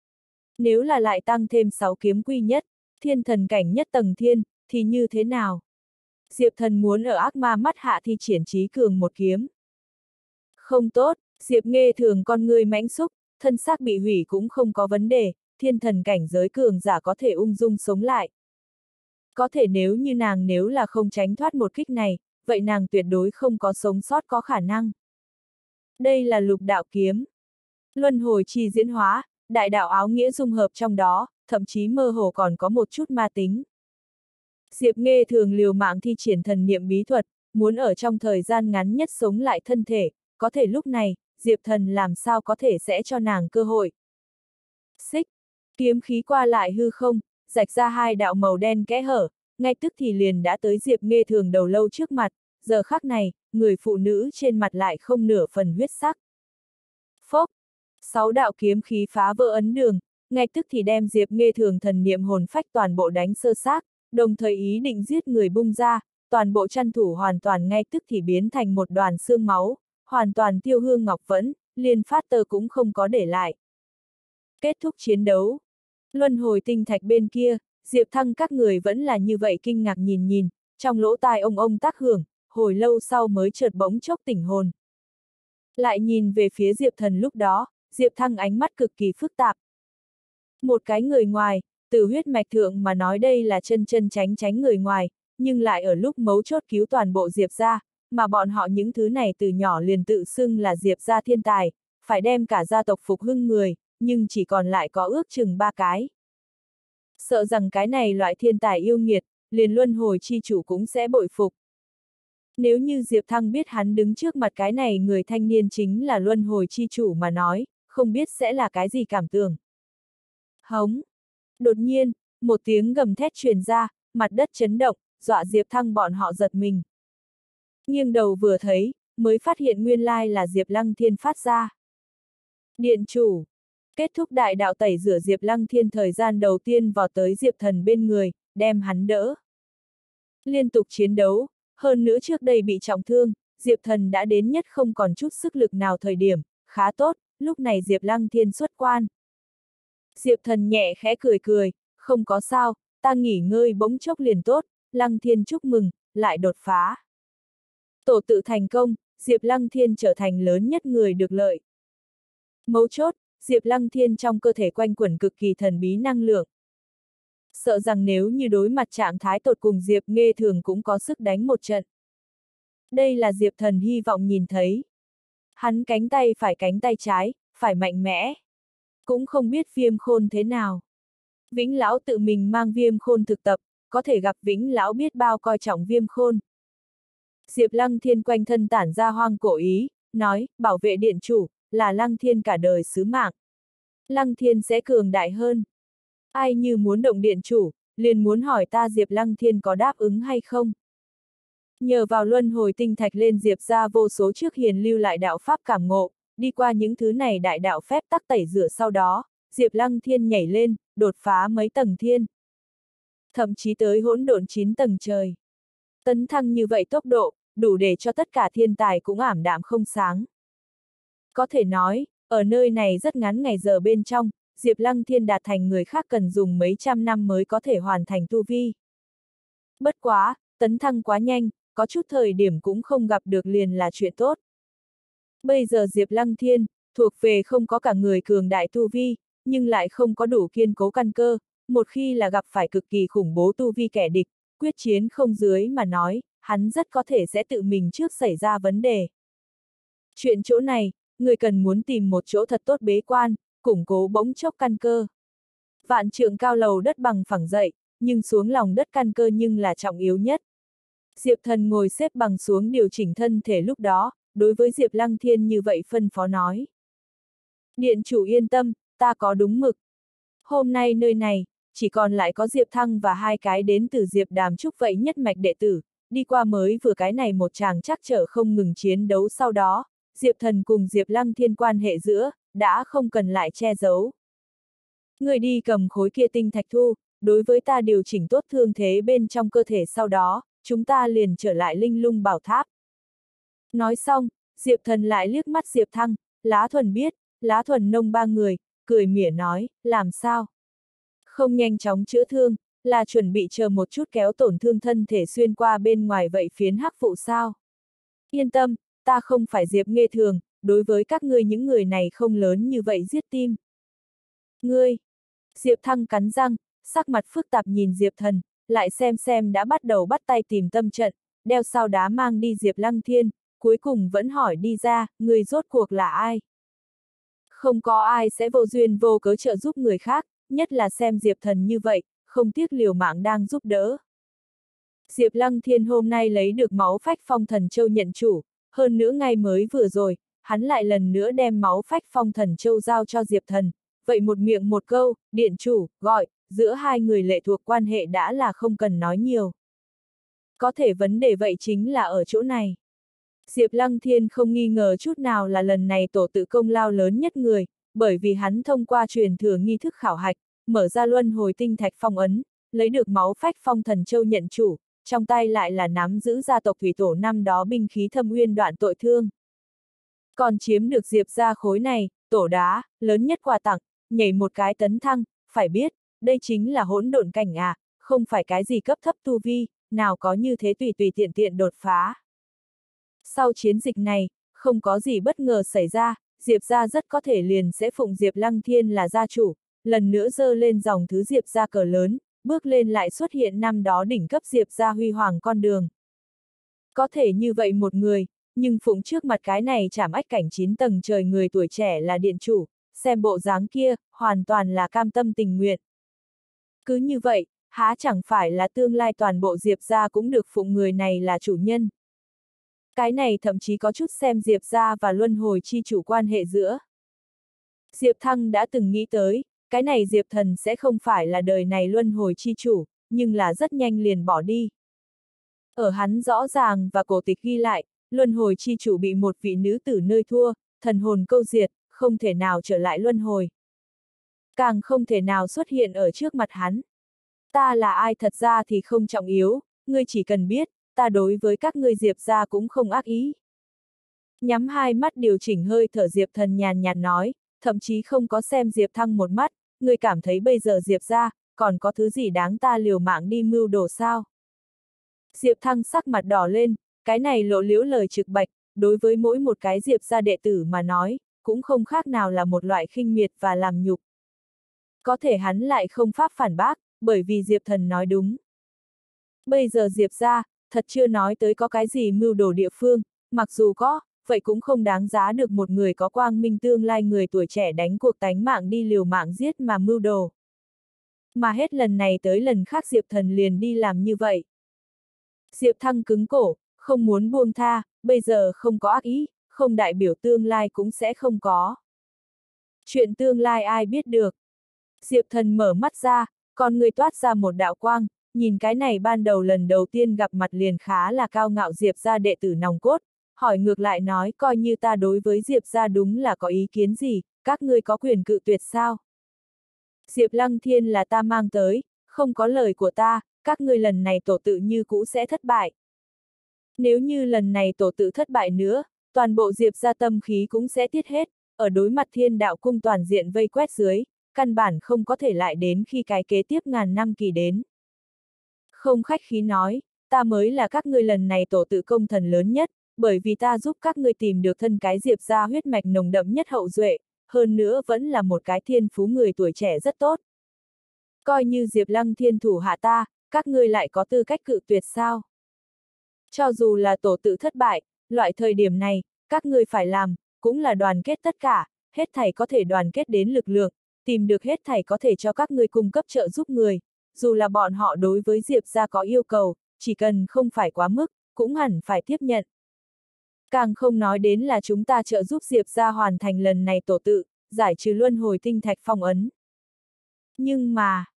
Nếu là lại tăng thêm 6 kiếm quy nhất, thiên thần cảnh nhất tầng thiên, thì như thế nào? Diệp Thần muốn ở ác ma mắt hạ thi triển trí cường một kiếm. Không tốt, Diệp Nghê Thường con người mãnh xúc, thân xác bị hủy cũng không có vấn đề, thiên thần cảnh giới cường giả có thể ung dung sống lại. Có thể nếu như nàng nếu là không tránh thoát một kích này, vậy nàng tuyệt đối không có sống sót có khả năng. Đây là lục đạo kiếm. Luân hồi chi diễn hóa, đại đạo áo nghĩa dung hợp trong đó, thậm chí mơ hồ còn có một chút ma tính. Diệp Nghê Thường liều mạng thi triển thần niệm bí thuật, muốn ở trong thời gian ngắn nhất sống lại thân thể, có thể lúc này, Diệp Thần làm sao có thể sẽ cho nàng cơ hội. Xích, kiếm khí qua lại hư không, rạch ra hai đạo màu đen kẽ hở, ngay tức thì liền đã tới Diệp Nghê Thường đầu lâu trước mặt, giờ khắc này, người phụ nữ trên mặt lại không nửa phần huyết sắc. Phốc, 6 đạo kiếm khí phá vỡ ấn đường, ngay tức thì đem Diệp Nghê Thường thần niệm hồn phách toàn bộ đánh sơ xác, đồng thời ý định giết người bung ra, toàn bộ chăn thủ hoàn toàn ngay tức thì biến thành một đoàn xương máu, hoàn toàn tiêu hương ngọc vẫn, liền phát tơ cũng không có để lại. Kết thúc chiến đấu. Luân hồi tinh thạch bên kia, Diệp Thăng các người vẫn là như vậy kinh ngạc nhìn, trong lỗ tai ông tác hưởng, hồi lâu sau mới chợt bỗng chốc tỉnh hồn. Lại nhìn về phía Diệp Thần lúc đó, Diệp Thăng ánh mắt cực kỳ phức tạp. Một cái người ngoài, từ huyết mạch thượng mà nói đây là chân tránh người ngoài, nhưng lại ở lúc mấu chốt cứu toàn bộ Diệp gia, mà bọn họ những thứ này từ nhỏ liền tự xưng là Diệp gia thiên tài, phải đem cả gia tộc phục hưng người, nhưng chỉ còn lại có ước chừng 3 cái. Sợ rằng cái này loại thiên tài yêu nghiệt, liền luân hồi chi chủ cũng sẽ bội phục. Nếu như Diệp Thăng biết hắn đứng trước mặt cái này người thanh niên chính là luân hồi chi chủ mà nói, không biết sẽ là cái gì cảm tưởng. Hống! Đột nhiên, một tiếng gầm thét truyền ra, mặt đất chấn động, dọa Diệp Thăng bọn họ giật mình. Nghiêng đầu vừa thấy, mới phát hiện nguyên lai là Diệp Lăng Thiên phát ra. Điện chủ! Kết thúc đại đạo tẩy rửa Diệp Lăng Thiên thời gian đầu tiên vào tới Diệp Thần bên người, đem hắn đỡ. Liên tục chiến đấu, hơn nữa trước đây bị trọng thương, Diệp Thần đã đến nhất không còn chút sức lực nào thời điểm, khá tốt, lúc này Diệp Lăng Thiên xuất quan. Diệp Thần nhẹ khẽ cười cười, không có sao, ta nghỉ ngơi bỗng chốc liền tốt, Lăng Thiên chúc mừng, lại đột phá. Tổ tự thành công, Diệp Lăng Thiên trở thành lớn nhất người được lợi. Mấu chốt, Diệp Lăng Thiên trong cơ thể quanh quẩn cực kỳ thần bí năng lượng. Sợ rằng nếu như đối mặt trạng thái tột cùng Diệp Nghê Thường cũng có sức đánh một trận. Đây là Diệp Thần hy vọng nhìn thấy. Hắn cánh tay trái, phải mạnh mẽ. Cũng không biết Viêm Khôn thế nào. Vĩnh Lão tự mình mang Viêm Khôn thực tập, có thể gặp Vĩnh Lão biết bao coi trọng Viêm Khôn. Diệp Lăng Thiên quanh thân tản ra hoang cổ ý, nói, bảo vệ điện chủ, là Lăng Thiên cả đời sứ mạng. Lăng Thiên sẽ cường đại hơn. Ai như muốn động điện chủ, liền muốn hỏi ta Diệp Lăng Thiên có đáp ứng hay không. Nhờ vào luân hồi tinh thạch lên Diệp ra vô số trước hiền lưu lại đạo pháp cảm ngộ, đi qua những thứ này đại đạo phép tắc tẩy rửa sau đó, Diệp Lăng Thiên nhảy lên, đột phá mấy tầng thiên. Thậm chí tới hỗn độn 9 tầng trời. Tấn thăng như vậy tốc độ, đủ để cho tất cả thiên tài cũng ảm đạm không sáng. Có thể nói, ở nơi này rất ngắn ngày giờ bên trong, Diệp Lăng Thiên đạt thành người khác cần dùng mấy trăm năm mới có thể hoàn thành tu vi. Bất quá, tấn thăng quá nhanh, có chút thời điểm cũng không gặp được liền là chuyện tốt. Bây giờ Diệp Lăng Thiên, thuộc về không có cả người cường đại tu vi, nhưng lại không có đủ kiên cố căn cơ, một khi là gặp phải cực kỳ khủng bố tu vi kẻ địch, quyết chiến không dưới mà nói, hắn rất có thể sẽ tự mình trước xảy ra vấn đề. Chuyện chỗ này, người cần muốn tìm một chỗ thật tốt bế quan, củng cố bỗng chốc căn cơ. Vạn trượng cao lầu đất bằng phẳng dậy, nhưng xuống lòng đất căn cơ nhưng là trọng yếu nhất. Diệp Thần ngồi xếp bằng xuống điều chỉnh thân thể lúc đó, đối với Diệp Lăng Thiên như vậy phân phó nói. Điện chủ yên tâm, ta có đúng mực. Hôm nay nơi này, chỉ còn lại có Diệp Thăng và hai cái đến từ Diệp Đàm Trúc vậy nhất mạch đệ tử, đi qua mới vừa cái này một chàng trắc trở không ngừng chiến đấu sau đó, Diệp Thần cùng Diệp Lăng Thiên quan hệ giữa, đã không cần lại che giấu. Người đi cầm khối kia tinh thạch thu, đối với ta điều chỉnh tốt thương thế bên trong cơ thể sau đó, chúng ta liền trở lại Linh Lung Bảo Tháp. Nói xong, Diệp Thần lại liếc mắt Diệp Thăng, Lá Thuần biết, Lá Thuần Nông ba người, cười mỉa nói, làm sao? Không nhanh chóng chữa thương, là chuẩn bị chờ một chút kéo tổn thương thân thể xuyên qua bên ngoài vậy phiến hắc vụ sao? Yên tâm, ta không phải Diệp Nghê Thường, đối với các ngươi những người này không lớn như vậy giết tim. Ngươi! Diệp Thăng cắn răng, sắc mặt phức tạp nhìn Diệp Thần, lại xem đã bắt đầu bắt tay tìm tâm trận, đeo sau đá mang đi Diệp Lăng Thiên, cuối cùng vẫn hỏi đi ra, người rốt cuộc là ai? Không có ai sẽ vô duyên vô cớ trợ giúp người khác, nhất là xem Diệp Thần như vậy, không tiếc liều mạng đang giúp đỡ. Diệp Lăng Thiên hôm nay lấy được máu phách phong thần châu nhận chủ, hơn nữa ngay mới vừa rồi, hắn lại lần nữa đem máu phách phong thần châu giao cho Diệp Thần, vậy một miệng một câu, điện chủ, gọi, giữa hai người lệ thuộc quan hệ đã là không cần nói nhiều. Có thể vấn đề vậy chính là ở chỗ này. Diệp Lăng Thiên không nghi ngờ chút nào là lần này tổ tự công lao lớn nhất người, bởi vì hắn thông qua truyền thừa nghi thức khảo hạch, mở ra luân hồi tinh thạch phong ấn, lấy được máu phách phong thần châu nhận chủ, trong tay lại là nắm giữ gia tộc thủy tổ năm đó binh khí thâm uyên đoạn tội thương. Còn chiếm được Diệp ra khối này, tổ đá, lớn nhất quà tặng, nhảy một cái tấn thăng, phải biết, đây chính là hỗn độn cảnh à, không phải cái gì cấp thấp tu vi, nào có như thế tùy tiện đột phá. Sau chiến dịch này, không có gì bất ngờ xảy ra, Diệp ra rất có thể liền sẽ phụng Diệp Lăng Thiên là gia chủ, lần nữa dơ lên dòng thứ Diệp ra cờ lớn, bước lên lại xuất hiện năm đó đỉnh cấp Diệp ra huy hoàng con đường. Có thể như vậy một người, nhưng phụng trước mặt cái này chảm ách cảnh 9 tầng trời người tuổi trẻ là điện chủ, xem bộ dáng kia, hoàn toàn là cam tâm tình nguyện. Cứ như vậy, há chẳng phải là tương lai toàn bộ Diệp ra cũng được phụng người này là chủ nhân. Cái này thậm chí có chút xem Diệp ra và luân hồi chi chủ quan hệ giữa. Diệp Thăng đã từng nghĩ tới, cái này Diệp Thần sẽ không phải là đời này luân hồi chi chủ, nhưng là rất nhanh liền bỏ đi. Ở hắn rõ ràng và cổ tịch ghi lại, luân hồi chi chủ bị một vị nữ tử nơi thua, thần hồn câu diệt, không thể nào trở lại luân hồi. Càng không thể nào xuất hiện ở trước mặt hắn. Ta là ai thật ra thì không trọng yếu, ngươi chỉ cần biết, ta đối với các ngươi Diệp gia cũng không ác ý. Nhắm hai mắt điều chỉnh hơi thở Diệp Thần nhàn nhạt nói, thậm chí không có xem Diệp Thăng một mắt, ngươi cảm thấy bây giờ Diệp gia còn có thứ gì đáng ta liều mạng đi mưu đồ sao? Diệp Thăng sắc mặt đỏ lên, cái này lộ liễu lời trực bạch, đối với mỗi một cái Diệp gia đệ tử mà nói, cũng không khác nào là một loại khinh miệt và làm nhục. Có thể hắn lại không pháp phản bác, bởi vì Diệp Thần nói đúng. Bây giờ Diệp gia, thật chưa nói tới có cái gì mưu đồ địa phương, mặc dù có, vậy cũng không đáng giá được một người có quang minh tương lai người tuổi trẻ đánh cuộc tánh mạng đi liều mạng giết mà mưu đồ. Mà hết lần này tới lần khác Diệp Thần liền đi làm như vậy. Diệp Thăng cứng cổ, không muốn buông tha, bây giờ không có ác ý, không đại biểu tương lai cũng sẽ không có. Chuyện tương lai ai biết được. Diệp Thần mở mắt ra, con người toát ra một đạo quang, nhìn cái này ban đầu lần đầu tiên gặp mặt liền khá là cao ngạo Diệp gia đệ tử nòng cốt, hỏi ngược lại nói coi như ta đối với Diệp gia đúng là có ý kiến gì, các ngươi có quyền cự tuyệt sao? Diệp Lăng Thiên là ta mang tới, không có lời của ta, các ngươi lần này tổ tự như cũ sẽ thất bại. Nếu như lần này tổ tự thất bại nữa, toàn bộ Diệp gia tâm khí cũng sẽ tiết hết, ở đối mặt Thiên Đạo Cung toàn diện vây quét dưới, căn bản không có thể lại đến khi cái kế tiếp ngàn năm kỳ đến. Không khách khí nói, ta mới là các ngươi lần này tổ tự công thần lớn nhất, bởi vì ta giúp các ngươi tìm được thân cái Diệp gia huyết mạch nồng đậm nhất hậu duệ, hơn nữa vẫn là một cái thiên phú người tuổi trẻ rất tốt. Coi như Diệp Lăng Thiên thủ hạ ta, các ngươi lại có tư cách cự tuyệt sao? Cho dù là tổ tự thất bại, loại thời điểm này, các ngươi phải làm, cũng là đoàn kết tất cả, hết thảy có thể đoàn kết đến lực lượng, tìm được hết thảy có thể cho các ngươi cung cấp trợ giúp người, dù là bọn họ đối với Diệp gia có yêu cầu, chỉ cần không phải quá mức, cũng hẳn phải tiếp nhận. Càng không nói đến là chúng ta trợ giúp Diệp gia hoàn thành lần này tổ tự, giải trừ luân hồi tinh thạch phong ấn. Nhưng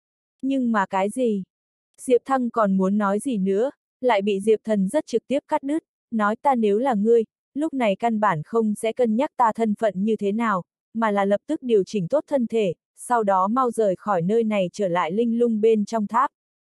mà cái gì? Diệp Thăng còn muốn nói gì nữa, lại bị Diệp Thần rất trực tiếp cắt đứt, nói ta nếu là ngươi, lúc này căn bản không sẽ cân nhắc ta thân phận như thế nào, mà là lập tức điều chỉnh tốt thân thể, sau đó mau rời khỏi nơi này trở lại linh lung bên trong tháp.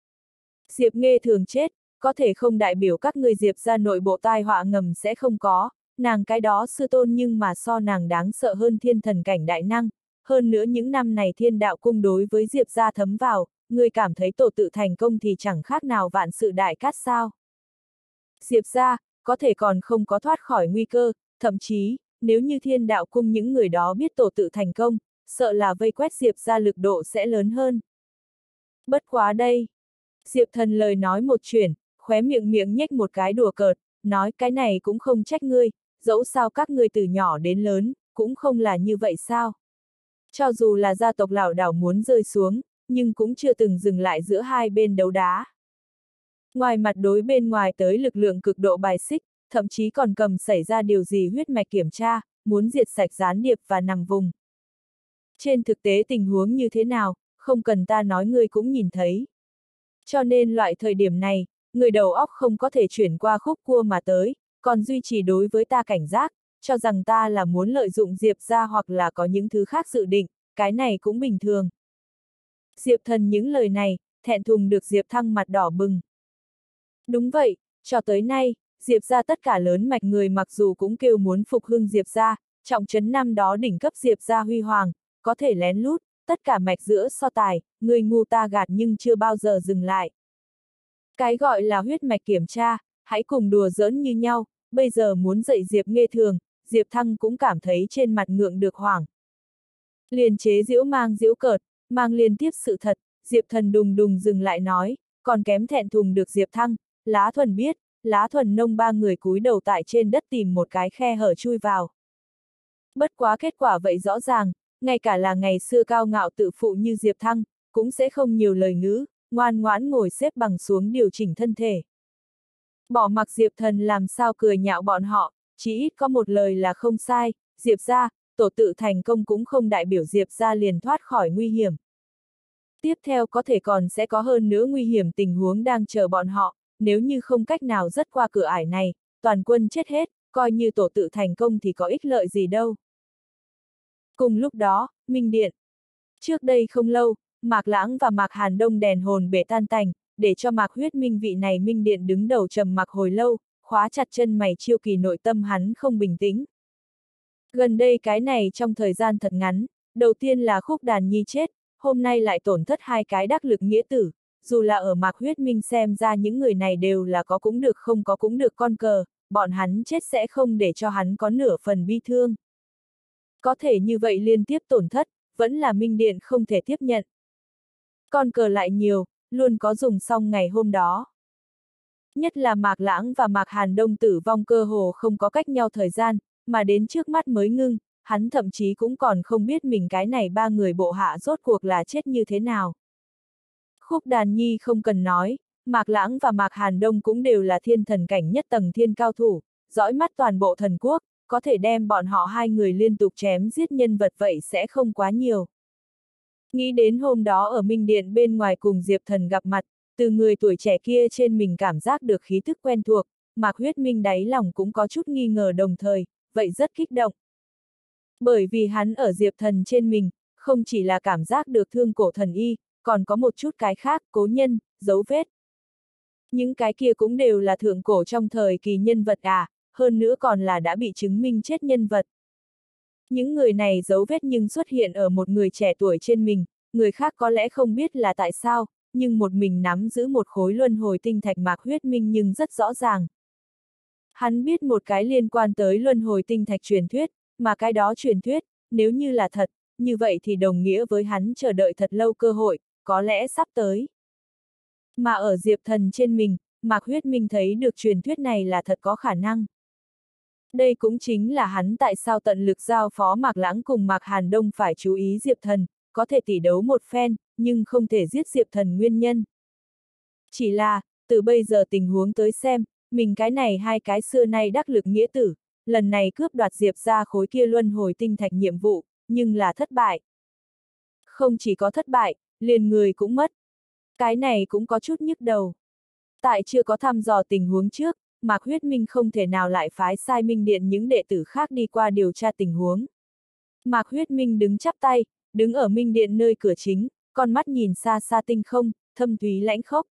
Diệp Nghê thường chết, có thể không đại biểu các người Diệp gia nội bộ tai họa ngầm sẽ không có, nàng cái đó sư tôn nhưng mà so nàng đáng sợ hơn thiên thần cảnh đại năng, hơn nữa những năm này Thiên Đạo Cung đối với Diệp gia thấm vào, người cảm thấy tổ tự thành công thì chẳng khác nào vạn sự đại cát sao. Diệp gia, có thể còn không có thoát khỏi nguy cơ, thậm chí, nếu như Thiên Đạo Cung những người đó biết tổ tự thành công, sợ là vây quét Diệp gia lực độ sẽ lớn hơn. Bất quá đây. Diệp Thần lời nói một chuyển, khóe miệng nhếch một cái đùa cợt, nói cái này cũng không trách ngươi, dẫu sao các ngươi từ nhỏ đến lớn, cũng không là như vậy sao. Cho dù là gia tộc lảo đảo muốn rơi xuống, nhưng cũng chưa từng dừng lại giữa hai bên đấu đá. Ngoài mặt đối bên ngoài tới lực lượng cực độ bài xích, thậm chí còn cầm xảy ra điều gì huyết mạch kiểm tra, muốn diệt sạch gián điệp và nằm vùng. Trên thực tế tình huống như thế nào, không cần ta nói ngươi cũng nhìn thấy. Cho nên loại thời điểm này, người đầu óc không có thể chuyển qua khúc cua mà tới, còn duy trì đối với ta cảnh giác, cho rằng ta là muốn lợi dụng Diệp gia hoặc là có những thứ khác dự định, cái này cũng bình thường. Diệp Thần những lời này, thẹn thùng được Diệp Thăng mặt đỏ bừng. Đúng vậy, cho tới nay, Diệp gia tất cả lớn mạch người mặc dù cũng kêu muốn phục hưng Diệp gia, trọng trấn năm đó đỉnh cấp Diệp gia huy hoàng, có thể lén lút, tất cả mạch giữa so tài, người ngu ta gạt nhưng chưa bao giờ dừng lại. Cái gọi là huyết mạch kiểm tra, hãy cùng đùa giỡn như nhau, bây giờ muốn dạy Diệp Nghê thường, Diệp Thăng cũng cảm thấy trên mặt ngượng được hoảng. Liền chế giễu mang giễu cợt, mang liên tiếp sự thật, Diệp Thần đùng đùng dừng lại nói, còn kém thẹn thùng được Diệp Thăng, Lá Thuần biết, Lá Thuần nông ba người cúi đầu tại trên đất tìm một cái khe hở chui vào. Bất quá kết quả vậy rõ ràng, ngay cả là ngày xưa cao ngạo tự phụ như Diệp Thăng, cũng sẽ không nhiều lời ngữ, ngoan ngoãn ngồi xếp bằng xuống điều chỉnh thân thể. Bỏ mặc Diệp Thần làm sao cười nhạo bọn họ, chỉ ít có một lời là không sai, Diệp gia, tổ tự thành công cũng không đại biểu Diệp gia liền thoát khỏi nguy hiểm. Tiếp theo có thể còn sẽ có hơn nữa nguy hiểm tình huống đang chờ bọn họ, nếu như không cách nào dứt qua cửa ải này, toàn quân chết hết, coi như tổ tự thành công thì có ích lợi gì đâu. Cùng lúc đó, Minh Điện. Trước đây không lâu, Mạc Lãng và Mạc Hàn Đông đèn hồn bể tan tành, để cho Mạc Huyết Minh vị này Minh Điện đứng đầu trầm mặc hồi lâu, khóa chặt chân mày chiêu kỳ nội tâm hắn không bình tĩnh. Gần đây cái này trong thời gian thật ngắn, đầu tiên là Khúc Đàn Nhi chết, hôm nay lại tổn thất hai cái đắc lực nghĩa tử, dù là ở Mạc Huyết Minh xem ra những người này đều là có cũng được không có cũng được con cờ, bọn hắn chết sẽ không để cho hắn có nửa phần bi thương. Có thể như vậy liên tiếp tổn thất, vẫn là Minh Điện không thể tiếp nhận. Con cờ lại nhiều, luôn có dùng xong ngày hôm đó. Nhất là Mạc Lãng và Mạc Hàn Đông tử vong cơ hồ không có cách nhau thời gian, mà đến trước mắt mới ngưng, hắn thậm chí cũng còn không biết mình cái này ba người bộ hạ rốt cuộc là chết như thế nào. Khúc Đàn Nhi không cần nói, Mạc Lãng và Mạc Hàn Đông cũng đều là thiên thần cảnh nhất tầng thiên cao thủ, dõi mắt toàn bộ thần quốc, có thể đem bọn họ hai người liên tục chém giết nhân vật vậy sẽ không quá nhiều. Nghĩ đến hôm đó ở Minh Điện bên ngoài cùng Diệp Thần gặp mặt, từ người tuổi trẻ kia trên mình cảm giác được khí thức quen thuộc, Mạc Huyết Minh đáy lòng cũng có chút nghi ngờ đồng thời, vậy rất kích động. Bởi vì hắn ở Diệp Thần trên mình, không chỉ là cảm giác được thương cổ thần y, còn có một chút cái khác, cố nhân, dấu vết. Những cái kia cũng đều là thượng cổ trong thời kỳ nhân vật hơn nữa còn là đã bị chứng minh chết nhân vật. Những người này dấu vết nhưng xuất hiện ở một người trẻ tuổi trên mình, người khác có lẽ không biết là tại sao, nhưng một mình nắm giữ một khối luân hồi tinh thạch Mạc Huyết Minh nhưng rất rõ ràng. Hắn biết một cái liên quan tới luân hồi tinh thạch truyền thuyết, mà cái đó truyền thuyết, nếu như là thật, như vậy thì đồng nghĩa với hắn chờ đợi thật lâu cơ hội, có lẽ sắp tới. Mà ở Diệp Thần trên mình, Mạc Huyết Minh thấy được truyền thuyết này là thật có khả năng. Đây cũng chính là hắn tại sao tận lực giao phó Mạc Lãng cùng Mạc Hàn Đông phải chú ý Diệp Thần, có thể tỷ đấu một phen, nhưng không thể giết Diệp Thần nguyên nhân. Chỉ là, từ bây giờ tình huống tới xem, mình cái này hai cái xưa nay đắc lực nghĩa tử, lần này cướp đoạt Diệp ra khối kia luân hồi tinh thạch nhiệm vụ, nhưng là thất bại. Không chỉ có thất bại, liền người cũng mất. Cái này cũng có chút nhức đầu. Tại chưa có thăm dò tình huống trước, Mạc Huyết Minh không thể nào lại phái sai Minh Điện những đệ tử khác đi qua điều tra tình huống. Mạc Huyết Minh đứng chắp tay, đứng ở Minh Điện nơi cửa chính, con mắt nhìn xa xa tinh không, thâm thúy lãnh khốc.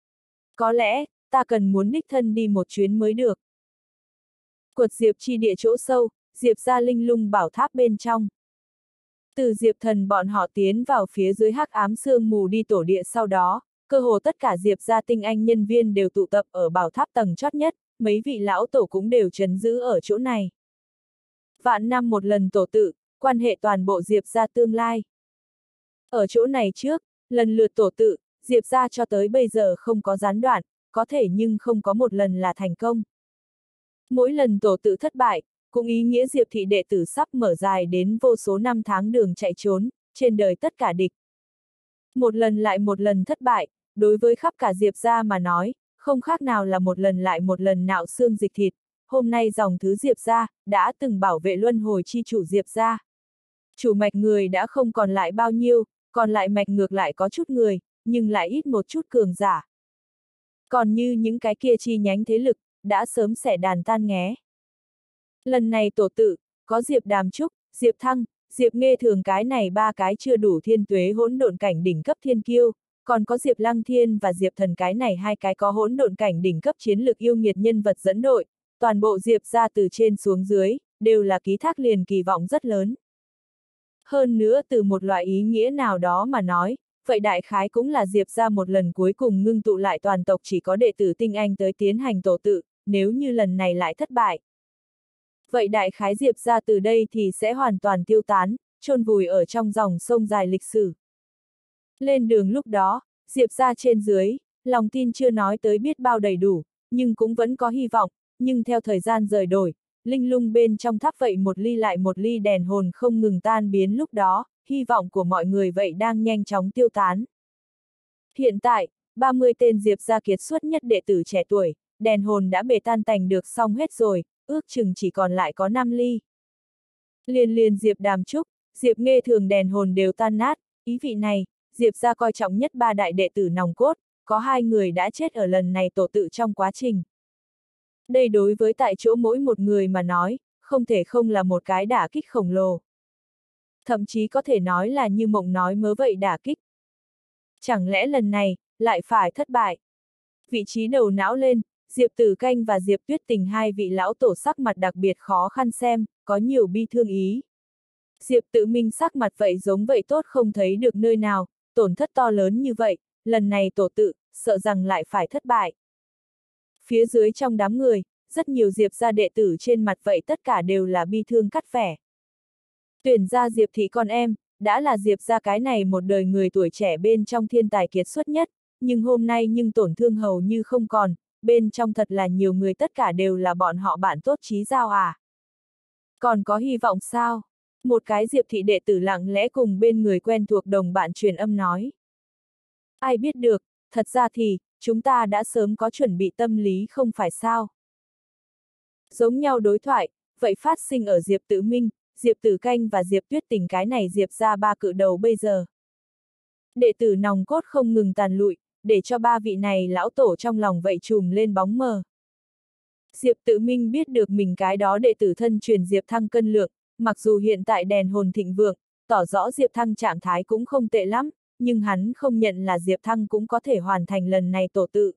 Có lẽ, ta cần muốn đích thân đi một chuyến mới được. Quật Diệp chi địa chỗ sâu, Diệp ra linh lung bảo tháp bên trong. Từ Diệp Thần bọn họ tiến vào phía dưới hắc ám sương mù đi tổ địa sau đó, cơ hồ tất cả Diệp gia tinh anh nhân viên đều tụ tập ở bảo tháp tầng chót nhất, mấy vị lão tổ cũng đều trấn giữ ở chỗ này. Vạn năm một lần tổ tự, quan hệ toàn bộ Diệp gia tương lai. Ở chỗ này trước, lần lượt tổ tự, Diệp gia cho tới bây giờ không có gián đoạn, có thể nhưng không có một lần là thành công. Mỗi lần tổ tự thất bại, cũng ý nghĩa Diệp thị đệ tử sắp mở dài đến vô số năm tháng đường chạy trốn, trên đời tất cả địch. Một lần lại một lần thất bại, đối với khắp cả Diệp gia mà nói, không khác nào là một lần lại một lần nạo xương dịch thịt. Hôm nay dòng thứ Diệp gia đã từng bảo vệ luân hồi chi chủ Diệp gia. Chủ mạch người đã không còn lại bao nhiêu, còn lại mạch ngược lại có chút người, nhưng lại ít một chút cường giả. Còn như những cái kia chi nhánh thế lực, đã sớm xẻ đàn tan nghé. Lần này tổ tự, có Diệp Đàm Trúc, Diệp Thăng, Diệp Nghê Thường cái này ba cái chưa đủ thiên tuế hỗn độn cảnh đỉnh cấp thiên kiêu, còn có Diệp Lăng Thiên và Diệp Thần cái này hai cái có hỗn độn cảnh đỉnh cấp chiến lược yêu nghiệt nhân vật dẫn đội, toàn bộ Diệp ra từ trên xuống dưới, đều là ký thác liền kỳ vọng rất lớn. Hơn nữa từ một loại ý nghĩa nào đó mà nói, vậy đại khái cũng là Diệp ra một lần cuối cùng ngưng tụ lại toàn tộc chỉ có đệ tử tinh anh tới tiến hành tổ tự, nếu như lần này lại thất bại. Vậy đại khái Diệp ra từ đây thì sẽ hoàn toàn tiêu tán, chôn vùi ở trong dòng sông dài lịch sử. Lên đường lúc đó, Diệp ra trên dưới, lòng tin chưa nói tới biết bao đầy đủ, nhưng cũng vẫn có hy vọng, nhưng theo thời gian rời đổi, linh lung bên trong tháp vậy một ly lại một ly đèn hồn không ngừng tan biến lúc đó, hy vọng của mọi người vậy đang nhanh chóng tiêu tán. Hiện tại, 30 tên Diệp gia kiệt xuất nhất đệ tử trẻ tuổi, đèn hồn đã bể tan tành được xong hết rồi, ước chừng chỉ còn lại có 5 ly. Liền liền Diệp Đàm Trúc, Diệp Nghê Thường đèn hồn đều tan nát, ý vị này, Diệp gia coi trọng nhất ba đại đệ tử nòng cốt, có hai người đã chết ở lần này tổ tự trong quá trình. Đây đối với tại chỗ mỗi một người mà nói, không thể không là một cái đả kích khổng lồ. Thậm chí có thể nói là như mộng nói mớ vậy đả kích. Chẳng lẽ lần này, lại phải thất bại? Vị trí đầu não lên, Diệp Tử Canh và Diệp Tuyết Tình hai vị lão tổ sắc mặt đặc biệt khó khăn xem, có nhiều bi thương ý. Diệp Tự Minh sắc mặt vậy giống vậy tốt không thấy được nơi nào, tổn thất to lớn như vậy, lần này tổ tự, sợ rằng lại phải thất bại. Phía dưới trong đám người, rất nhiều Diệp gia đệ tử trên mặt vậy tất cả đều là bi thương cắt vẻ. Tuyển ra Diệp thị con em, đã là Diệp gia cái này một đời người tuổi trẻ bên trong thiên tài kiệt xuất nhất, nhưng hôm nay nhưng tổn thương hầu như không còn, bên trong thật là nhiều người tất cả đều là bọn họ bạn tốt chí giao à. Còn có hy vọng sao? Một cái Diệp thị đệ tử lặng lẽ cùng bên người quen thuộc đồng bạn truyền âm nói. Ai biết được, thật ra thì, chúng ta đã sớm có chuẩn bị tâm lý không phải sao? Giống nhau đối thoại, vậy phát sinh ở Diệp Tự Minh, Diệp Tử Canh và Diệp Tuyết Tình cái này Diệp ra ba cự đầu bây giờ. Đệ tử nòng cốt không ngừng tàn lụi, để cho ba vị này lão tổ trong lòng vậy trùm lên bóng mờ. Diệp Tự Minh biết được mình cái đó đệ tử thân truyền Diệp Thăng cân lượng, mặc dù hiện tại đèn hồn thịnh vượng, tỏ rõ Diệp Thăng trạng thái cũng không tệ lắm, nhưng hắn không nhận là Diệp Thăng cũng có thể hoàn thành lần này tổ tự.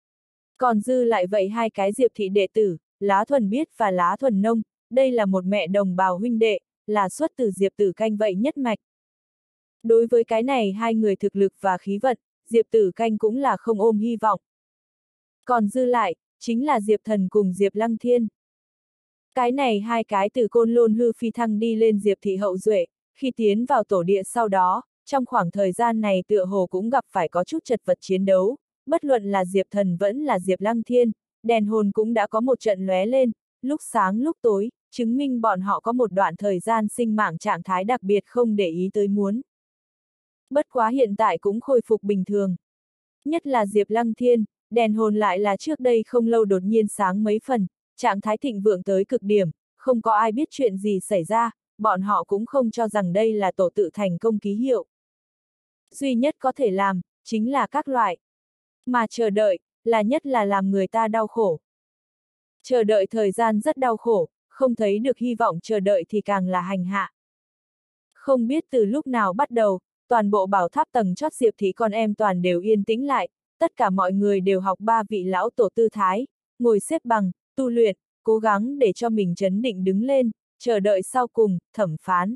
Còn dư lại vậy hai cái Diệp thị đệ tử, Lá Thuần Biết và Lá Thuần Nông, đây là một mẹ đồng bào huynh đệ, là xuất từ Diệp Tử Canh vậy nhất mạch. Đối với cái này hai người thực lực và khí vận, Diệp Tử Canh cũng là không ôm hy vọng. Còn dư lại, chính là Diệp Thần cùng Diệp Lăng Thiên. Cái này hai cái từ Côn Lôn hư phi thăng đi lên Diệp thị hậu duệ, khi tiến vào tổ địa sau đó, trong khoảng thời gian này tựa hồ cũng gặp phải có chút chật vật chiến đấu, bất luận là Diệp Thần vẫn là Diệp Lăng Thiên, đèn hồn cũng đã có một trận lóe lên, lúc sáng lúc tối, chứng minh bọn họ có một đoạn thời gian sinh mạng trạng thái đặc biệt không để ý tới muốn. Bất quá hiện tại cũng khôi phục bình thường. Nhất là Diệp Lăng Thiên, đèn hồn lại là trước đây không lâu đột nhiên sáng mấy phần, trạng thái thịnh vượng tới cực điểm, không có ai biết chuyện gì xảy ra, bọn họ cũng không cho rằng đây là tổ tự thành công ký hiệu. Duy nhất có thể làm, chính là các loại. Mà chờ đợi, là nhất là làm người ta đau khổ. Chờ đợi thời gian rất đau khổ, không thấy được hy vọng chờ đợi thì càng là hành hạ. Không biết từ lúc nào bắt đầu, toàn bộ bảo tháp tầng chót Diệp thị con em toàn đều yên tĩnh lại, tất cả mọi người đều học ba vị lão tổ tư thái, ngồi xếp bằng, tu luyện, cố gắng để cho mình trấn định đứng lên, chờ đợi sau cùng, thẩm phán.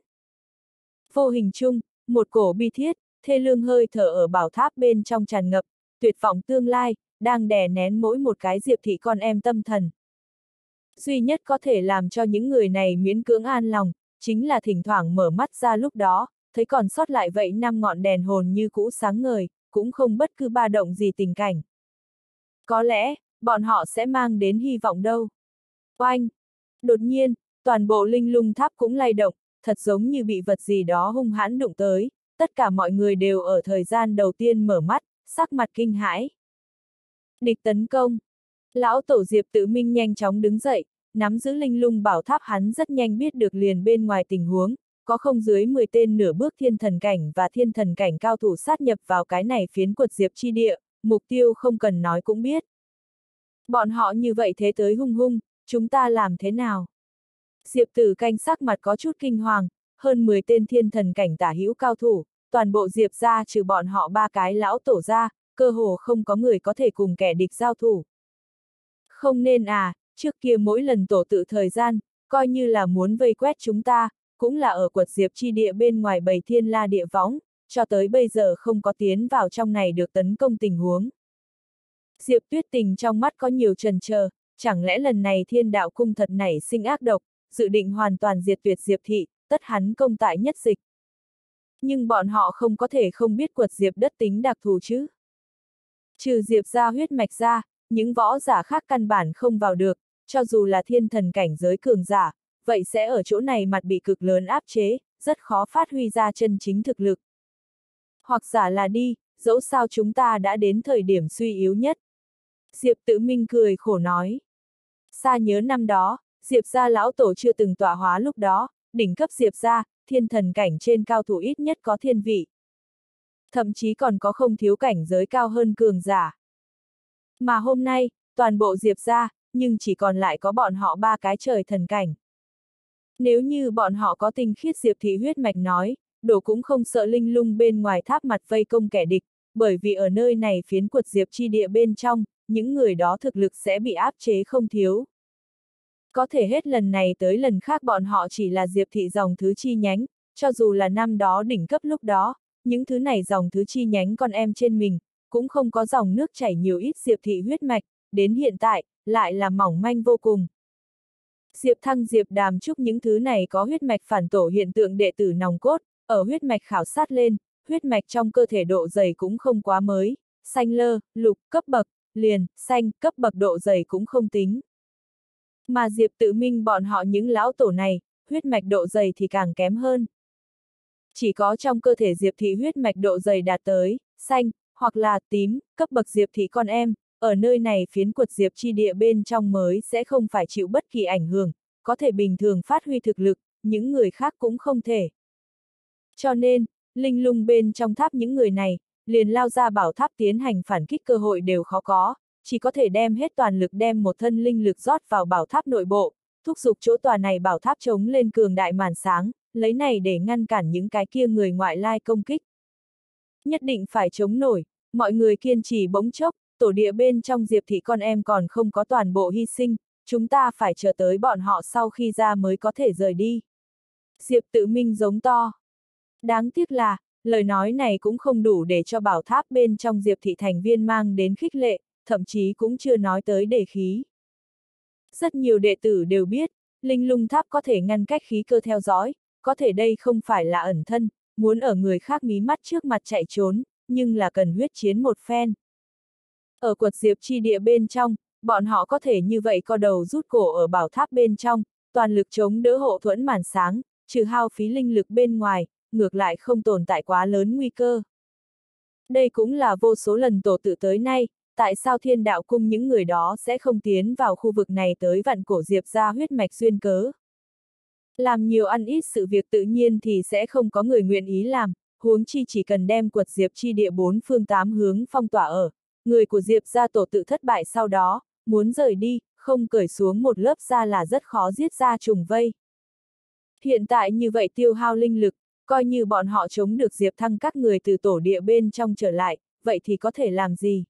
Vô hình chung, một cổ bi thiết, thê lương hơi thở ở bảo tháp bên trong tràn ngập, tuyệt vọng tương lai, đang đè nén mỗi một cái Diệp thị con em tâm thần. Duy nhất có thể làm cho những người này miễn cưỡng an lòng, chính là thỉnh thoảng mở mắt ra lúc đó, thấy còn sót lại vậy 5 ngọn đèn hồn như cũ sáng ngời, cũng không bất cứ ba động gì tình cảnh. Có lẽ, bọn họ sẽ mang đến hy vọng đâu. Oanh! Đột nhiên, toàn bộ linh lung tháp cũng lay động, thật giống như bị vật gì đó hung hãn đụng tới, tất cả mọi người đều ở thời gian đầu tiên mở mắt, sắc mặt kinh hãi. Địch tấn công! Lão tổ Diệp Tự Minh nhanh chóng đứng dậy, nắm giữ linh lung bảo tháp hắn rất nhanh biết được liền bên ngoài tình huống, có không dưới 10 tên nửa bước thiên thần cảnh và thiên thần cảnh cao thủ sát nhập vào cái này phiến quật Diệp chi địa, mục tiêu không cần nói cũng biết. Bọn họ như vậy thế tới hung hung, chúng ta làm thế nào? Diệp Tử Canh sắc mặt có chút kinh hoàng, hơn 10 tên thiên thần cảnh tả hữu cao thủ, toàn bộ Diệp gia trừ bọn họ ba cái lão tổ ra, cơ hồ không có người có thể cùng kẻ địch giao thủ. Không nên à, trước kia mỗi lần tổ tự thời gian, coi như là muốn vây quét chúng ta, cũng là ở quật Diệp chi địa bên ngoài bầy thiên la địa võng, cho tới bây giờ không có tiến vào trong này được tấn công tình huống. Diệp Tuyết Tình trong mắt có nhiều chần chờ, chẳng lẽ lần này thiên đạo cung thật nảy sinh ác độc, dự định hoàn toàn diệt tuyệt Diệp thị, tất hắn công tại nhất dịch. Nhưng bọn họ không có thể không biết quật Diệp đất tính đặc thù chứ. Trừ Diệp ra huyết mạch ra, những võ giả khác căn bản không vào được, cho dù là thiên thần cảnh giới cường giả, vậy sẽ ở chỗ này mặt bị cực lớn áp chế, rất khó phát huy ra chân chính thực lực. Hoặc giả là đi, dẫu sao chúng ta đã đến thời điểm suy yếu nhất. Diệp Tự Minh cười khổ nói. Xa nhớ năm đó, Diệp gia lão tổ chưa từng tọa hóa lúc đó, đỉnh cấp Diệp gia, thiên thần cảnh trên cao thủ ít nhất có thiên vị. Thậm chí còn có không thiếu cảnh giới cao hơn cường giả. Mà hôm nay, toàn bộ Diệp gia, nhưng chỉ còn lại có bọn họ ba cái trời thần cảnh. Nếu như bọn họ có tinh khiết Diệp thị huyết mạch nói, đổ cũng không sợ linh lung bên ngoài tháp mặt vây công kẻ địch, bởi vì ở nơi này phiến quật Diệp chi địa bên trong, những người đó thực lực sẽ bị áp chế không thiếu. Có thể hết lần này tới lần khác bọn họ chỉ là Diệp thị dòng thứ chi nhánh, cho dù là năm đó đỉnh cấp lúc đó, những thứ này dòng thứ chi nhánh con em trên mình, cũng không có dòng nước chảy nhiều ít Diệp thị huyết mạch, đến hiện tại, lại là mỏng manh vô cùng. Diệp Thăng Diệp Đàm Trúc những thứ này có huyết mạch phản tổ hiện tượng đệ tử nòng cốt, ở huyết mạch khảo sát lên, huyết mạch trong cơ thể độ dày cũng không quá mới, xanh lơ, lục, cấp bậc, liền, xanh, cấp bậc độ dày cũng không tính. Mà Diệp Tự Minh bọn họ những lão tổ này, huyết mạch độ dày thì càng kém hơn. Chỉ có trong cơ thể Diệp thị huyết mạch độ dày đạt tới, xanh, hoặc là tím, cấp bậc Diệp thị con em, ở nơi này phiến quật Diệp chi địa bên trong mới sẽ không phải chịu bất kỳ ảnh hưởng, có thể bình thường phát huy thực lực, những người khác cũng không thể. Cho nên, linh lung bên trong tháp những người này, liền lao ra bảo tháp tiến hành phản kích cơ hội đều khó có, chỉ có thể đem hết toàn lực đem một thân linh lực rót vào bảo tháp nội bộ, thúc giục chỗ tòa này bảo tháp chống lên cường đại màn sáng, lấy này để ngăn cản những cái kia người ngoại lai công kích. Nhất định phải chống nổi, mọi người kiên trì bỗng chốc, tổ địa bên trong Diệp thị con em còn không có toàn bộ hy sinh, chúng ta phải chờ tới bọn họ sau khi ra mới có thể rời đi. Diệp Tự Minh giống to. Đáng tiếc là, lời nói này cũng không đủ để cho bảo tháp bên trong Diệp thị thành viên mang đến khích lệ, thậm chí cũng chưa nói tới đề khí. Rất nhiều đệ tử đều biết, linh lung tháp có thể ngăn cách khí cơ theo dõi, có thể đây không phải là ẩn thân, muốn ở người khác mí mắt trước mặt chạy trốn, nhưng là cần huyết chiến một phen. Ở quật Diệp chi địa bên trong, bọn họ có thể như vậy co đầu rút cổ ở bảo tháp bên trong, toàn lực chống đỡ hộ thuẫn màn sáng, trừ hao phí linh lực bên ngoài, ngược lại không tồn tại quá lớn nguy cơ. Đây cũng là vô số lần tổ tự tới nay, tại sao Thiên Đạo Cung những người đó sẽ không tiến vào khu vực này tới vạn cổ Diệp ra huyết mạch duyên cớ. Làm nhiều ăn ít sự việc tự nhiên thì sẽ không có người nguyện ý làm, huống chi chỉ cần đem quật Diệp chi địa bốn phương tám hướng phong tỏa ở, người của Diệp gia tổ tự thất bại sau đó, muốn rời đi, không cởi xuống một lớp da là rất khó giết ra trùng vây. Hiện tại như vậy tiêu hao linh lực, coi như bọn họ chống được Diệp Thăng các người từ tổ địa bên trong trở lại, vậy thì có thể làm gì?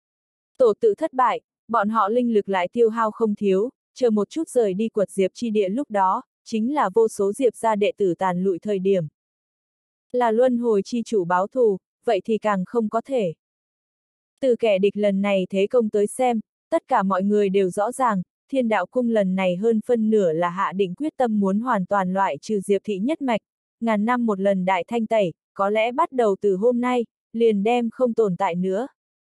Tổ tự thất bại, bọn họ linh lực lại tiêu hao không thiếu, chờ một chút rời đi quật Diệp chi địa lúc đó, chính là vô số Diệp gia đệ tử tàn lụi thời điểm. Là luân hồi chi chủ báo thù, vậy thì càng không có thể. Từ kẻ địch lần này thế công tới xem, tất cả mọi người đều rõ ràng, Thiên Đạo Cung lần này hơn phân nửa là hạ định quyết tâm muốn hoàn toàn loại trừ Diệp thị nhất mạch, ngàn năm một lần đại thanh tẩy, có lẽ bắt đầu từ hôm nay, liền đem không tồn tại nữa.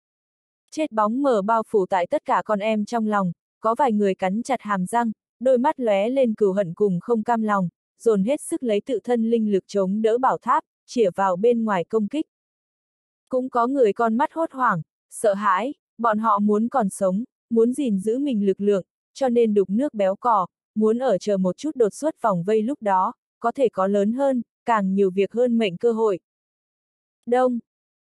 Chết bóng mờ bao phủ tại tất cả con em trong lòng, có vài người cắn chặt hàm răng, đôi mắt lóe lên cừu hận cùng không cam lòng, dồn hết sức lấy tự thân linh lực chống đỡ bảo tháp, chĩa vào bên ngoài công kích. Cũng có người con mắt hốt hoảng, sợ hãi, bọn họ muốn còn sống, muốn gìn giữ mình lực lượng, cho nên đục nước béo cò, muốn ở chờ một chút đột xuất vòng vây lúc đó, có thể có lớn hơn, càng nhiều việc hơn mệnh cơ hội. Đông,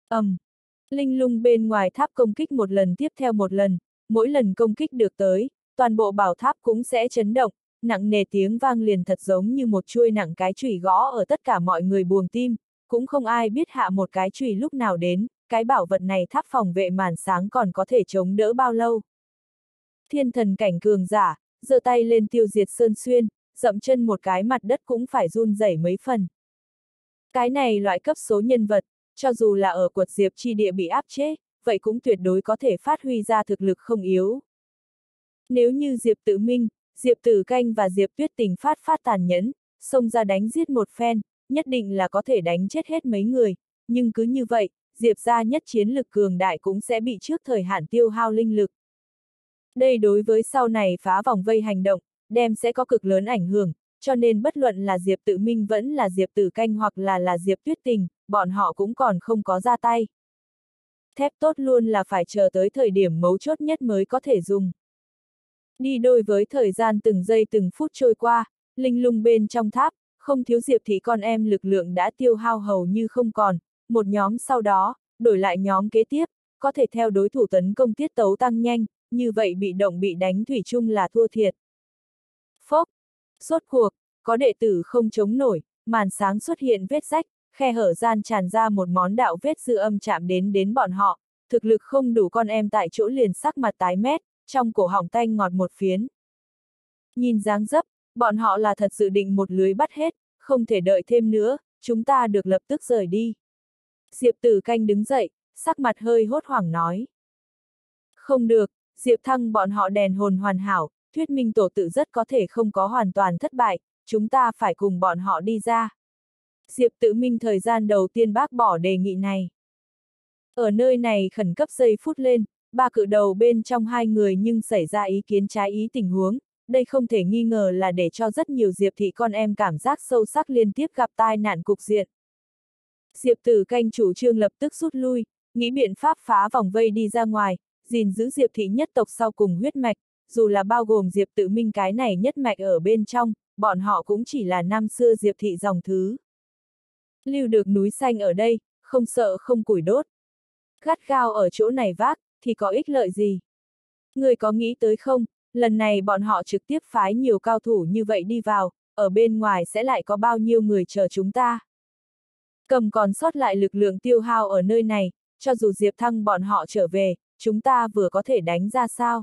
linh lung bên ngoài tháp công kích một lần tiếp theo một lần, mỗi lần công kích được tới, toàn bộ bảo tháp cũng sẽ chấn động, nặng nề tiếng vang liền thật giống như một chuôi nặng cái chùy gõ ở tất cả mọi người buồng tim, cũng không ai biết hạ một cái chùy lúc nào đến, cái bảo vật này tháp phòng vệ màn sáng còn có thể chống đỡ bao lâu. Thiên thần cảnh cường giả, giơ tay lên tiêu diệt Sơn Xuyên, dậm chân một cái mặt đất cũng phải run rẩy mấy phần. Cái này loại cấp số nhân vật, cho dù là ở quật Diệp chi địa bị áp chế, vậy cũng tuyệt đối có thể phát huy ra thực lực không yếu. Nếu như Diệp Tự Minh, Diệp Tử Canh và Diệp Tuyết Tình phát tàn nhẫn, xông ra đánh giết một phen, nhất định là có thể đánh chết hết mấy người, nhưng cứ như vậy, Diệp gia nhất chiến lực cường đại cũng sẽ bị trước thời hạn tiêu hao linh lực. Đây đối với sau này phá vòng vây hành động, đem sẽ có cực lớn ảnh hưởng, cho nên bất luận là Diệp Tự Minh vẫn là Diệp Tử Canh hoặc là Diệp Tuyết Tình, bọn họ cũng còn không có ra tay. Thép tốt luôn là phải chờ tới thời điểm mấu chốt nhất mới có thể dùng. Đi đôi với thời gian từng giây từng phút trôi qua, linh lung bên trong tháp, không thiếu Diệp thị con em lực lượng đã tiêu hao hầu như không còn, một nhóm sau đó, đổi lại nhóm kế tiếp, có thể theo đối thủ tấn công tiết tấu tăng nhanh, như vậy bị động bị đánh thủy chung là thua thiệt. Phốc, rốt cuộc, có đệ tử không chống nổi, màn sáng xuất hiện vết rách, khe hở gian tràn ra một món đạo vết dư âm chạm đến bọn họ, thực lực không đủ con em tại chỗ liền sắc mặt tái mét, trong cổ họng tanh ngọt một phiến. Nhìn dáng dấp, bọn họ là thật dự định một lưới bắt hết, không thể đợi thêm nữa, chúng ta được lập tức rời đi. Diệp Tử Canh đứng dậy, sắc mặt hơi hốt hoảng nói. Không được, Diệp Thăng bọn họ đèn hồn hoàn hảo, thuyết minh tổ tự rất có thể không có hoàn toàn thất bại, chúng ta phải cùng bọn họ đi ra. Diệp Tự Minh thời gian đầu tiên bác bỏ đề nghị này. Ở nơi này khẩn cấp giây phút lên, ba cự đầu bên trong hai người nhưng xảy ra ý kiến trái ý tình huống, đây không thể nghi ngờ là để cho rất nhiều Diệp thị con em cảm giác sâu sắc liên tiếp gặp tai nạn cục diện. Diệp Tử Canh chủ trương lập tức rút lui, nghĩ biện pháp phá vòng vây đi ra ngoài, gìn giữ Diệp thị nhất tộc sau cùng huyết mạch, dù là bao gồm Diệp Tự Minh cái này nhất mạch ở bên trong, bọn họ cũng chỉ là năm xưa Diệp thị dòng thứ. Lưu được núi xanh ở đây, không sợ không củi đốt. Gắt gao ở chỗ này vác, thì có ích lợi gì? Người có nghĩ tới không, lần này bọn họ trực tiếp phái nhiều cao thủ như vậy đi vào, ở bên ngoài sẽ lại có bao nhiêu người chờ chúng ta? Cầm còn sót lại lực lượng tiêu hao ở nơi này, cho dù Diệp Thăng bọn họ trở về, chúng ta vừa có thể đánh ra sao?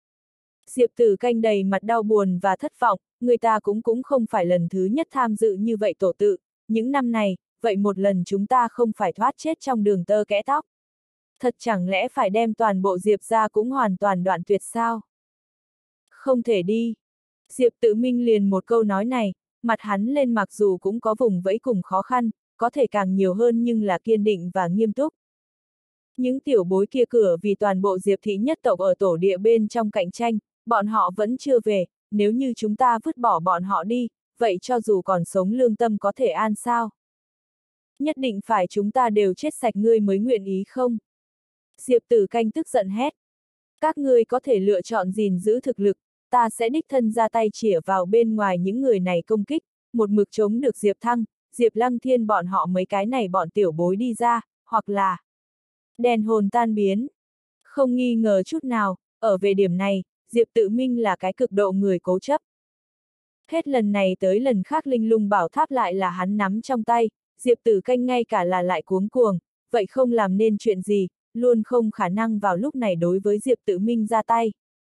Diệp Tử Canh đầy mặt đau buồn và thất vọng, người ta cũng không phải lần thứ nhất tham dự như vậy tổ tự, những năm này, vậy một lần chúng ta không phải thoát chết trong đường tơ kẽ tóc. Thật chẳng lẽ phải đem toàn bộ Diệp ra cũng hoàn toàn đoạn tuyệt sao? Không thể đi. Diệp Tự Minh liền một câu nói này, mặt hắn lên mặc dù cũng có vùng vẫy cùng khó khăn, có thể càng nhiều hơn nhưng là kiên định và nghiêm túc. Những tiểu bối kia cửa vì toàn bộ Diệp thị nhất tộc ở tổ địa bên trong cạnh tranh, bọn họ vẫn chưa về, nếu như chúng ta vứt bỏ bọn họ đi, vậy cho dù còn sống lương tâm có thể an sao? Nhất định phải chúng ta đều chết sạch ngươi mới nguyện ý không? Diệp Tử Canh tức giận hét. Các ngươi có thể lựa chọn gìn giữ thực lực, ta sẽ đích thân ra tay chĩa vào bên ngoài những người này công kích, một mực chống được Diệp Thăng, Diệp Lăng Thiên bọn họ mấy cái này bọn tiểu bối đi ra, hoặc là đèn hồn tan biến. Không nghi ngờ chút nào, ở về điểm này, Diệp Tự Minh là cái cực độ người cố chấp. Hết lần này tới lần khác linh lung bảo tháp lại là hắn nắm trong tay, Diệp Tử Canh ngay cả là lại cuống cuồng, vậy không làm nên chuyện gì, luôn không khả năng vào lúc này đối với Diệp Tự Minh ra tay.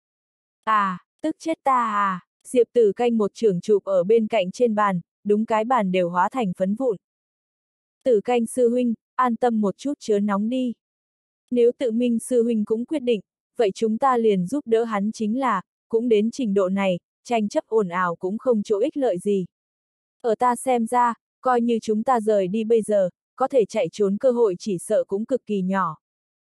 À, tức chết ta à, Diệp Tử Canh một chưởng chụp ở bên cạnh trên bàn, đúng cái bàn đều hóa thành phấn vụn. Tử Canh sư huynh, an tâm một chút chớ nóng đi. Nếu Tự Minh sư huynh cũng quyết định, vậy chúng ta liền giúp đỡ hắn chính là, cũng đến trình độ này, tranh chấp ồn ào cũng không chỗ ích lợi gì. Ở ta xem ra, coi như chúng ta rời đi bây giờ, có thể chạy trốn cơ hội chỉ sợ cũng cực kỳ nhỏ.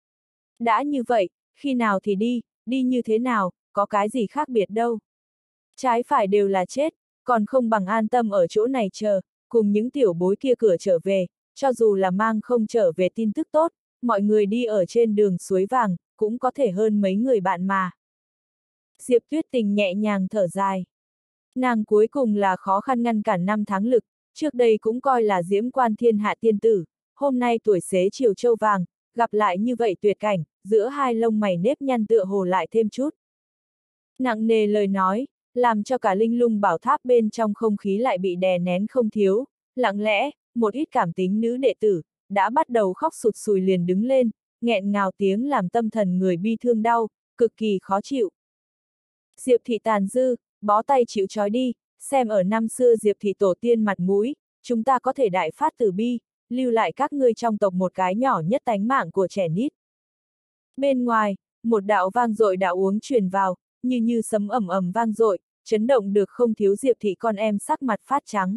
Đã như vậy, khi nào thì đi như thế nào, có cái gì khác biệt đâu. Trái phải đều là chết, còn không bằng an tâm ở chỗ này chờ, cùng những tiểu bối kia cửa trở về, cho dù là mang không trở về tin tức tốt, mọi người đi ở trên đường suối vàng, cũng có thể hơn mấy người bạn mà. Diệp Tuyết Tình nhẹ nhàng thở dài. Nàng cuối cùng là khó khăn ngăn cản 5 tháng lực, trước đây cũng coi là diễm quan thiên hạ tiên tử, hôm nay tuổi xế chiều châu vàng, gặp lại như vậy tuyệt cảnh, giữa hai lông mày nếp nhăn tựa hồ lại thêm chút. Nặng nề lời nói, làm cho cả linh lung bảo tháp bên trong không khí lại bị đè nén không thiếu, lặng lẽ, một ít cảm tính nữ đệ tử, đã bắt đầu khóc sụt sùi liền đứng lên, nghẹn ngào tiếng làm tâm thần người bi thương đau, cực kỳ khó chịu. Diệp thị tàn dư, bó tay chịu trói đi, xem ở năm xưa Diệp thị tổ tiên mặt mũi, chúng ta có thể đại phát từ bi, lưu lại các ngươi trong tộc một cái nhỏ nhất tánh mạng của trẻ nít. Bên ngoài, một đạo vang dội đạo uống truyền vào, như sấm ầm ầm vang dội, chấn động được không thiếu Diệp thị con em sắc mặt phát trắng.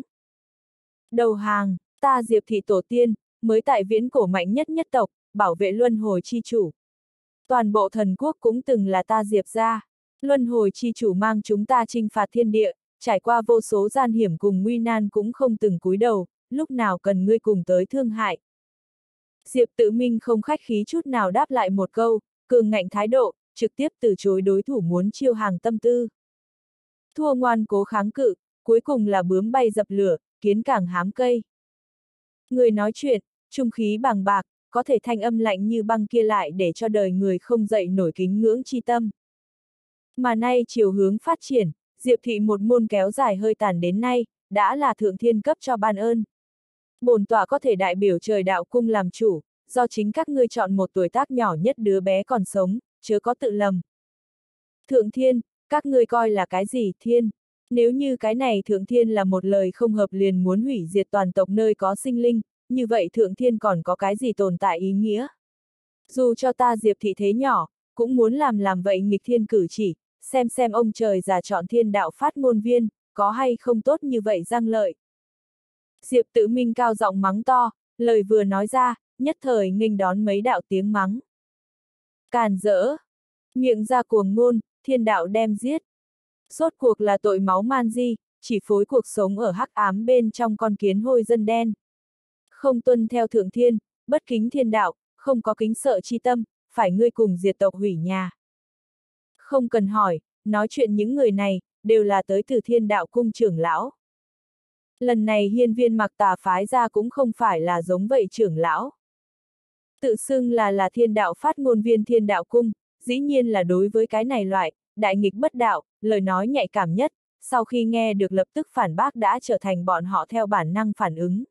Đầu hàng, ta Diệp thị tổ tiên, mới tại viễn cổ mạnh nhất nhất tộc, bảo vệ luân hồi chi chủ. Toàn bộ thần quốc cũng từng là ta Diệp gia. Luân hồi chi chủ mang chúng ta chinh phạt thiên địa, trải qua vô số gian hiểm cùng nguy nan cũng không từng cúi đầu, lúc nào cần ngươi cùng tới thương hại. Diệp Tự Minh không khách khí chút nào đáp lại một câu, cường ngạnh thái độ, trực tiếp từ chối đối thủ muốn chiêu hàng tâm tư. Thua ngoan cố kháng cự, cuối cùng là bướm bay dập lửa, kiến càng hám cây. Người nói chuyện, trung khí bàng bạc, có thể thanh âm lạnh như băng kia lại để cho đời người không dậy nổi kính ngưỡng chi tâm. Mà nay chiều hướng phát triển, Diệp thị một môn kéo dài hơi tàn đến nay, đã là thượng thiên cấp cho ban ơn. Bổn tọa có thể đại biểu trời đạo cung làm chủ, do chính các ngươi chọn một tuổi tác nhỏ nhất đứa bé còn sống, chớ có tự lầm. Thượng thiên, các ngươi coi là cái gì thiên? Nếu như cái này thượng thiên là một lời không hợp liền muốn hủy diệt toàn tộc nơi có sinh linh, như vậy thượng thiên còn có cái gì tồn tại ý nghĩa? Dù cho ta Diệp thị thế nhỏ, cũng muốn làm vậy nghịch thiên cử chỉ, xem ông trời già chọn thiên đạo phát ngôn viên, có hay không tốt như vậy răng lợi. Diệp Tự Minh cao giọng mắng to, lời vừa nói ra, nhất thời nghênh đón mấy đạo tiếng mắng. Càn rỡ, miệng ra cuồng ngôn, thiên đạo đem giết. Rốt cuộc là tội máu man di, chỉ phối cuộc sống ở hắc ám bên trong con kiến hôi dân đen. Không tuân theo thượng thiên, bất kính thiên đạo, không có kính sợ chi tâm, phải ngươi cùng diệt tộc hủy nhà. Không cần hỏi, nói chuyện những người này, đều là tới từ thiên đạo cung trưởng lão. Lần này hiên viên mặc tà phái ra cũng không phải là giống vậy trưởng lão. Tự xưng là thiên đạo phát ngôn viên thiên đạo cung, dĩ nhiên là đối với cái này loại, đại nghịch bất đạo, lời nói nhạy cảm nhất, sau khi nghe được lập tức phản bác đã trở thành bọn họ theo bản năng phản ứng.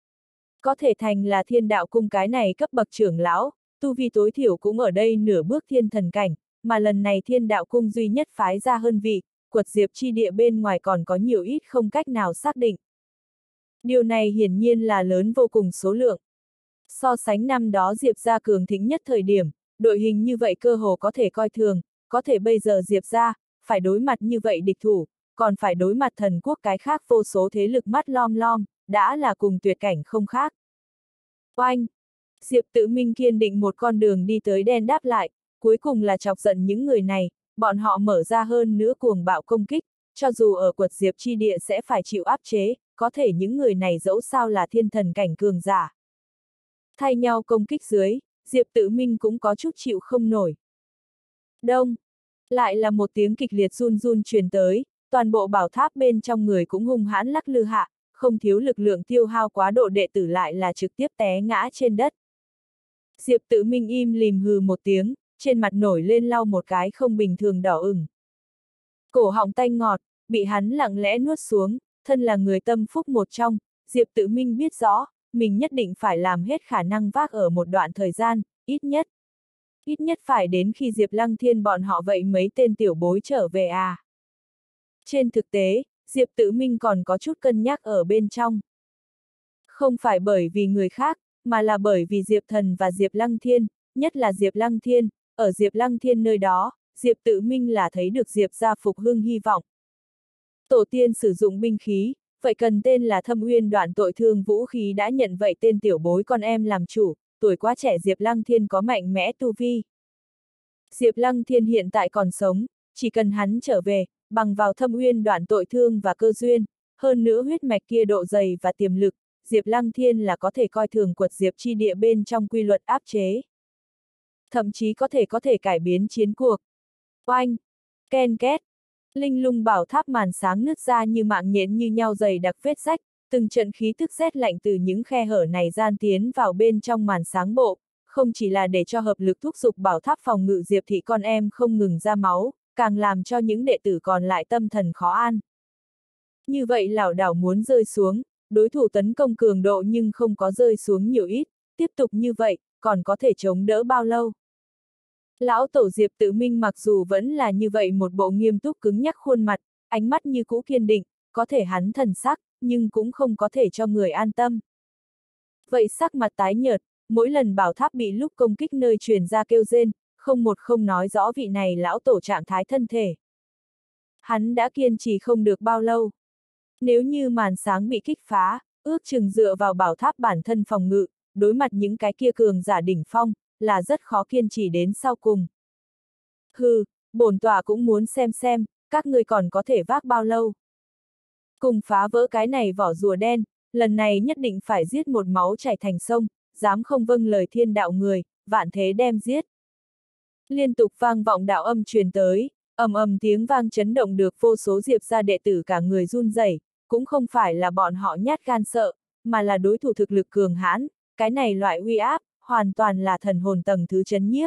Có thể thành là thiên đạo cung cái này cấp bậc trưởng lão, tu vi tối thiểu cũng ở đây nửa bước thiên thần cảnh, mà lần này thiên đạo cung duy nhất phái ra hơn vị, quật diệp chi địa bên ngoài còn có nhiều ít không cách nào xác định. Điều này hiển nhiên là lớn vô cùng số lượng. So sánh năm đó Diệp gia cường thịnh nhất thời điểm, đội hình như vậy cơ hồ có thể coi thường, có thể bây giờ Diệp gia, phải đối mặt như vậy địch thủ, còn phải đối mặt thần quốc cái khác vô số thế lực mắt lom lom, đã là cùng tuyệt cảnh không khác. Oanh! Diệp Tự Minh kiên định một con đường đi tới đen đáp lại, cuối cùng là chọc giận những người này, bọn họ mở ra hơn nữa cuồng bạo công kích, cho dù ở quật Diệp chi địa sẽ phải chịu áp chế, có thể những người này dẫu sao là thiên thần cảnh cường giả. Thay nhau công kích dưới, Diệp Tự Minh cũng có chút chịu không nổi. Đông! Lại là một tiếng kịch liệt run run truyền tới, toàn bộ bảo tháp bên trong người cũng hung hãn lắc lư hạ, không thiếu lực lượng tiêu hao quá độ đệ tử lại là trực tiếp té ngã trên đất. Diệp Tự Minh im lìm hừ một tiếng, trên mặt nổi lên lau một cái không bình thường đỏ ửng. Cổ họng tanh ngọt, bị hắn lặng lẽ nuốt xuống, thân là người tâm phúc một trong, Diệp Tự Minh biết rõ, mình nhất định phải làm hết khả năng vác ở một đoạn thời gian, ít nhất phải đến khi Diệp Lăng Thiên bọn họ vậy mấy tên tiểu bối trở về à. Trên thực tế, Diệp Tự Minh còn có chút cân nhắc ở bên trong. Không phải bởi vì người khác, mà là bởi vì Diệp Thần và Diệp Lăng Thiên, nhất là Diệp Lăng Thiên, ở Diệp Lăng Thiên nơi đó, Diệp Tự Minh là thấy được Diệp gia phục hưng hy vọng. Tổ tiên sử dụng binh khí, vậy cần tên là Thâm Uyên Đoạn Tội Thương vũ khí đã nhận vậy tên tiểu bối con em làm chủ, tuổi quá trẻ Diệp Lăng Thiên có mạnh mẽ tu vi. Diệp Lăng Thiên hiện tại còn sống, chỉ cần hắn trở về, bằng vào Thâm Uyên Đoạn Tội Thương và cơ duyên, hơn nữa huyết mạch kia độ dày và tiềm lực, Diệp Lăng Thiên là có thể coi thường quật Diệp chi địa bên trong quy luật áp chế. Thậm chí có thể cải biến chiến cuộc. Oanh! Ken két! Linh lung bảo tháp màn sáng nứt ra như mạng nhện như nhau dày đặc vết rách, từng trận khí tức rét lạnh từ những khe hở này gian tiến vào bên trong màn sáng bộ, không chỉ là để cho hợp lực thúc giục bảo tháp phòng ngự Diệp thị con em không ngừng ra máu, càng làm cho những đệ tử còn lại tâm thần khó an. Như vậy lảo đảo muốn rơi xuống, đối thủ tấn công cường độ nhưng không có rơi xuống nhiều ít, tiếp tục như vậy, còn có thể chống đỡ bao lâu? Lão tổ Diệp Tự Minh mặc dù vẫn là như vậy một bộ nghiêm túc cứng nhắc khuôn mặt, ánh mắt như cũ kiên định, có thể hắn thần sắc, nhưng cũng không có thể cho người an tâm. Vậy sắc mặt tái nhợt, mỗi lần bảo tháp bị lúc công kích nơi truyền ra kêu rên, không nói rõ vị này lão tổ trạng thái thân thể. Hắn đã kiên trì không được bao lâu. Nếu như màn sáng bị kích phá, ước chừng dựa vào bảo tháp bản thân phòng ngự, đối mặt những cái kia cường giả đỉnh phong, là rất khó kiên trì đến sau cùng. Hừ, bổn tọa cũng muốn xem, các ngươi còn có thể vác bao lâu. Cùng phá vỡ cái này vỏ rùa đen, lần này nhất định phải giết một máu chảy thành sông, dám không vâng lời thiên đạo người, vạn thế đem giết. Liên tục vang vọng đạo âm truyền tới, ầm ầm tiếng vang chấn động được vô số Diệp gia đệ tử cả người run rẩy, cũng không phải là bọn họ nhát gan sợ, mà là đối thủ thực lực cường hãn, cái này loại uy áp, hoàn toàn là thần hồn tầng thứ chấn nhiếp.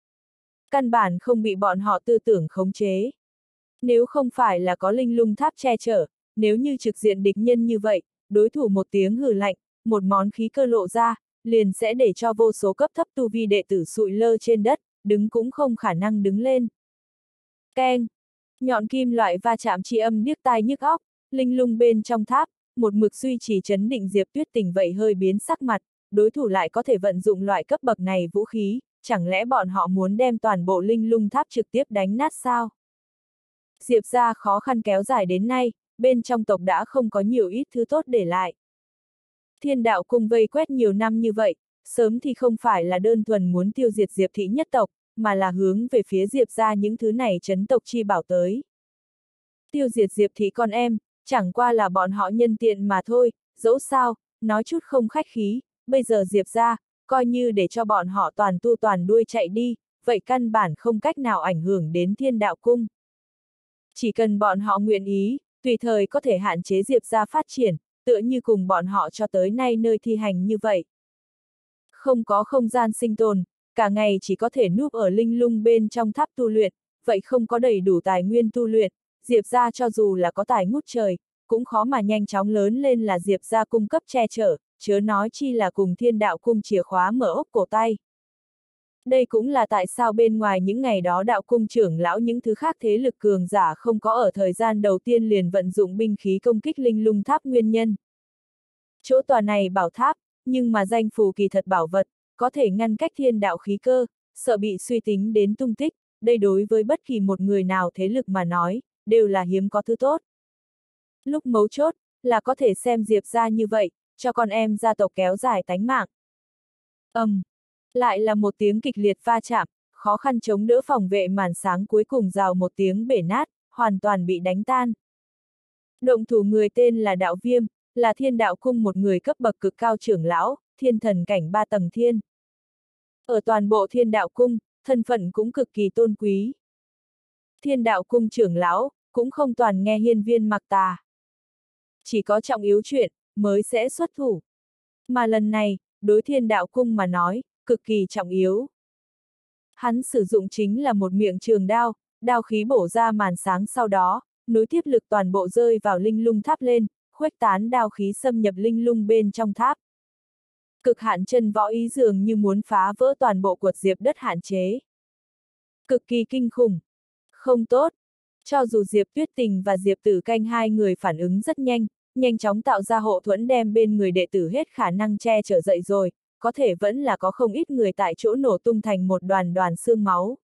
Căn bản không bị bọn họ tư tưởng khống chế. Nếu không phải là có linh lung tháp che chở, nếu như trực diện địch nhân như vậy, đối thủ một tiếng hừ lạnh, một món khí cơ lộ ra, liền sẽ để cho vô số cấp thấp tu vi đệ tử sụi lơ trên đất, đứng cũng không khả năng đứng lên. Keng! Nhọn kim loại va chạm chi âm điếc tai nhức óc, linh lung bên trong tháp, một mực duy trì chấn định Diệp Tuyết Tình vậy hơi biến sắc mặt, đối thủ lại có thể vận dụng loại cấp bậc này vũ khí, chẳng lẽ bọn họ muốn đem toàn bộ linh lung tháp trực tiếp đánh nát sao? Diệp gia khó khăn kéo dài đến nay, bên trong tộc đã không có nhiều ít thứ tốt để lại. Thiên đạo cung vây quét nhiều năm như vậy, sớm thì không phải là đơn thuần muốn tiêu diệt Diệp thị nhất tộc, mà là hướng về phía Diệp gia những thứ này chấn tộc chi bảo tới. Tiêu diệt Diệp thị con em, chẳng qua là bọn họ nhân tiện mà thôi, dẫu sao, nói chút không khách khí, bây giờ Diệp gia, coi như để cho bọn họ toàn tu toàn đuôi chạy đi, vậy căn bản không cách nào ảnh hưởng đến thiên đạo cung. Chỉ cần bọn họ nguyện ý, tùy thời có thể hạn chế Diệp gia phát triển, tựa như cùng bọn họ cho tới nay nơi thi hành như vậy. Không có không gian sinh tồn, cả ngày chỉ có thể núp ở linh lung bên trong tháp tu luyện, vậy không có đầy đủ tài nguyên tu luyện, Diệp gia cho dù là có tài ngút trời, cũng khó mà nhanh chóng lớn lên là Diệp gia cung cấp che chở, chớ nói chi là cùng thiên đạo cung chìa khóa mở ốc cổ tay. Đây cũng là tại sao bên ngoài những ngày đó đạo cung trưởng lão những thứ khác thế lực cường giả không có ở thời gian đầu tiên liền vận dụng binh khí công kích linh lung tháp nguyên nhân. Chỗ tòa này bảo tháp, nhưng mà danh phù kỳ thật bảo vật, có thể ngăn cách thiên đạo khí cơ, sợ bị suy tính đến tung tích, đây đối với bất kỳ một người nào thế lực mà nói, đều là hiếm có thứ tốt. Lúc mấu chốt, là có thể xem Diệp gia như vậy, cho con em gia tộc kéo dài tánh mạng. Lại là một tiếng kịch liệt va chạm, khó khăn chống đỡ phòng vệ màn sáng cuối cùng rào một tiếng bể nát, hoàn toàn bị đánh tan. Động thủ người tên là Đạo Viêm, là thiên đạo cung một người cấp bậc cực cao trưởng lão, thiên thần cảnh 3 tầng thiên. Ở toàn bộ thiên đạo cung, thân phận cũng cực kỳ tôn quý. Thiên đạo cung trưởng lão, cũng không toàn nghe hiên viên mặc tà. Chỉ có trọng yếu chuyện, mới sẽ xuất thủ. Mà lần này, đối thiên đạo cung mà nói, cực kỳ trọng yếu. Hắn sử dụng chính là một miệng trường đao, đao khí bổ ra màn sáng sau đó, nối tiếp lực toàn bộ rơi vào linh lung tháp lên, khuếch tán đao khí xâm nhập linh lung bên trong tháp. Cực hạn chân võ ý dường như muốn phá vỡ toàn bộ quật Diệp đất hạn chế. Cực kỳ kinh khủng. Không tốt. Cho dù Diệp Tuyết Tình và Diệp Tử Canh hai người phản ứng rất nhanh, nhanh chóng tạo ra hộ thuẫn đem bên người đệ tử hết khả năng che chở dậy rồi, có thể vẫn là có không ít người tại chỗ nổ tung thành một đoàn đoàn xương máu.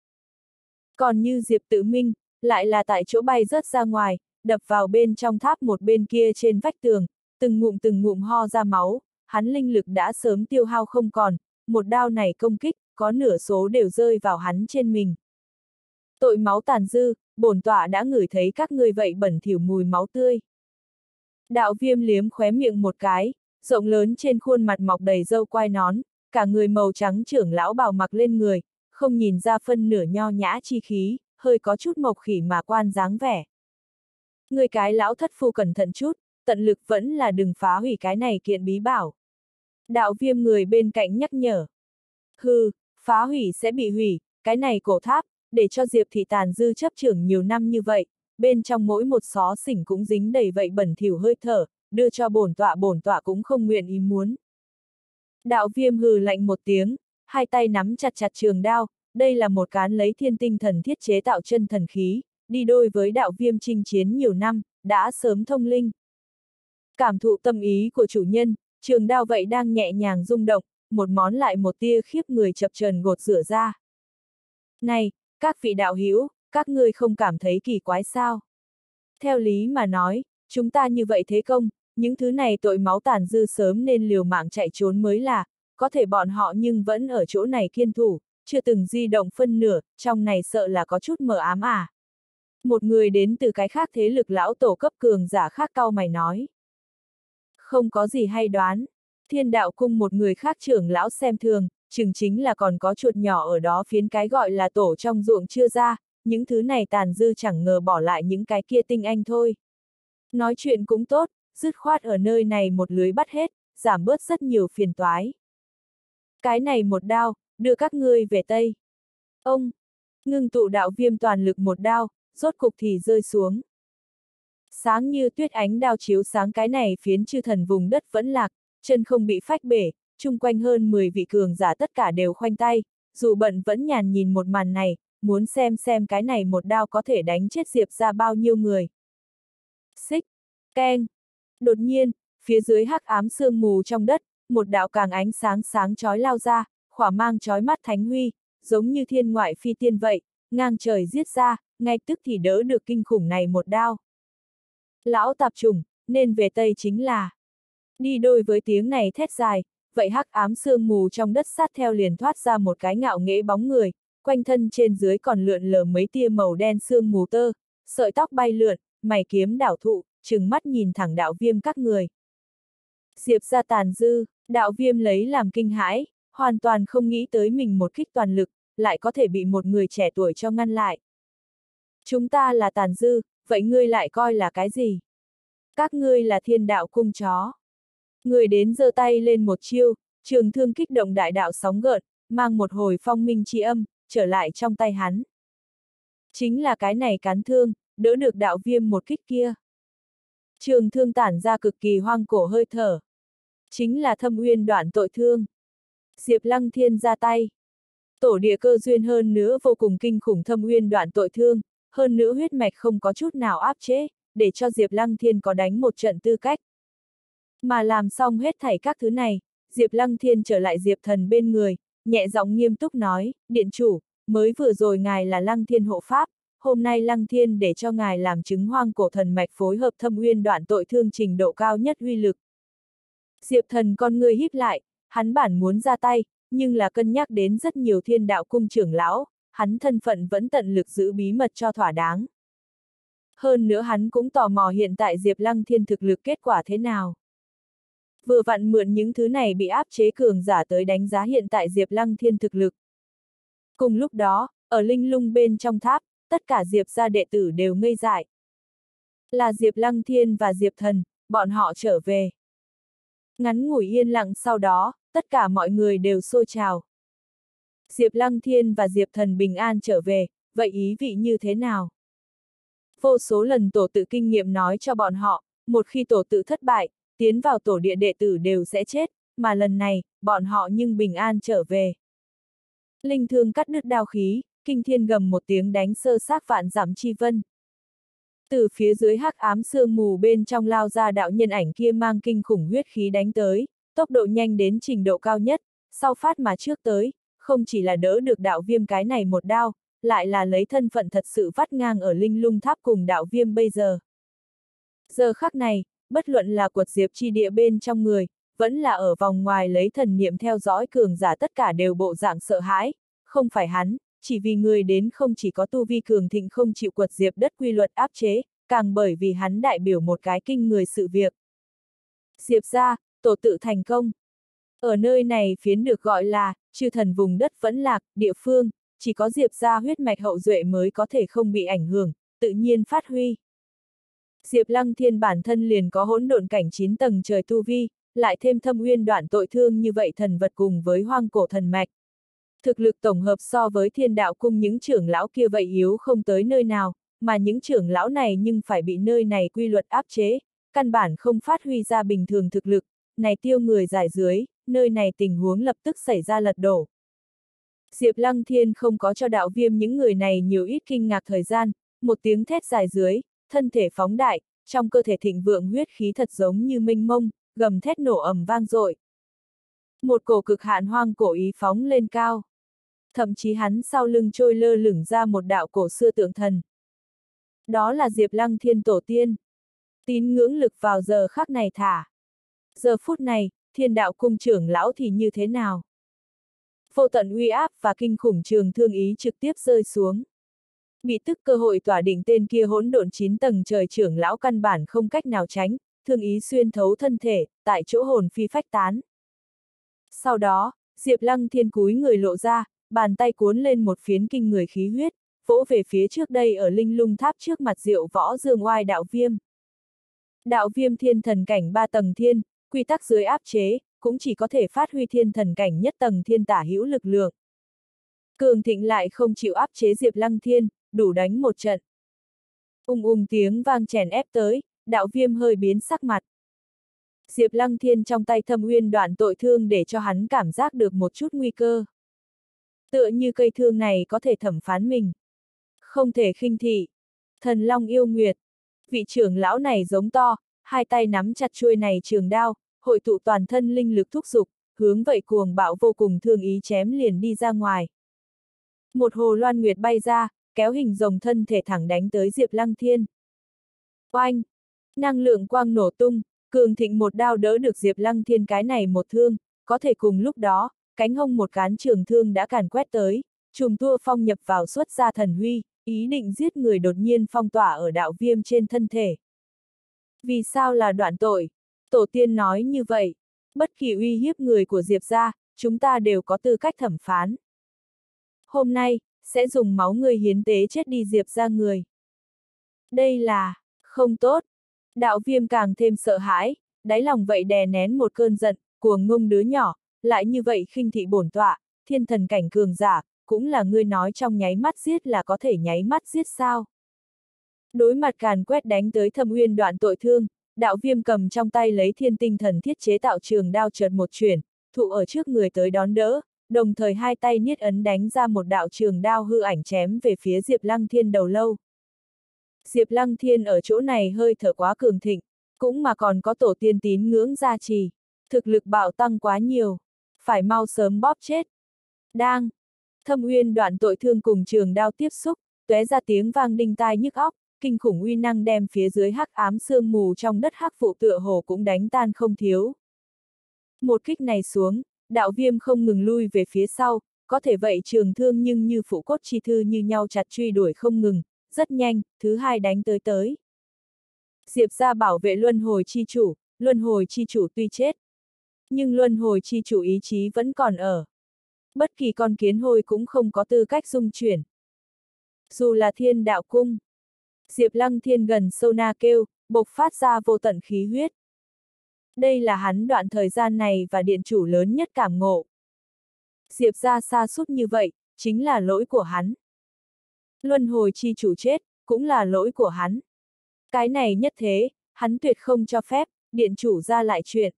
Còn như Diệp Tử Minh, lại là tại chỗ bay rớt ra ngoài, đập vào bên trong tháp một bên kia trên vách tường, từng ngụm ho ra máu, hắn linh lực đã sớm tiêu hao không còn, một đao này công kích, có nửa số đều rơi vào hắn trên mình. Tội máu tàn dư, bổn tọa đã ngửi thấy các ngươi vậy bẩn thỉu mùi máu tươi. Đạo Viêm liếm khóe miệng một cái, rộng lớn trên khuôn mặt mọc đầy râu quai nón, cả người màu trắng trưởng lão bào mặc lên người, không nhìn ra phân nửa nho nhã chi khí, hơi có chút mộc khỉ mà quan dáng vẻ. Người cái lão thất phu cẩn thận chút, tận lực vẫn là đừng phá hủy cái này kiện bí bảo. Đạo Viêm người bên cạnh nhắc nhở. Hừ, phá hủy sẽ bị hủy, cái này cổ tháp, để cho Diệp thị tàn dư chấp trưởng nhiều năm như vậy, bên trong mỗi một xó xỉnh cũng dính đầy vậy bẩn thỉu hơi thở, đưa cho bổn tọa cũng không nguyện ý muốn. Đạo Viêm hừ lạnh một tiếng, hai tay nắm chặt chặt trường đao, đây là một cán lấy thiên tinh thần thiết chế tạo chân thần khí, đi đôi với Đạo Viêm chinh chiến nhiều năm, đã sớm thông linh. Cảm thụ tâm ý của chủ nhân, trường đao vậy đang nhẹ nhàng rung động, một món lại một tia khiếp người chập chờn gột rửa ra. Này, các vị đạo hữu, các ngươi không cảm thấy kỳ quái sao? Theo lý mà nói, chúng ta như vậy thế công, những thứ này tội máu tàn dư sớm nên liều mạng chạy trốn mới là, có thể bọn họ nhưng vẫn ở chỗ này kiên thủ, chưa từng di động phân nửa, trong này sợ là có chút mờ ám à. Một người đến từ cái khác thế lực lão tổ cấp cường giả khác cau mày nói. Không có gì hay đoán, thiên đạo cung một người khác trưởng lão xem thường, chừng chính là còn có chuột nhỏ ở đó phiến cái gọi là tổ trong ruộng chưa ra, những thứ này tàn dư chẳng ngờ bỏ lại những cái kia tinh anh thôi. Nói chuyện cũng tốt, dứt khoát ở nơi này một lưới bắt hết, giảm bớt rất nhiều phiền toái. Cái này một đao, đưa các ngươi về Tây. Ông, ngưng tụ đạo viêm toàn lực một đao, rốt cục thì rơi xuống. Sáng như tuyết ánh đao chiếu sáng cái này phiến chư thần vùng đất vẫn lạc, chân không bị phách bể, chung quanh hơn 10 vị cường giả tất cả đều khoanh tay, dù bận vẫn nhàn nhìn một màn này, muốn xem cái này một đao có thể đánh chết Diệp ra bao nhiêu người. Xích, keng. Đột nhiên, phía dưới hắc ám sương mù trong đất, một đạo càng ánh sáng sáng chói lao ra, khỏa mang chói mắt thánh huy, giống như thiên ngoại phi tiên vậy, ngang trời giết ra, ngay tức thì đỡ được kinh khủng này một đao. Lão tạp chủng, nên về Tây chính là. Đi đôi với tiếng này thét dài, vậy hắc ám sương mù trong đất sát theo liền thoát ra một cái ngạo nghễ bóng người, quanh thân trên dưới còn lượn lờ mấy tia màu đen sương mù tơ, sợi tóc bay lượn, mày kiếm đảo thụ, trừng mắt nhìn thẳng đạo viêm các người. Diệp ra tàn dư, đạo viêm lấy làm kinh hãi, hoàn toàn không nghĩ tới mình một kích toàn lực, lại có thể bị một người trẻ tuổi cho ngăn lại. Chúng ta là tàn dư, vậy ngươi lại coi là cái gì? Các ngươi là thiên đạo cung chó. Người đến giơ tay lên một chiêu, trường thương kích động đại đạo sóng gợn, mang một hồi phong minh chi âm, trở lại trong tay hắn. Chính là cái này cán thương, đỡ được đạo viêm một kích kia. Trường thương tản ra cực kỳ hoang cổ hơi thở. Chính là Thâm Uyên đoạn tội thương. Diệp Lăng Thiên ra tay. Tổ địa cơ duyên hơn nữa vô cùng kinh khủng Thâm Uyên đoạn tội thương, hơn nữa huyết mạch không có chút nào áp chế, để cho Diệp Lăng Thiên có đánh một trận tư cách. Mà làm xong hết thảy các thứ này, Diệp Lăng Thiên trở lại Diệp Thần bên người, nhẹ giọng nghiêm túc nói, điện chủ, mới vừa rồi ngài là Lăng Thiên hộ pháp, hôm nay Lăng Thiên để cho ngài làm chứng hoang cổ thần mạch phối hợp Thâm Uyên đoạn tội thương trình độ cao nhất uy lực. Diệp Thần con người híp lại, hắn bản muốn ra tay, nhưng là cân nhắc đến rất nhiều thiên đạo cung trưởng lão, hắn thân phận vẫn tận lực giữ bí mật cho thỏa đáng. Hơn nữa hắn cũng tò mò hiện tại Diệp Lăng Thiên thực lực kết quả thế nào. Vừa vặn mượn những thứ này bị áp chế cường giả tới đánh giá hiện tại Diệp Lăng Thiên thực lực. Cùng lúc đó, ở linh lung bên trong tháp, tất cả Diệp gia đệ tử đều ngây dại. Là Diệp Lăng Thiên và Diệp Thần, bọn họ trở về. Ngắn ngủi yên lặng sau đó, tất cả mọi người đều xôi trào. Diệp Lăng Thiên và Diệp Thần bình an trở về, vậy ý vị như thế nào? Vô số lần tổ tự kinh nghiệm nói cho bọn họ, một khi tổ tự thất bại, tiến vào tổ địa đệ tử đều sẽ chết, mà lần này, bọn họ nhưng bình an trở về. Linh thương cắt đứt đao khí, kinh thiên gầm một tiếng đánh sơ xác vạn dặm chi vân. Từ phía dưới hắc ám sương mù bên trong lao ra đạo nhân ảnh kia mang kinh khủng huyết khí đánh tới, tốc độ nhanh đến trình độ cao nhất, sau phát mà trước tới, không chỉ là đỡ được đạo viêm cái này một đao, lại là lấy thân phận thật sự vắt ngang ở linh lung tháp cùng đạo viêm bây giờ. Giờ khắc này, bất luận là quật diệp chi địa bên trong người, vẫn là ở vòng ngoài lấy thần niệm theo dõi cường giả tất cả đều bộ dạng sợ hãi, không phải hắn, chỉ vì người đến không chỉ có tu vi cường thịnh không chịu quật diệp đất quy luật áp chế, càng bởi vì hắn đại biểu một cái kinh người sự việc. Diệp ra, tổ tự thành công. Ở nơi này phiến được gọi là, chư thần vùng đất vẫn lạc, địa phương, chỉ có Diệp ra huyết mạch hậu duệ mới có thể không bị ảnh hưởng, tự nhiên phát huy. Diệp Lăng Thiên bản thân liền có hỗn độn cảnh 9 tầng trời tu vi, lại thêm Thâm Uyên đoạn tội thương như vậy thần vật cùng với hoang cổ thần mạch. Thực lực tổng hợp so với thiên đạo cung những trưởng lão kia vậy yếu không tới nơi nào, mà những trưởng lão này nhưng phải bị nơi này quy luật áp chế, căn bản không phát huy ra bình thường thực lực, này tiêu người giải dưới, nơi này tình huống lập tức xảy ra lật đổ. Diệp Lăng Thiên không có cho đạo viêm những người này nhiều ít kinh ngạc thời gian, một tiếng thét dài dưới, thân thể phóng đại, trong cơ thể thịnh vượng huyết khí thật giống như mênh mông, gầm thét nổ ầm vang dội. Một cổ cực hạn hoang cổ ý phóng lên cao. Thậm chí hắn sau lưng trôi lơ lửng ra một đạo cổ xưa tượng thần. Đó là Diệp Lăng Thiên tổ tiên. Tín ngưỡng lực vào giờ khắc này thả. Giờ phút này, thiên đạo cung trưởng lão thì như thế nào? Vô tận uy áp và kinh khủng trường thương ý trực tiếp rơi xuống. Bị tức cơ hội tỏa định tên kia hỗn độn 9 tầng trời trưởng lão căn bản không cách nào tránh, thương ý xuyên thấu thân thể, tại chỗ hồn phi phách tán. Sau đó, Diệp Lăng Thiên cúi người lộ ra, bàn tay cuốn lên một phiến kinh người khí huyết, vỗ về phía trước đây ở linh lung tháp trước mặt Diệu Võ Dương Oai đạo viêm. Đạo viêm thiên thần cảnh 3 tầng thiên, quy tắc dưới áp chế, cũng chỉ có thể phát huy thiên thần cảnh nhất tầng thiên tả hữu lực lượng. Cường Thịnh lại không chịu áp chế Diệp Lăng Thiên, đủ đánh một trận. Tiếng vang chèn ép tới, đạo viêm hơi biến sắc mặt. Diệp Lăng Thiên trong tay Thâm Uyên Đoạn tội thương để cho hắn cảm giác được một chút nguy cơ. Tựa như cây thương này có thể thẩm phán mình. Không thể khinh thị. Thần Long Yêu Nguyệt. Vị trưởng lão này giống to, hai tay nắm chặt chuôi này trường đao, hội tụ toàn thân linh lực thúc giục, hướng vậy cuồng bạo vô cùng thương ý chém liền đi ra ngoài. Một hồ loan nguyệt bay ra, kéo hình rồng thân thể thẳng đánh tới Diệp Lăng Thiên. Oanh! Năng lượng quang nổ tung, Cường Thịnh một đao đỡ được Diệp Lăng Thiên cái này một thương, có thể cùng lúc đó, cánh hông một cán trường thương đã càn quét tới, chùm tua phong nhập vào xuất ra thần huy, ý định giết người đột nhiên phong tỏa ở đạo viêm trên thân thể. Vì sao là đoạn tội? Tổ tiên nói như vậy, bất kỳ uy hiếp người của Diệp gia, chúng ta đều có tư cách thẩm phán. Hôm nay, sẽ dùng máu người hiến tế chết đi Diệp gia người. Đây là, không tốt. Đạo viêm càng thêm sợ hãi, đáy lòng vậy đè nén một cơn giận, cuồng ngông đứa nhỏ, lại như vậy khinh thị bổn tọa, thiên thần cảnh cường giả, cũng là ngươi nói trong nháy mắt giết là có thể nháy mắt giết sao. Đối mặt càn quét đánh tới Thâm Uyên Đoạn tội thương, đạo viêm cầm trong tay lấy thiên tinh thần thiết chế tạo trường đao chợt một chuyển, thụ ở trước người tới đón đỡ, đồng thời hai tay niết ấn đánh ra một đạo trường đao hư ảnh chém về phía Diệp Lăng Thiên đầu lâu. Diệp Lăng Thiên ở chỗ này hơi thở quá cường thịnh, cũng mà còn có tổ tiên tín ngưỡng gia trì, thực lực bạo tăng quá nhiều, phải mau sớm bóp chết. Đang, Thâm Uyên Đoạn tội thương cùng trường đao tiếp xúc, tóe ra tiếng vang đinh tai nhức óc, kinh khủng uy năng đem phía dưới hắc ám sương mù trong đất hắc vụ tựa hồ cũng đánh tan không thiếu. Một kích này xuống, đạo viêm không ngừng lui về phía sau, có thể vậy trường thương nhưng như phụ cốt chi thư như nhau chặt truy đuổi không ngừng, rất nhanh, thứ hai đánh tới. Diệp gia bảo vệ luân hồi chi chủ tuy chết, nhưng luân hồi chi chủ ý chí vẫn còn ở. Bất kỳ con kiến hôi cũng không có tư cách dung chuyển. Dù là thiên đạo cung, Diệp Lăng Thiên gần sâu na kêu, bộc phát ra vô tận khí huyết. Đây là hắn đoạn thời gian này và điện chủ lớn nhất cảm ngộ. Diệp gia sa sút như vậy, chính là lỗi của hắn. Luân hồi chi chủ chết, cũng là lỗi của hắn. Cái này nhất thế, hắn tuyệt không cho phép, điện chủ ra lại chuyện.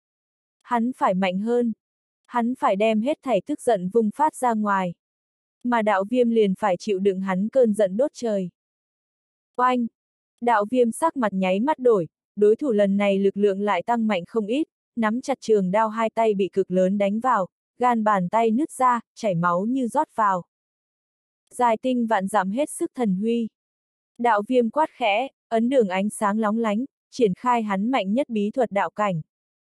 Hắn phải mạnh hơn. Hắn phải đem hết thảy tức giận vung phát ra ngoài. Mà đạo viêm liền phải chịu đựng hắn cơn giận đốt trời. Oanh! Đạo viêm sắc mặt nháy mắt đổi, đối thủ lần này lực lượng lại tăng mạnh không ít, nắm chặt trường đao hai tay bị cực lớn đánh vào, gan bàn tay nứt ra, chảy máu như rót vào. Dài tinh vạn dặm hết sức thần huy. Đạo viêm quát khẽ, ấn đường ánh sáng lóng lánh, triển khai hắn mạnh nhất bí thuật đạo cảnh.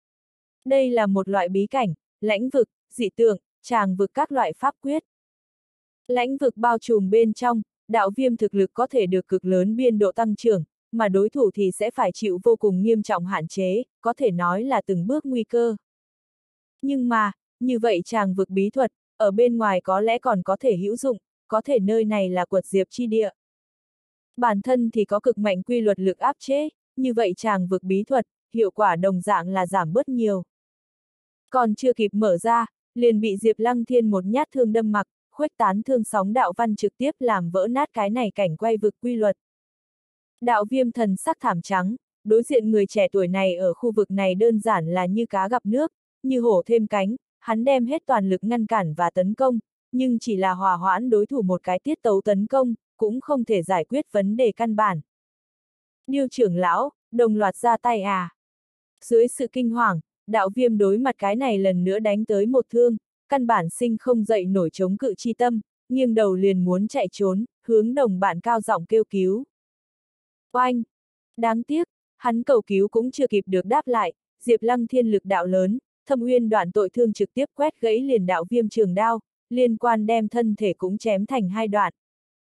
Đây là một loại bí cảnh, lãnh vực, dị tượng, tràng vực các loại pháp quyết. Lãnh vực bao trùm bên trong, đạo viêm thực lực có thể được cực lớn biên độ tăng trưởng, mà đối thủ thì sẽ phải chịu vô cùng nghiêm trọng hạn chế, có thể nói là từng bước nguy cơ. Nhưng mà, như vậy tràng vực bí thuật, ở bên ngoài có lẽ còn có thể hữu dụng, có thể nơi này là quật diệp chi địa. Bản thân thì có cực mạnh quy luật lực áp chế, như vậy tràng vực bí thuật, hiệu quả đồng dạng là giảm bớt nhiều. Còn chưa kịp mở ra, liền bị Diệp Lăng Thiên một nhát thương đâm mặc, khuếch tán thương sóng đạo văn trực tiếp làm vỡ nát cái này cảnh quay vực quy luật. Đạo viêm thần sắc thảm trắng, đối diện người trẻ tuổi này ở khu vực này đơn giản là như cá gặp nước, như hổ thêm cánh, hắn đem hết toàn lực ngăn cản và tấn công, nhưng chỉ là hòa hoãn đối thủ một cái tiết tấu tấn công, cũng không thể giải quyết vấn đề căn bản. Điêu trưởng lão, đồng loạt ra tay à? Dưới sự kinh hoàng, đạo viêm đối mặt cái này lần nữa đánh tới một thương, căn bản sinh không dậy nổi chống cự chi tâm, nghiêng đầu liền muốn chạy trốn, hướng đồng bạn cao giọng kêu cứu. Oanh! Đáng tiếc, hắn cầu cứu cũng chưa kịp được đáp lại, Diệp Lăng Thiên lực đạo lớn, Thâm Uyên Đoạn tội thương trực tiếp quét gãy liền đạo viêm trường đao, liên quan đem thân thể cũng chém thành hai đoạn.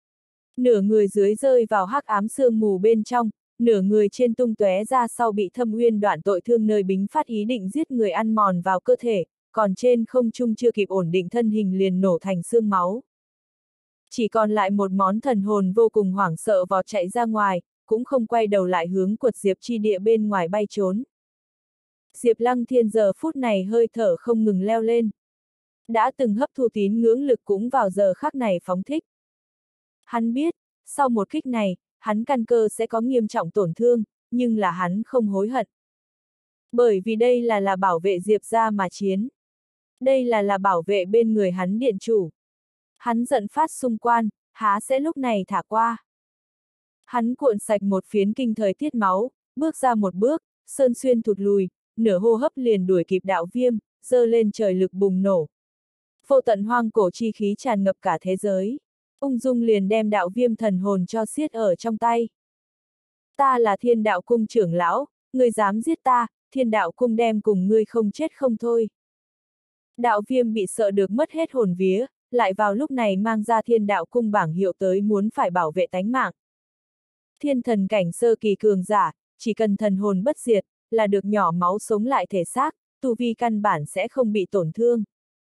Nửa người dưới rơi vào hắc ám sương mù bên trong, nửa người trên tung tóe ra sau bị Thâm Uyên Đoạn tội thương nơi bính phát ý định giết người ăn mòn vào cơ thể, còn trên không trung chưa kịp ổn định thân hình liền nổ thành xương máu. Chỉ còn lại một món thần hồn vô cùng hoảng sợ vọt chạy ra ngoài, cũng không quay đầu lại hướng quật Diệp chi địa bên ngoài bay trốn. Diệp Lăng Thiên giờ phút này hơi thở không ngừng leo lên. Đã từng hấp thu tín ngưỡng lực cũng vào giờ khắc này phóng thích. Hắn biết, sau một kích này, hắn căn cơ sẽ có nghiêm trọng tổn thương, nhưng là hắn không hối hận. Bởi vì đây là bảo vệ Diệp gia mà chiến. Đây là bảo vệ bên người hắn điện chủ. Hắn giận phát xung quan, há sẽ lúc này thả qua. Hắn cuộn sạch một phiến kinh thời tiết máu, bước ra một bước, sơn xuyên thụt lùi, nửa hô hấp liền đuổi kịp đạo viêm, giơ lên trời lực bùng nổ. Vô tận hoang cổ chi khí tràn ngập cả thế giới. Ung dung liền đem đạo viêm thần hồn cho xiết ở trong tay. Ta là Thiên Đạo Cung trưởng lão, ngươi dám giết ta, Thiên Đạo Cung đem cùng ngươi không chết không thôi. Đạo viêm bị sợ được mất hết hồn vía, lại vào lúc này mang ra Thiên Đạo Cung bảng hiệu tới muốn phải bảo vệ tánh mạng. Thiên thần cảnh sơ kỳ cường giả, chỉ cần thần hồn bất diệt, là được nhỏ máu sống lại thể xác, tu vi căn bản sẽ không bị tổn thương.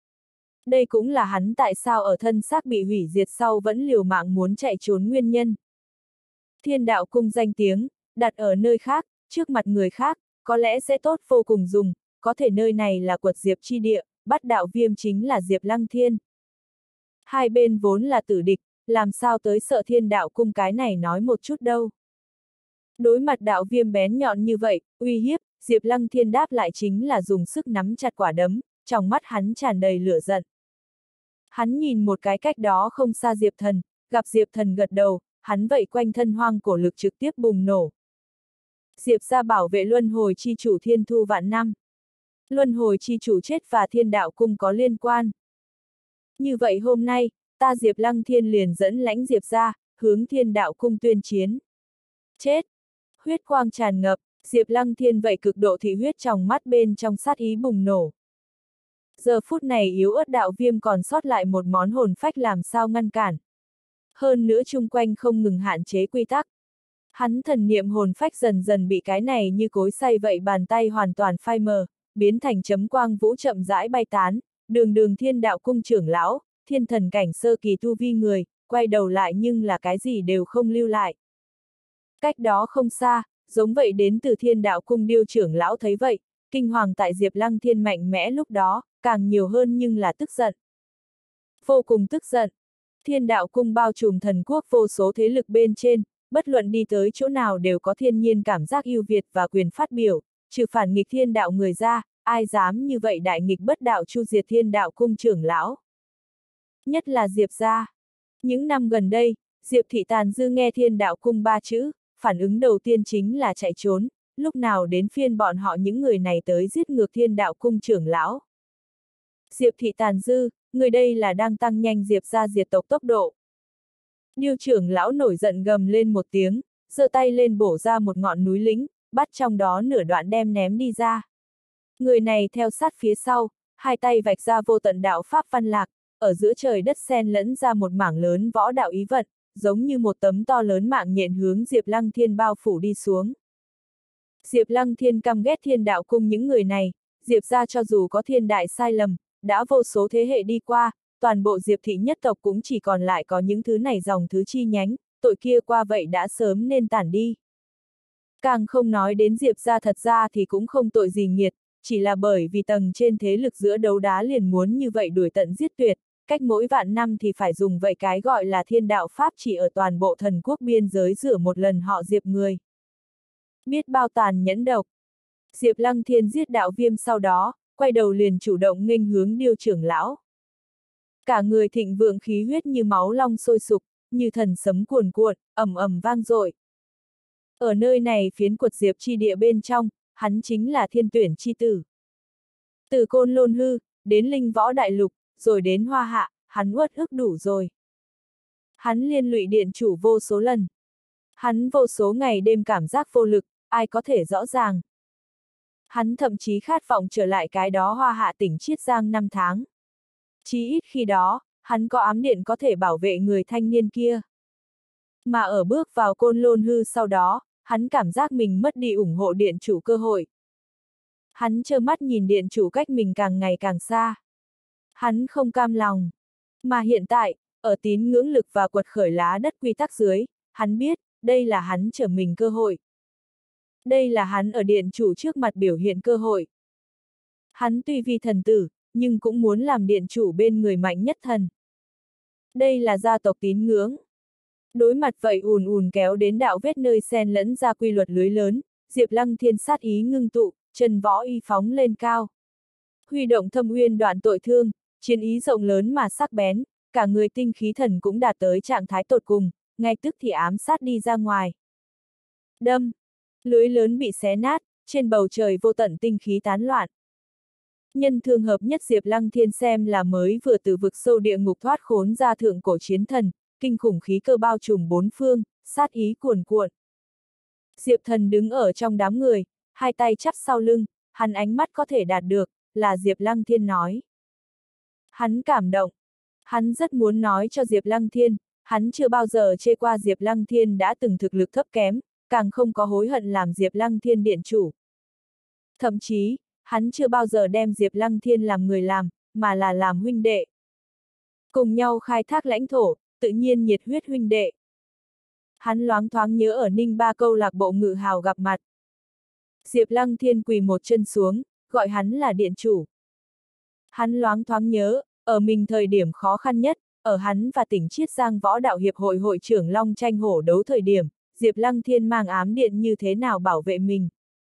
Đây cũng là hắn tại sao ở thân xác bị hủy diệt sau vẫn liều mạng muốn chạy trốn nguyên nhân. Thiên Đạo Cung danh tiếng, đặt ở nơi khác, trước mặt người khác, có lẽ sẽ tốt vô cùng dùng, có thể nơi này là quật Diệp chi địa, bắt đạo viêm chính là Diệp Lăng Thiên. Hai bên vốn là tử địch, làm sao tới sợ Thiên Đạo Cung cái này nói một chút đâu. Đối mặt đạo viêm bén nhọn như vậy, uy hiếp, Diệp Lăng Thiên đáp lại chính là dùng sức nắm chặt quả đấm, trong mắt hắn tràn đầy lửa giận. Hắn nhìn một cái cách đó không xa Diệp Thần, gặp Diệp Thần gật đầu, hắn vậy quanh thân hoang cổ lực trực tiếp bùng nổ. Diệp gia bảo vệ luân hồi chi chủ Thiên Thu vạn năm. Luân hồi chi chủ chết và Thiên Đạo Cung có liên quan. Như vậy hôm nay, ta Diệp Lăng Thiên liền dẫn lãnh Diệp gia, hướng Thiên Đạo Cung tuyên chiến. Chết! Huyết quang tràn ngập, Diệp Lăng Thiên vậy cực độ thị huyết trong mắt bên trong sát ý bùng nổ. Giờ phút này yếu ớt đạo viêm còn sót lại một món hồn phách làm sao ngăn cản. Hơn nữa chung quanh không ngừng hạn chế quy tắc. Hắn thần niệm hồn phách dần dần bị cái này như cối xay vậy bàn tay hoàn toàn phai mờ, biến thành chấm quang vũ chậm rãi bay tán, đường Thiên Đạo Cung trưởng lão, thiên thần cảnh sơ kỳ tu vi người, quay đầu lại nhưng là cái gì đều không lưu lại. Cách đó không xa, giống vậy đến từ Thiên Đạo Cung điêu trưởng lão thấy vậy, kinh hoàng tại Diệp Lăng Thiên mạnh mẽ lúc đó, càng nhiều hơn nhưng là tức giận. Vô cùng tức giận. Thiên Đạo Cung bao trùm thần quốc vô số thế lực bên trên, bất luận đi tới chỗ nào đều có thiên nhiên cảm giác ưu việt và quyền phát biểu, trừ phản nghịch thiên đạo người ra, ai dám như vậy đại nghịch bất đạo chu diệt Thiên Đạo Cung trưởng lão. Nhất là Diệp gia. Những năm gần đây, Diệp thị tàn dư nghe Thiên Đạo Cung ba chữ, phản ứng đầu tiên chính là chạy trốn, lúc nào đến phiên bọn họ những người này tới giết ngược Thiên Đạo Cung trưởng lão. Diệp thị tàn dư, người đây là đang tăng nhanh Diệp gia diệt tộc tốc độ. Điêu trưởng lão nổi giận gầm lên một tiếng, giơ tay lên bổ ra một ngọn núi lĩnh, bắt trong đó nửa đoạn đem ném đi ra. Người này theo sát phía sau, hai tay vạch ra vô tận đạo pháp văn lạc, ở giữa trời đất xen lẫn ra một mảng lớn võ đạo ý vận, giống như một tấm to lớn mạng nhện hướng Diệp Lăng Thiên bao phủ đi xuống. Diệp Lăng Thiên căm ghét Thiên Đạo Cung những người này, Diệp gia cho dù có thiên đại sai lầm, đã vô số thế hệ đi qua, toàn bộ Diệp thị nhất tộc cũng chỉ còn lại có những thứ này dòng thứ chi nhánh, tội kia qua vậy đã sớm nên tản đi. Càng không nói đến Diệp gia thật ra thì cũng không tội gì nghiệt, chỉ là bởi vì tầng trên thế lực giữa đấu đá liền muốn như vậy đuổi tận giết tuyệt, cách mỗi vạn năm thì phải dùng vậy cái gọi là thiên đạo pháp chỉ ở toàn bộ thần quốc biên giới rửa một lần họ Diệp người. Biết bao tàn nhẫn độc. Diệp Lăng Thiên giết đạo viêm sau đó, quay đầu liền chủ động nghênh hướng điêu trưởng lão. Cả người thịnh vượng khí huyết như máu long sôi sục, như thần sấm cuồn cuộn, ầm ầm vang dội. Ở nơi này phiến quật Diệp chi địa bên trong, hắn chính là thiên tuyển chi tử. Từ Côn Lôn Hư, đến Linh Võ Đại Lục, rồi đến Hoa Hạ, hắn uất ức đủ rồi. Hắn liên lụy điện chủ vô số lần. Hắn vô số ngày đêm cảm giác vô lực, ai có thể rõ ràng. Hắn thậm chí khát vọng trở lại cái đó Hoa Hạ tỉnh Chiết Giang 5 tháng. Chí ít khi đó, hắn có ám điện có thể bảo vệ người thanh niên kia. Mà ở bước vào Côn Lôn Hư sau đó, hắn cảm giác mình mất đi ủng hộ điện chủ cơ hội. Hắn trơ mắt nhìn điện chủ cách mình càng ngày càng xa. Hắn không cam lòng. Mà hiện tại, ở tín ngưỡng lực và quật khởi lá đất quy tắc dưới, hắn biết, đây là hắn trở mình cơ hội. Đây là hắn ở điện chủ trước mặt biểu hiện cơ hội. Hắn tuy vì thần tử, nhưng cũng muốn làm điện chủ bên người mạnh nhất thần. Đây là gia tộc tín ngưỡng. Đối mặt vậy ùn ùn kéo đến đạo vết nơi xen lẫn ra quy luật lưới lớn, Diệp Lăng Thiên sát ý ngưng tụ, chân võ y phóng lên cao. Huy động thâm uyên đoạn tội thương, chiến ý rộng lớn mà sắc bén, cả người tinh khí thần cũng đạt tới trạng thái tột cùng, ngay tức thì ám sát đi ra ngoài. Đâm! Lưới lớn bị xé nát, trên bầu trời vô tận tinh khí tán loạn. Nhân thương hợp nhất Diệp Lăng Thiên xem là mới vừa từ vực sâu địa ngục thoát khốn ra thượng cổ chiến thần, kinh khủng khí cơ bao trùm bốn phương, sát ý cuồn cuộn. Diệp Thần đứng ở trong đám người, hai tay chắp sau lưng, hắn ánh mắt có thể đạt được, là Diệp Lăng Thiên nói. Hắn cảm động. Hắn rất muốn nói cho Diệp Lăng Thiên, hắn chưa bao giờ chê qua Diệp Lăng Thiên đã từng thực lực thấp kém, càng không có hối hận làm Diệp Lăng Thiên điện chủ. Thậm chí, hắn chưa bao giờ đem Diệp Lăng Thiên làm người làm, mà là làm huynh đệ. Cùng nhau khai thác lãnh thổ, tự nhiên nhiệt huyết huynh đệ. Hắn loáng thoáng nhớ ở Ninh Ba câu lạc bộ ngự hào gặp mặt. Diệp Lăng Thiên quỳ một chân xuống, gọi hắn là điện chủ. Hắn loáng thoáng nhớ, ở mình thời điểm khó khăn nhất, ở hắn và tỉnh Chiết Giang Võ Đạo Hiệp hội hội trưởng Long Tranh Hổ đấu thời điểm, Diệp Lăng Thiên mang ám điện như thế nào bảo vệ mình.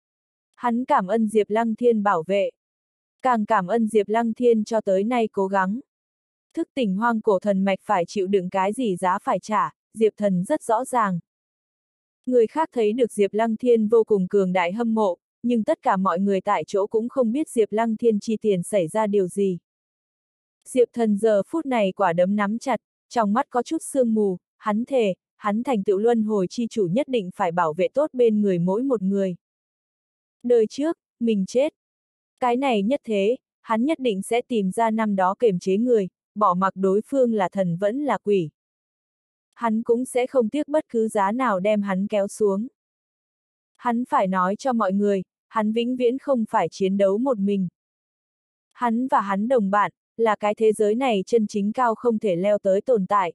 Hắn cảm ơn Diệp Lăng Thiên bảo vệ. Càng cảm ơn Diệp Lăng Thiên cho tới nay cố gắng. Thức tỉnh hoang cổ thần mạch phải chịu đựng cái gì giá phải trả, Diệp Thần rất rõ ràng. Người khác thấy được Diệp Lăng Thiên vô cùng cường đại hâm mộ, nhưng tất cả mọi người tại chỗ cũng không biết Diệp Lăng Thiên chi tiền xảy ra điều gì. Diệp Thần giờ phút này quả đấm nắm chặt, trong mắt có chút sương mù, hắn thề, hắn thành tựu luân hồi chi chủ nhất định phải bảo vệ tốt bên người mỗi một người. Đời trước, mình chết. Cái này nhất thế, hắn nhất định sẽ tìm ra năm đó kiềm chế người, bỏ mặc đối phương là thần vẫn là quỷ. Hắn cũng sẽ không tiếc bất cứ giá nào đem hắn kéo xuống. Hắn phải nói cho mọi người, hắn vĩnh viễn không phải chiến đấu một mình. Hắn và hắn đồng bạn, là cái thế giới này chân chính cao không thể leo tới tồn tại.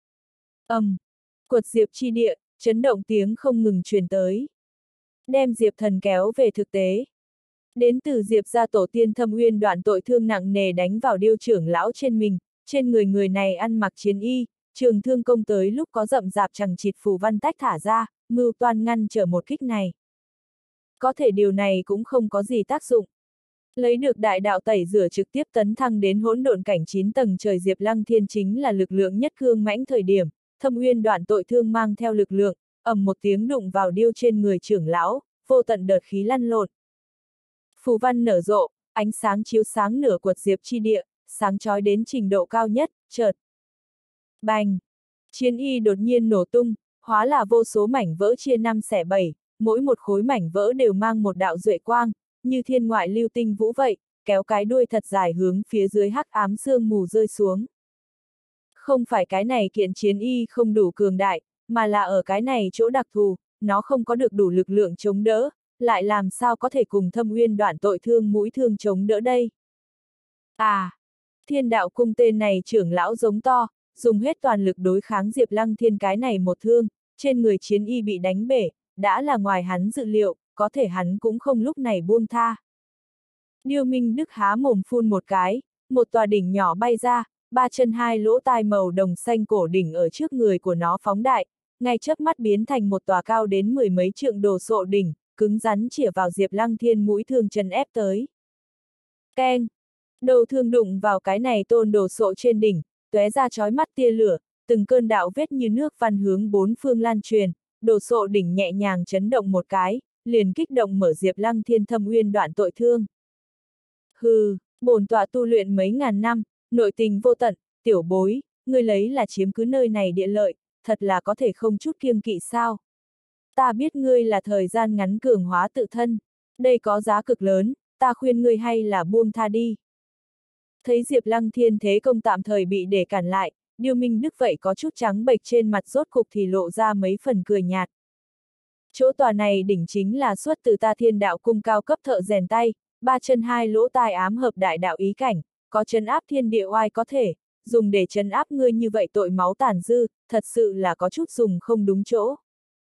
Quật Diệp chi địa, chấn động tiếng không ngừng truyền tới. Đem Diệp Thần kéo về thực tế. Đến từ Diệp gia tổ tiên thâm uyên đoạn tội thương nặng nề đánh vào điêu trưởng lão trên mình, trên người người này ăn mặc chiến y, trường thương công tới lúc có rậm rạp chằng chịt phù văn tách thả ra, mưu toan ngăn trở một kích này. Có thể điều này cũng không có gì tác dụng. Lấy được đại đạo tẩy rửa trực tiếp tấn thăng đến hỗn độn cảnh 9 tầng trời Diệp Lăng Thiên chính là lực lượng nhất cương mãnh thời điểm, thâm uyên đoạn tội thương mang theo lực lượng, ầm một tiếng đụng vào điêu trên người trưởng lão, vô tận đợt khí lăn lộn. Phù văn nở rộ, ánh sáng chiếu sáng nửa quật Diệp chi địa, sáng chói đến trình độ cao nhất, chợt. Bành! Chiến y đột nhiên nổ tung, hóa là vô số mảnh vỡ chia 5 xẻ 7, mỗi một khối mảnh vỡ đều mang một đạo duệ quang, như thiên ngoại lưu tinh vũ vậy, kéo cái đuôi thật dài hướng phía dưới hắc ám sương mù rơi xuống. Không phải cái này kiện chiến y không đủ cường đại, mà là ở cái này chỗ đặc thù, nó không có được đủ lực lượng chống đỡ, lại làm sao có thể cùng thâm uyên đoạn tội thương mũi thương chống đỡ đây. À! Thiên đạo cung tên này trưởng lão giống to, dùng hết toàn lực đối kháng Diệp Lăng Thiên cái này một thương, trên người chiến y bị đánh bể, đã là ngoài hắn dự liệu, có thể hắn cũng không lúc này buông tha. Điêu Minh Đức há mồm phun một cái, một tòa đỉnh nhỏ bay ra, ba chân hai lỗ tai màu đồng xanh cổ đỉnh ở trước người của nó phóng đại, ngay chớp mắt biến thành một tòa cao đến 10 mấy trượng đồ sộ đỉnh, cứng rắn chĩa vào Diệp Lăng Thiên mũi thương chân ép tới. Keng! Đầu thương đụng vào cái này tôn đồ sộ trên đỉnh, tóe ra chói mắt tia lửa, từng cơn đạo vết như nước văn hướng bốn phương lan truyền, đồ sộ đỉnh nhẹ nhàng chấn động một cái, liền kích động mở Diệp Lăng Thiên thâm uyên đoạn tội thương. Hừ, bổn tọa tu luyện mấy ngàn năm, nội tình vô tận, tiểu bối, ngươi lấy là chiếm cứ nơi này địa lợi, thật là có thể không chút kiêng kỵ sao. Ta biết ngươi là thời gian ngắn cường hóa tự thân, đây có giá cực lớn, ta khuyên ngươi hay là buông tha đi. Thấy Diệp Lăng Thiên thế công tạm thời bị để cản lại, Điêu Minh Đức vậy có chút trắng bệch trên mặt rốt cục thì lộ ra mấy phần cười nhạt. Chỗ tòa này đỉnh chính là xuất từ ta Thiên Đạo Cung cao cấp thợ rèn tay, ba chân hai lỗ tai ám hợp đại đạo ý cảnh, có trấn áp thiên địa oai có thể, dùng để trấn áp ngươi như vậy tội máu tàn dư, thật sự là có chút dùng không đúng chỗ.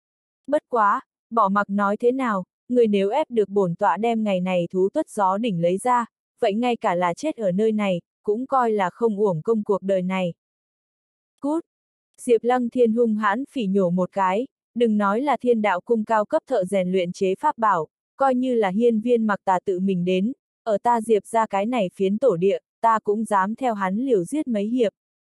Bất quá, bỏ mặc nói thế nào, người nếu ép được bổn tọa đem ngày này thú tuất gió đỉnh lấy ra, vậy ngay cả là chết ở nơi này, cũng coi là không uổng công cuộc đời này. Cút! Diệp Lăng Thiên hung hãn phỉ nhổ một cái, đừng nói là Thiên Đạo Cung cao cấp thợ rèn luyện chế pháp bảo, coi như là hiên viên mặc tà tự mình đến, ở ta Diệp ra cái này phiến tổ địa, ta cũng dám theo hắn liều giết mấy hiệp.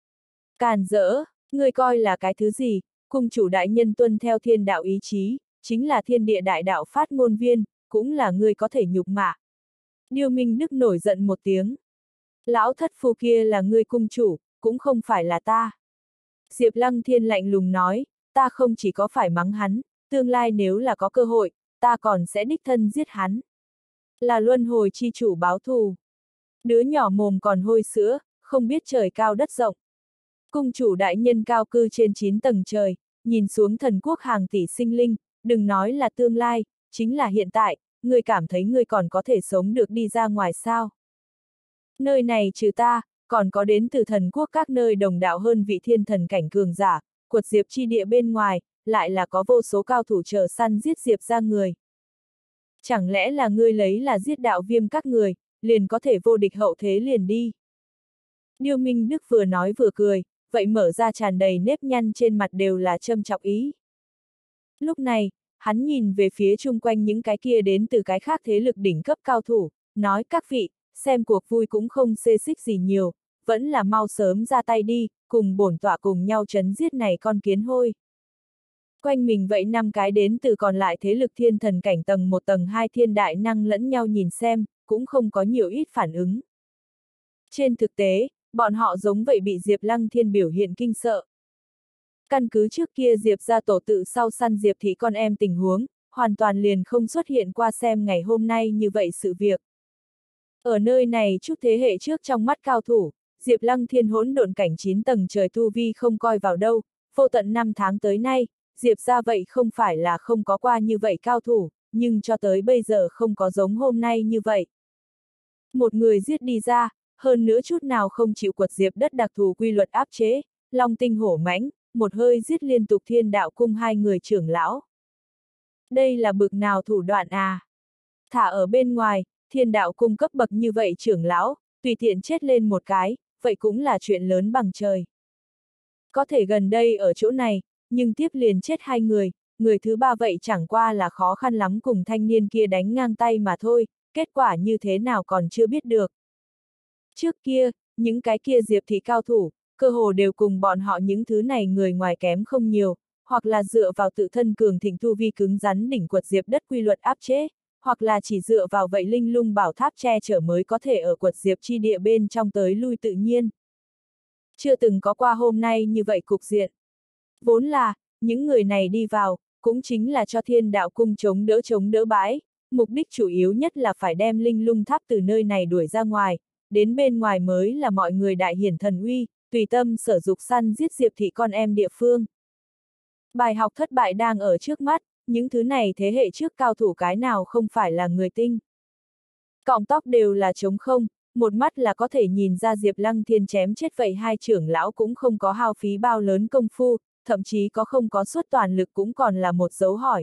Càn rỡ, ngươi coi là cái thứ gì, cung chủ đại nhân tuân theo thiên đạo ý chí, chính là thiên địa đại đạo phát ngôn viên, cũng là ngươi có thể nhục mạ. Điêu Minh Đức nổi giận một tiếng. Lão thất phu kia là ngươi cung chủ, cũng không phải là ta. Diệp Lăng Thiên lạnh lùng nói, ta không chỉ có phải mắng hắn, tương lai nếu là có cơ hội, ta còn sẽ đích thân giết hắn. Là luân hồi chi chủ báo thù. Đứa nhỏ mồm còn hôi sữa, không biết trời cao đất rộng. Cung chủ đại nhân cao cư trên 9 tầng trời, nhìn xuống thần quốc hàng tỷ sinh linh, đừng nói là tương lai, chính là hiện tại, ngươi cảm thấy ngươi còn có thể sống được đi ra ngoài sao? Nơi này trừ ta, còn có đến từ thần quốc các nơi đồng đạo hơn vị thiên thần cảnh cường giả, quật diệp chi địa bên ngoài, lại là có vô số cao thủ chờ săn giết diệp ra người. Chẳng lẽ là ngươi lấy là giết đạo viêm các người, liền có thể vô địch hậu thế liền đi? Điêu Minh Đức vừa nói vừa cười, vậy mở ra tràn đầy nếp nhăn trên mặt đều là châm chọc ý. Lúc này, hắn nhìn về phía chung quanh những cái kia đến từ cái khác thế lực đỉnh cấp cao thủ, nói các vị, xem cuộc vui cũng không xê xích gì nhiều, vẫn là mau sớm ra tay đi, cùng bổn tọa cùng nhau trấn giết này con kiến hôi. Quanh mình vậy 5 cái đến từ còn lại thế lực thiên thần cảnh tầng 1 tầng 2 thiên đại năng lẫn nhau nhìn xem, cũng không có nhiều ít phản ứng. Trên thực tế, bọn họ giống vậy bị Diệp Lăng Thiên biểu hiện kinh sợ. Căn cứ trước kia Diệp ra tổ tự sau săn Diệp thị con em tình huống, hoàn toàn liền không xuất hiện qua xem ngày hôm nay như vậy sự việc. Ở nơi này chút thế hệ trước trong mắt cao thủ, Diệp Lăng Thiên hỗn độn cảnh 9 tầng trời tu vi không coi vào đâu, vô tận 5 tháng tới nay, Diệp ra vậy không phải là không có qua như vậy cao thủ, nhưng cho tới bây giờ không có giống hôm nay như vậy. Một người giết đi ra, hơn nữa chút nào không chịu quật Diệp đất đặc thù quy luật áp chế, long tinh hổ mãnh, một hơi giết liên tục Thiên Đạo Cung 2 người trưởng lão. Đây là bực nào thủ đoạn à? Thả ở bên ngoài, Thiên Đạo Cung cấp bậc như vậy trưởng lão, tùy tiện chết lên một cái, vậy cũng là chuyện lớn bằng trời. Có thể gần đây ở chỗ này, nhưng tiếp liền chết 2 người, người thứ 3 vậy chẳng qua là khó khăn lắm cùng thanh niên kia đánh ngang tay mà thôi, kết quả như thế nào còn chưa biết được. Trước kia, những cái kia Diệp thị cao thủ, cơ hồ đều cùng bọn họ những thứ này người ngoài kém không nhiều, hoặc là dựa vào tự thân cường thịnh tu vi cứng rắn đỉnh quật Diệp đất quy luật áp chế, hoặc là chỉ dựa vào vậy linh lung bảo tháp che chở mới có thể ở quật Diệp chi địa bên trong tới lui tự nhiên. Chưa từng có qua hôm nay như vậy cục diện. Vốn là, những người này đi vào, cũng chính là cho Thiên Đạo Cung chống đỡ bãi, mục đích chủ yếu nhất là phải đem linh lung tháp từ nơi này đuổi ra ngoài, đến bên ngoài mới là mọi người đại hiển thần uy, tùy tâm sở dục săn giết Diệp thị con em địa phương. Bài học thất bại đang ở trước mắt, những thứ này thế hệ trước cao thủ cái nào không phải là người tinh. Cọng tóc đều là trống không, một mắt là có thể nhìn ra Diệp Lăng Thiên chém chết vậy 2 trưởng lão cũng không có hao phí bao lớn công phu, thậm chí có không có suốt toàn lực cũng còn là một dấu hỏi.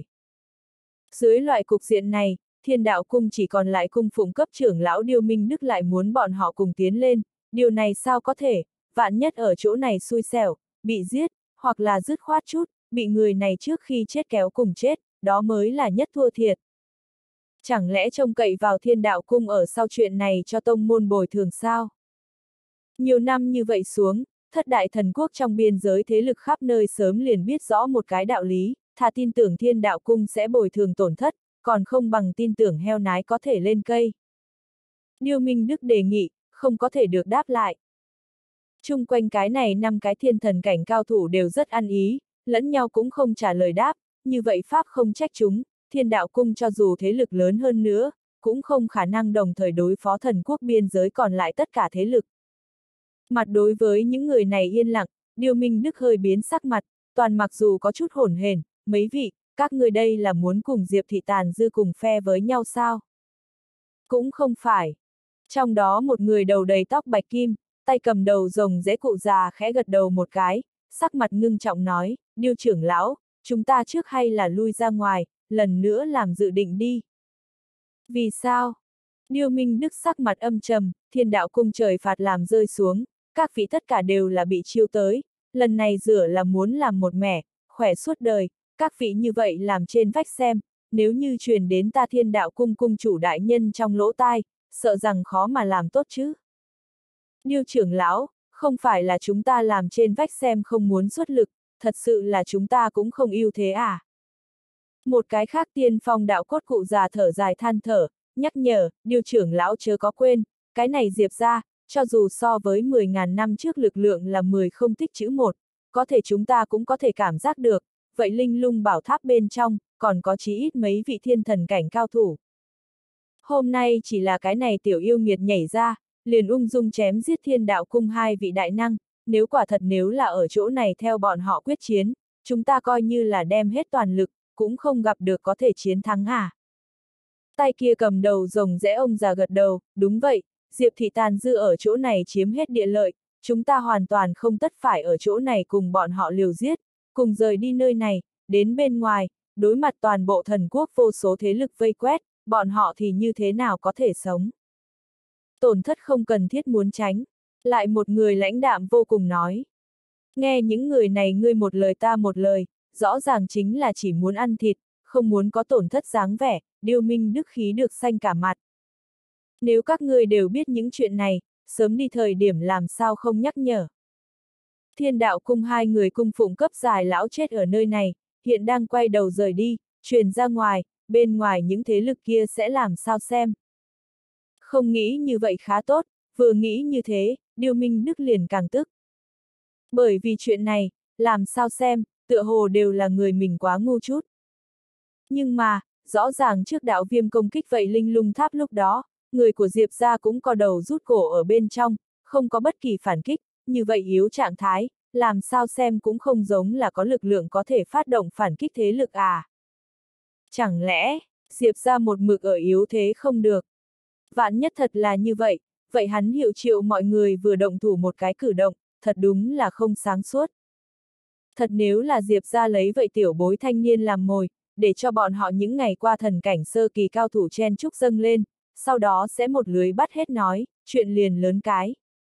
Dưới loại cục diện này, Thiên Đạo Cung chỉ còn lại cung phụng cấp trưởng lão Điêu Minh Đức lại muốn bọn họ cùng tiến lên, điều này sao có thể, vạn nhất ở chỗ này xui xẻo, bị giết, hoặc là dứt khoát chút, bị người này trước khi chết kéo cùng chết, đó mới là nhất thua thiệt. Chẳng lẽ trông cậy vào Thiên Đạo Cung ở sau chuyện này cho tông môn bồi thường sao? Nhiều năm như vậy xuống, thất đại thần quốc trong biên giới thế lực khắp nơi sớm liền biết rõ một cái đạo lý, thà tin tưởng Thiên Đạo Cung sẽ bồi thường tổn thất, còn không bằng tin tưởng heo nái có thể lên cây. Điêu Minh Đức đề nghị, không có thể được đáp lại. Chung quanh cái này 5 cái thiên thần cảnh cao thủ đều rất ăn ý, lẫn nhau cũng không trả lời đáp, như vậy Pháp không trách chúng, Thiên Đạo Cung cho dù thế lực lớn hơn nữa, cũng không khả năng đồng thời đối phó thần quốc biên giới còn lại tất cả thế lực. Mặt đối với những người này yên lặng, Điêu Minh Đức hơi biến sắc mặt, toàn mặc dù có chút hỗn hển, mấy vị, các người đây là muốn cùng Diệp thị tàn dư cùng phe với nhau sao? Cũng không phải. Trong đó một người đầu đầy tóc bạch kim, tay cầm đầu rồng rễ cụ già khẽ gật đầu một cái, sắc mặt ngưng trọng nói, Điêu trưởng lão, chúng ta trước hay là lui ra ngoài, lần nữa làm dự định đi. Vì sao? Điêu Minh Đức sắc mặt âm trầm, Thiên Đạo Cung trời phạt làm rơi xuống, các vị tất cả đều là bị chiêu tới, lần này rửa là muốn làm một mẻ, khỏe suốt đời, các vị như vậy làm trên vách xem, nếu như truyền đến ta Thiên Đạo Cung cung chủ đại nhân trong lỗ tai, sợ rằng khó mà làm tốt chứ. Điêu trưởng lão, không phải là chúng ta làm trên vách xem không muốn xuất lực, thật sự là chúng ta cũng không ưu thế à. Một cái khác tiên phong đạo cốt cụ già thở dài than thở, nhắc nhở, Điêu trưởng lão chớ có quên, cái này Diệp ra, cho dù so với 10.000 năm trước lực lượng là 10 không tích chữ 1, có thể chúng ta cũng có thể cảm giác được, vậy linh lung bảo tháp bên trong, còn có chí ít mấy vị thiên thần cảnh cao thủ. Hôm nay chỉ là cái này tiểu yêu nghiệt nhảy ra, liền ung dung chém giết Thiên Đạo Cung 2 vị đại năng, nếu quả thật nếu là ở chỗ này theo bọn họ quyết chiến, chúng ta coi như là đem hết toàn lực, cũng không gặp được có thể chiến thắng à. Tay kia cầm đầu rồng rẽ ông già gật đầu, đúng vậy, Diệp thị tàn dư ở chỗ này chiếm hết địa lợi, chúng ta hoàn toàn không tất phải ở chỗ này cùng bọn họ liều giết, cùng rời đi nơi này, đến bên ngoài, đối mặt toàn bộ thần quốc vô số thế lực vây quét, bọn họ thì như thế nào có thể sống. Tổn thất không cần thiết muốn tránh, lại một người lãnh đạm vô cùng nói. Nghe những người này ngươi một lời ta một lời, rõ ràng chính là chỉ muốn ăn thịt, không muốn có tổn thất dáng vẻ, Điêu Minh Đức khí được xanh cả mặt. Nếu các ngươi đều biết những chuyện này, sớm đi thời điểm làm sao không nhắc nhở. Thiên Đạo Cung 2 người cung phụng cấp dài lão chết ở nơi này, hiện đang quay đầu rời đi, truyền ra ngoài, bên ngoài những thế lực kia sẽ làm sao xem. Không nghĩ như vậy khá tốt, vừa nghĩ như thế, Điêu Minh Đức liền càng tức. Bởi vì chuyện này, làm sao xem, tựa hồ đều là người mình quá ngu chút. Nhưng mà, rõ ràng trước đạo viêm công kích vậy linh lung tháp lúc đó, người của Diệp ra cũng co đầu rút cổ ở bên trong, không có bất kỳ phản kích, như vậy yếu trạng thái, làm sao xem cũng không giống là có lực lượng có thể phát động phản kích thế lực à. Chẳng lẽ, Diệp ra một mực ở yếu thế không được. Vạn nhất thật là như vậy, vậy hắn hiệu triệu mọi người vừa động thủ một cái cử động, thật đúng là không sáng suốt. Thật nếu là Diệp ra lấy vậy tiểu bối thanh niên làm mồi, để cho bọn họ những ngày qua thần cảnh sơ kỳ cao thủ chen chúc dâng lên, sau đó sẽ một lưới bắt hết nói, chuyện liền lớn cái.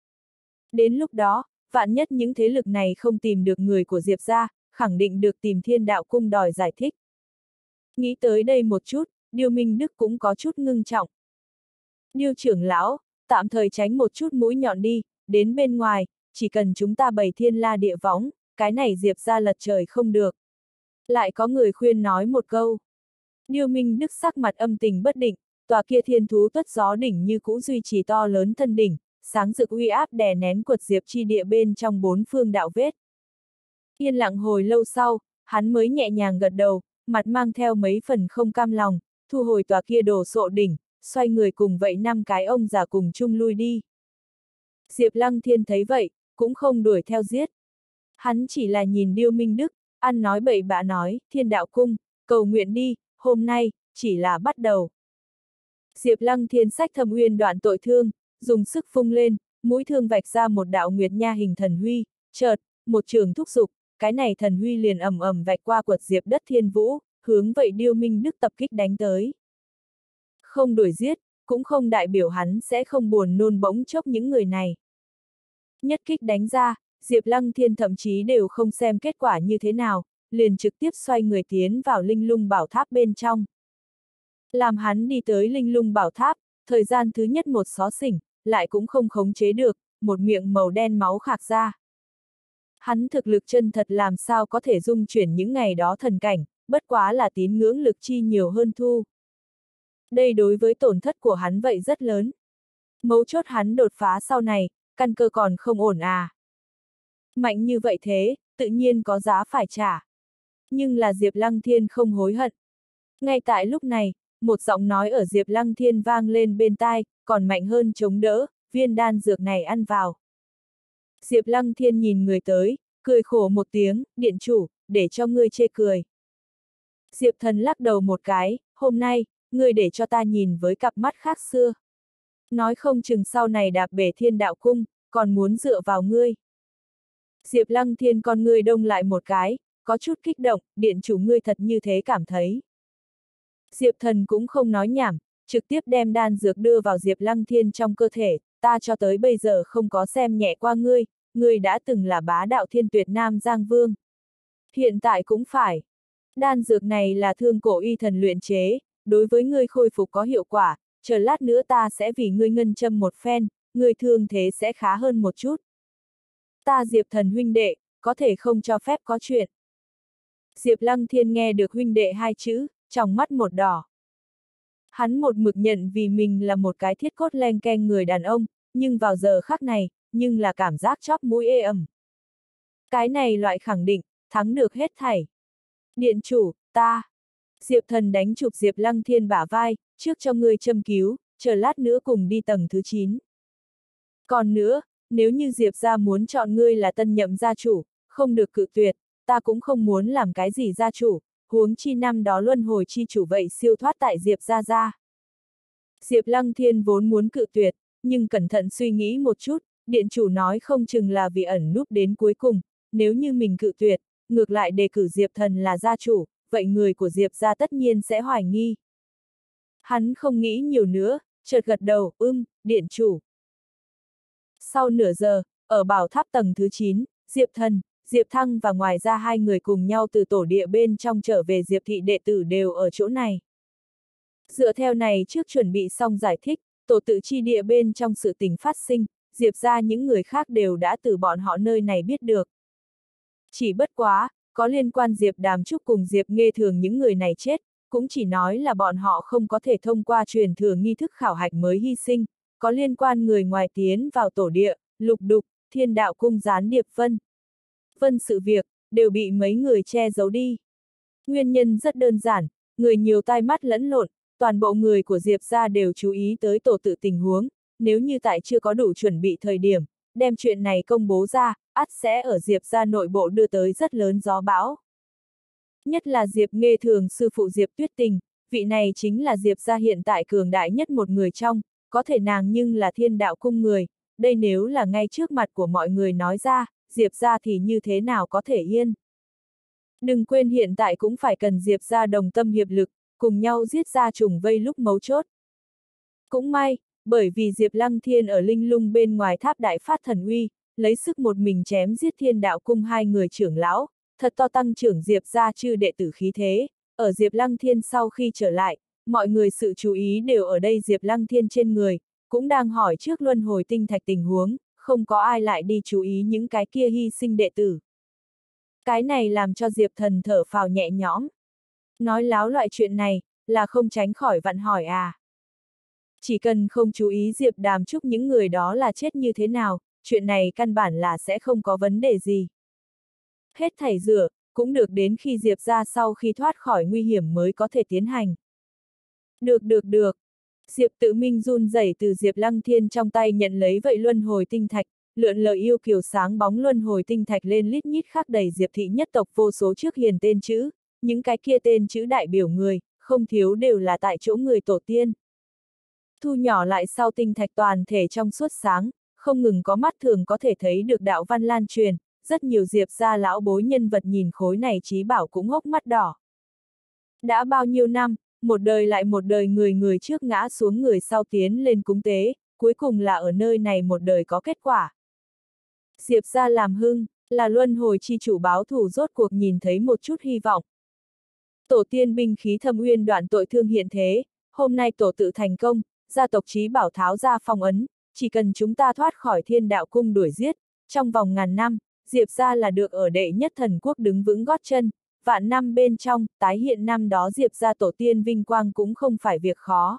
Đến lúc đó, vạn nhất những thế lực này không tìm được người của Diệp ra, khẳng định được tìm Thiên Đạo Cung đòi giải thích. Nghĩ tới đây một chút, Điêu Minh Đức cũng có chút ngưng trọng. Điêu trưởng lão, tạm thời tránh một chút mũi nhọn đi, đến bên ngoài, chỉ cần chúng ta bày thiên la địa võng, cái này Diệp ra lật trời không được. Lại có người khuyên nói một câu. Điêu Minh Đức sắc mặt âm tình bất định, tòa kia thiên thú tuất gió đỉnh như cũ duy trì to lớn thân đỉnh, sáng rực uy áp đè nén quật Diệp chi địa bên trong 4 phương đạo vết. Yên lặng hồi lâu sau, hắn mới nhẹ nhàng gật đầu, mặt mang theo mấy phần không cam lòng, thu hồi tòa kia đồ sộ đỉnh, xoay người cùng vậy 5 cái ông già cùng chung lui đi. Diệp Lăng Thiên thấy vậy, cũng không đuổi theo giết. Hắn chỉ là nhìn Điêu Minh Đức, ăn nói bậy bạ nói, Thiên Đạo Cung, cầu nguyện đi, hôm nay, chỉ là bắt đầu. Diệp Lăng Thiên sách Thâm Uyên đoạn tội thương, dùng sức phung lên, mũi thương vạch ra một đạo nguyệt nha hình thần huy, chợt, một trường thúc giục, cái này thần huy liền ầm ầm vạch qua quật Diệp đất thiên vũ, hướng vậy Điêu Minh Đức tập kích đánh tới. Không đuổi giết, cũng không đại biểu hắn sẽ không buồn nôn bỗng chốc những người này. Nhất kích đánh ra, Diệp Lăng Thiên thậm chí đều không xem kết quả như thế nào, liền trực tiếp xoay người tiến vào linh lung bảo tháp bên trong. Làm hắn đi tới linh lung bảo tháp, thời gian thứ nhất một xó xỉnh, lại cũng không khống chế được, một miệng màu đen máu khạc ra. Hắn thực lực chân thật làm sao có thể dung chuyển những ngày đó thần cảnh, bất quá là tín ngưỡng lực chi nhiều hơn thu. Đây đối với tổn thất của hắn vậy rất lớn. Mấu chốt hắn đột phá sau này, căn cơ còn không ổn à. Mạnh như vậy thế, tự nhiên có giá phải trả. Nhưng là Diệp Lăng Thiên không hối hận. Ngay tại lúc này, một giọng nói ở Diệp Lăng Thiên vang lên bên tai, còn mạnh hơn chống đỡ, viên đan dược này ăn vào. Diệp Lăng Thiên nhìn người tới, cười khổ một tiếng, điện chủ, để cho ngươi chê cười. Diệp Thần lắc đầu một cái, hôm nay, ngươi để cho ta nhìn với cặp mắt khác xưa. Nói không chừng sau này đạp bể Thiên Đạo Cung, còn muốn dựa vào ngươi. Diệp Lăng Thiên con ngươi đông lại một cái, có chút kích động, điện chủ ngươi thật như thế cảm thấy. Diệp Thần cũng không nói nhảm, trực tiếp đem đan dược đưa vào Diệp Lăng Thiên trong cơ thể, ta cho tới bây giờ không có xem nhẹ qua ngươi đã từng là bá đạo thiên tuyệt Nam Giang Vương. Hiện tại cũng phải. Đan dược này là thương cổ y thần luyện chế, đối với ngươi khôi phục có hiệu quả, chờ lát nữa ta sẽ vì ngươi ngân châm một phen, ngươi thương thế sẽ khá hơn một chút. Ta Diệp Thần huynh đệ, có thể không cho phép có chuyện. Diệp Lăng Thiên nghe được huynh đệ hai chữ, trong mắt một đỏ. Hắn một mực nhận vì mình là một cái thiết cốt len keng người đàn ông, nhưng vào giờ khắc này, nhưng là cảm giác chóp mũi ê ẩm. Cái này loại khẳng định, thắng được hết thảy. Điện chủ, ta. Diệp Thần đánh chụp Diệp Lăng Thiên bả vai, trước cho ngươi châm cứu, chờ lát nữa cùng đi tầng thứ 9. Còn nữa, nếu như Diệp gia muốn chọn ngươi là tân nhậm gia chủ, không được cự tuyệt, ta cũng không muốn làm cái gì gia chủ, huống chi năm đó luân hồi chi chủ vậy siêu thoát tại Diệp gia. Diệp Lăng Thiên vốn muốn cự tuyệt, nhưng cẩn thận suy nghĩ một chút, điện chủ nói không chừng là vì ẩn núp đến cuối cùng, nếu như mình cự tuyệt, ngược lại đề cử Diệp Thần là gia chủ, vậy người của Diệp gia tất nhiên sẽ hoài nghi. Hắn không nghĩ nhiều nữa, chợt gật đầu, điện chủ. Sau nửa giờ, ở bảo tháp tầng thứ 9, Diệp Thần, Diệp Thăng và ngoài ra hai người cùng nhau từ tổ địa bên trong trở về Diệp thị đệ tử đều ở chỗ này. Dựa theo này trước chuẩn bị xong giải thích, tổ tự chi địa bên trong sự tình phát sinh, Diệp ra những người khác đều đã từ bọn họ nơi này biết được. Chỉ bất quá, có liên quan Diệp Đàm Trúc cùng Diệp Nghê Thường những người này chết, cũng chỉ nói là bọn họ không có thể thông qua truyền thừa nghi thức khảo hạch mới hy sinh, có liên quan người ngoài tiến vào tổ địa, Lục Đục, Thiên Đạo Cung gián điệp Vân sự việc, đều bị mấy người che giấu đi. Nguyên nhân rất đơn giản, người nhiều tai mắt lẫn lộn, toàn bộ người của Diệp gia đều chú ý tới tổ tự tình huống, nếu như tại chưa có đủ chuẩn bị thời điểm, đem chuyện này công bố ra, ắt sẽ ở Diệp gia nội bộ đưa tới rất lớn gió bão. Nhất là Diệp Nghê Thường sư phụ Diệp Tuyết Tình, vị này chính là Diệp gia hiện tại cường đại nhất một người trong, có thể nàng nhưng là Thiên Đạo Cung người, đây nếu là ngay trước mặt của mọi người nói ra, Diệp gia thì như thế nào có thể yên. Đừng quên hiện tại cũng phải cần Diệp gia đồng tâm hiệp lực, cùng nhau giết ra trùng vây lúc mấu chốt. Cũng may, bởi vì Diệp Lăng Thiên ở linh lung bên ngoài tháp đại phát thần uy, lấy sức một mình chém giết Thiên Đạo Cung hai người trưởng lão, thật to tăng trưởng Diệp gia chư đệ tử khí thế, ở Diệp Lăng Thiên sau khi trở lại, mọi người sự chú ý đều ở đây Diệp Lăng Thiên trên người, cũng đang hỏi trước luân hồi tinh thạch tình huống, không có ai lại đi chú ý những cái kia hy sinh đệ tử. Cái này làm cho Diệp Thần thở phào nhẹ nhõm. Nói láo loại chuyện này, là không tránh khỏi vặn hỏi à. Chỉ cần không chú ý Diệp Đàm Trúc những người đó là chết như thế nào, chuyện này căn bản là sẽ không có vấn đề gì. Hết thảy rửa, cũng được đến khi Diệp ra sau khi thoát khỏi nguy hiểm mới có thể tiến hành. Được. Diệp Tự Minh run rẩy từ Diệp Lăng Thiên trong tay nhận lấy vậy luân hồi tinh thạch, lượn lờ yêu kiều sáng bóng luân hồi tinh thạch lên lít nhít khắc đầy Diệp thị nhất tộc vô số trước hiền tên chữ, những cái kia tên chữ đại biểu người, không thiếu đều là tại chỗ người tổ tiên. Thu nhỏ lại sau tinh thạch toàn thể trong suốt sáng, không ngừng có mắt thường có thể thấy được đạo văn lan truyền, rất nhiều Diệp gia lão bối nhân vật nhìn khối này chí bảo cũng hốc mắt đỏ. Đã bao nhiêu năm, một đời lại một đời người trước ngã xuống người sau tiến lên cúng tế, cuối cùng là ở nơi này một đời có kết quả. Diệp gia làm hưng, là luân hồi chi chủ báo thù rốt cuộc nhìn thấy một chút hy vọng. Tổ tiên binh khí thâm uyên đoạn tội thương hiện thế, hôm nay tổ tự thành công, gia tộc chí bảo tháo ra phong ấn, chỉ cần chúng ta thoát khỏi Thiên Đạo Cung đuổi giết, trong vòng ngàn năm, Diệp gia là được ở đệ nhất thần quốc đứng vững gót chân, vạn năm bên trong, tái hiện năm đó Diệp gia tổ tiên vinh quang cũng không phải việc khó.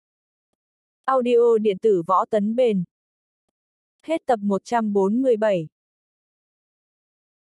Audio điện tử Võ Tấn Bền. Hết tập 147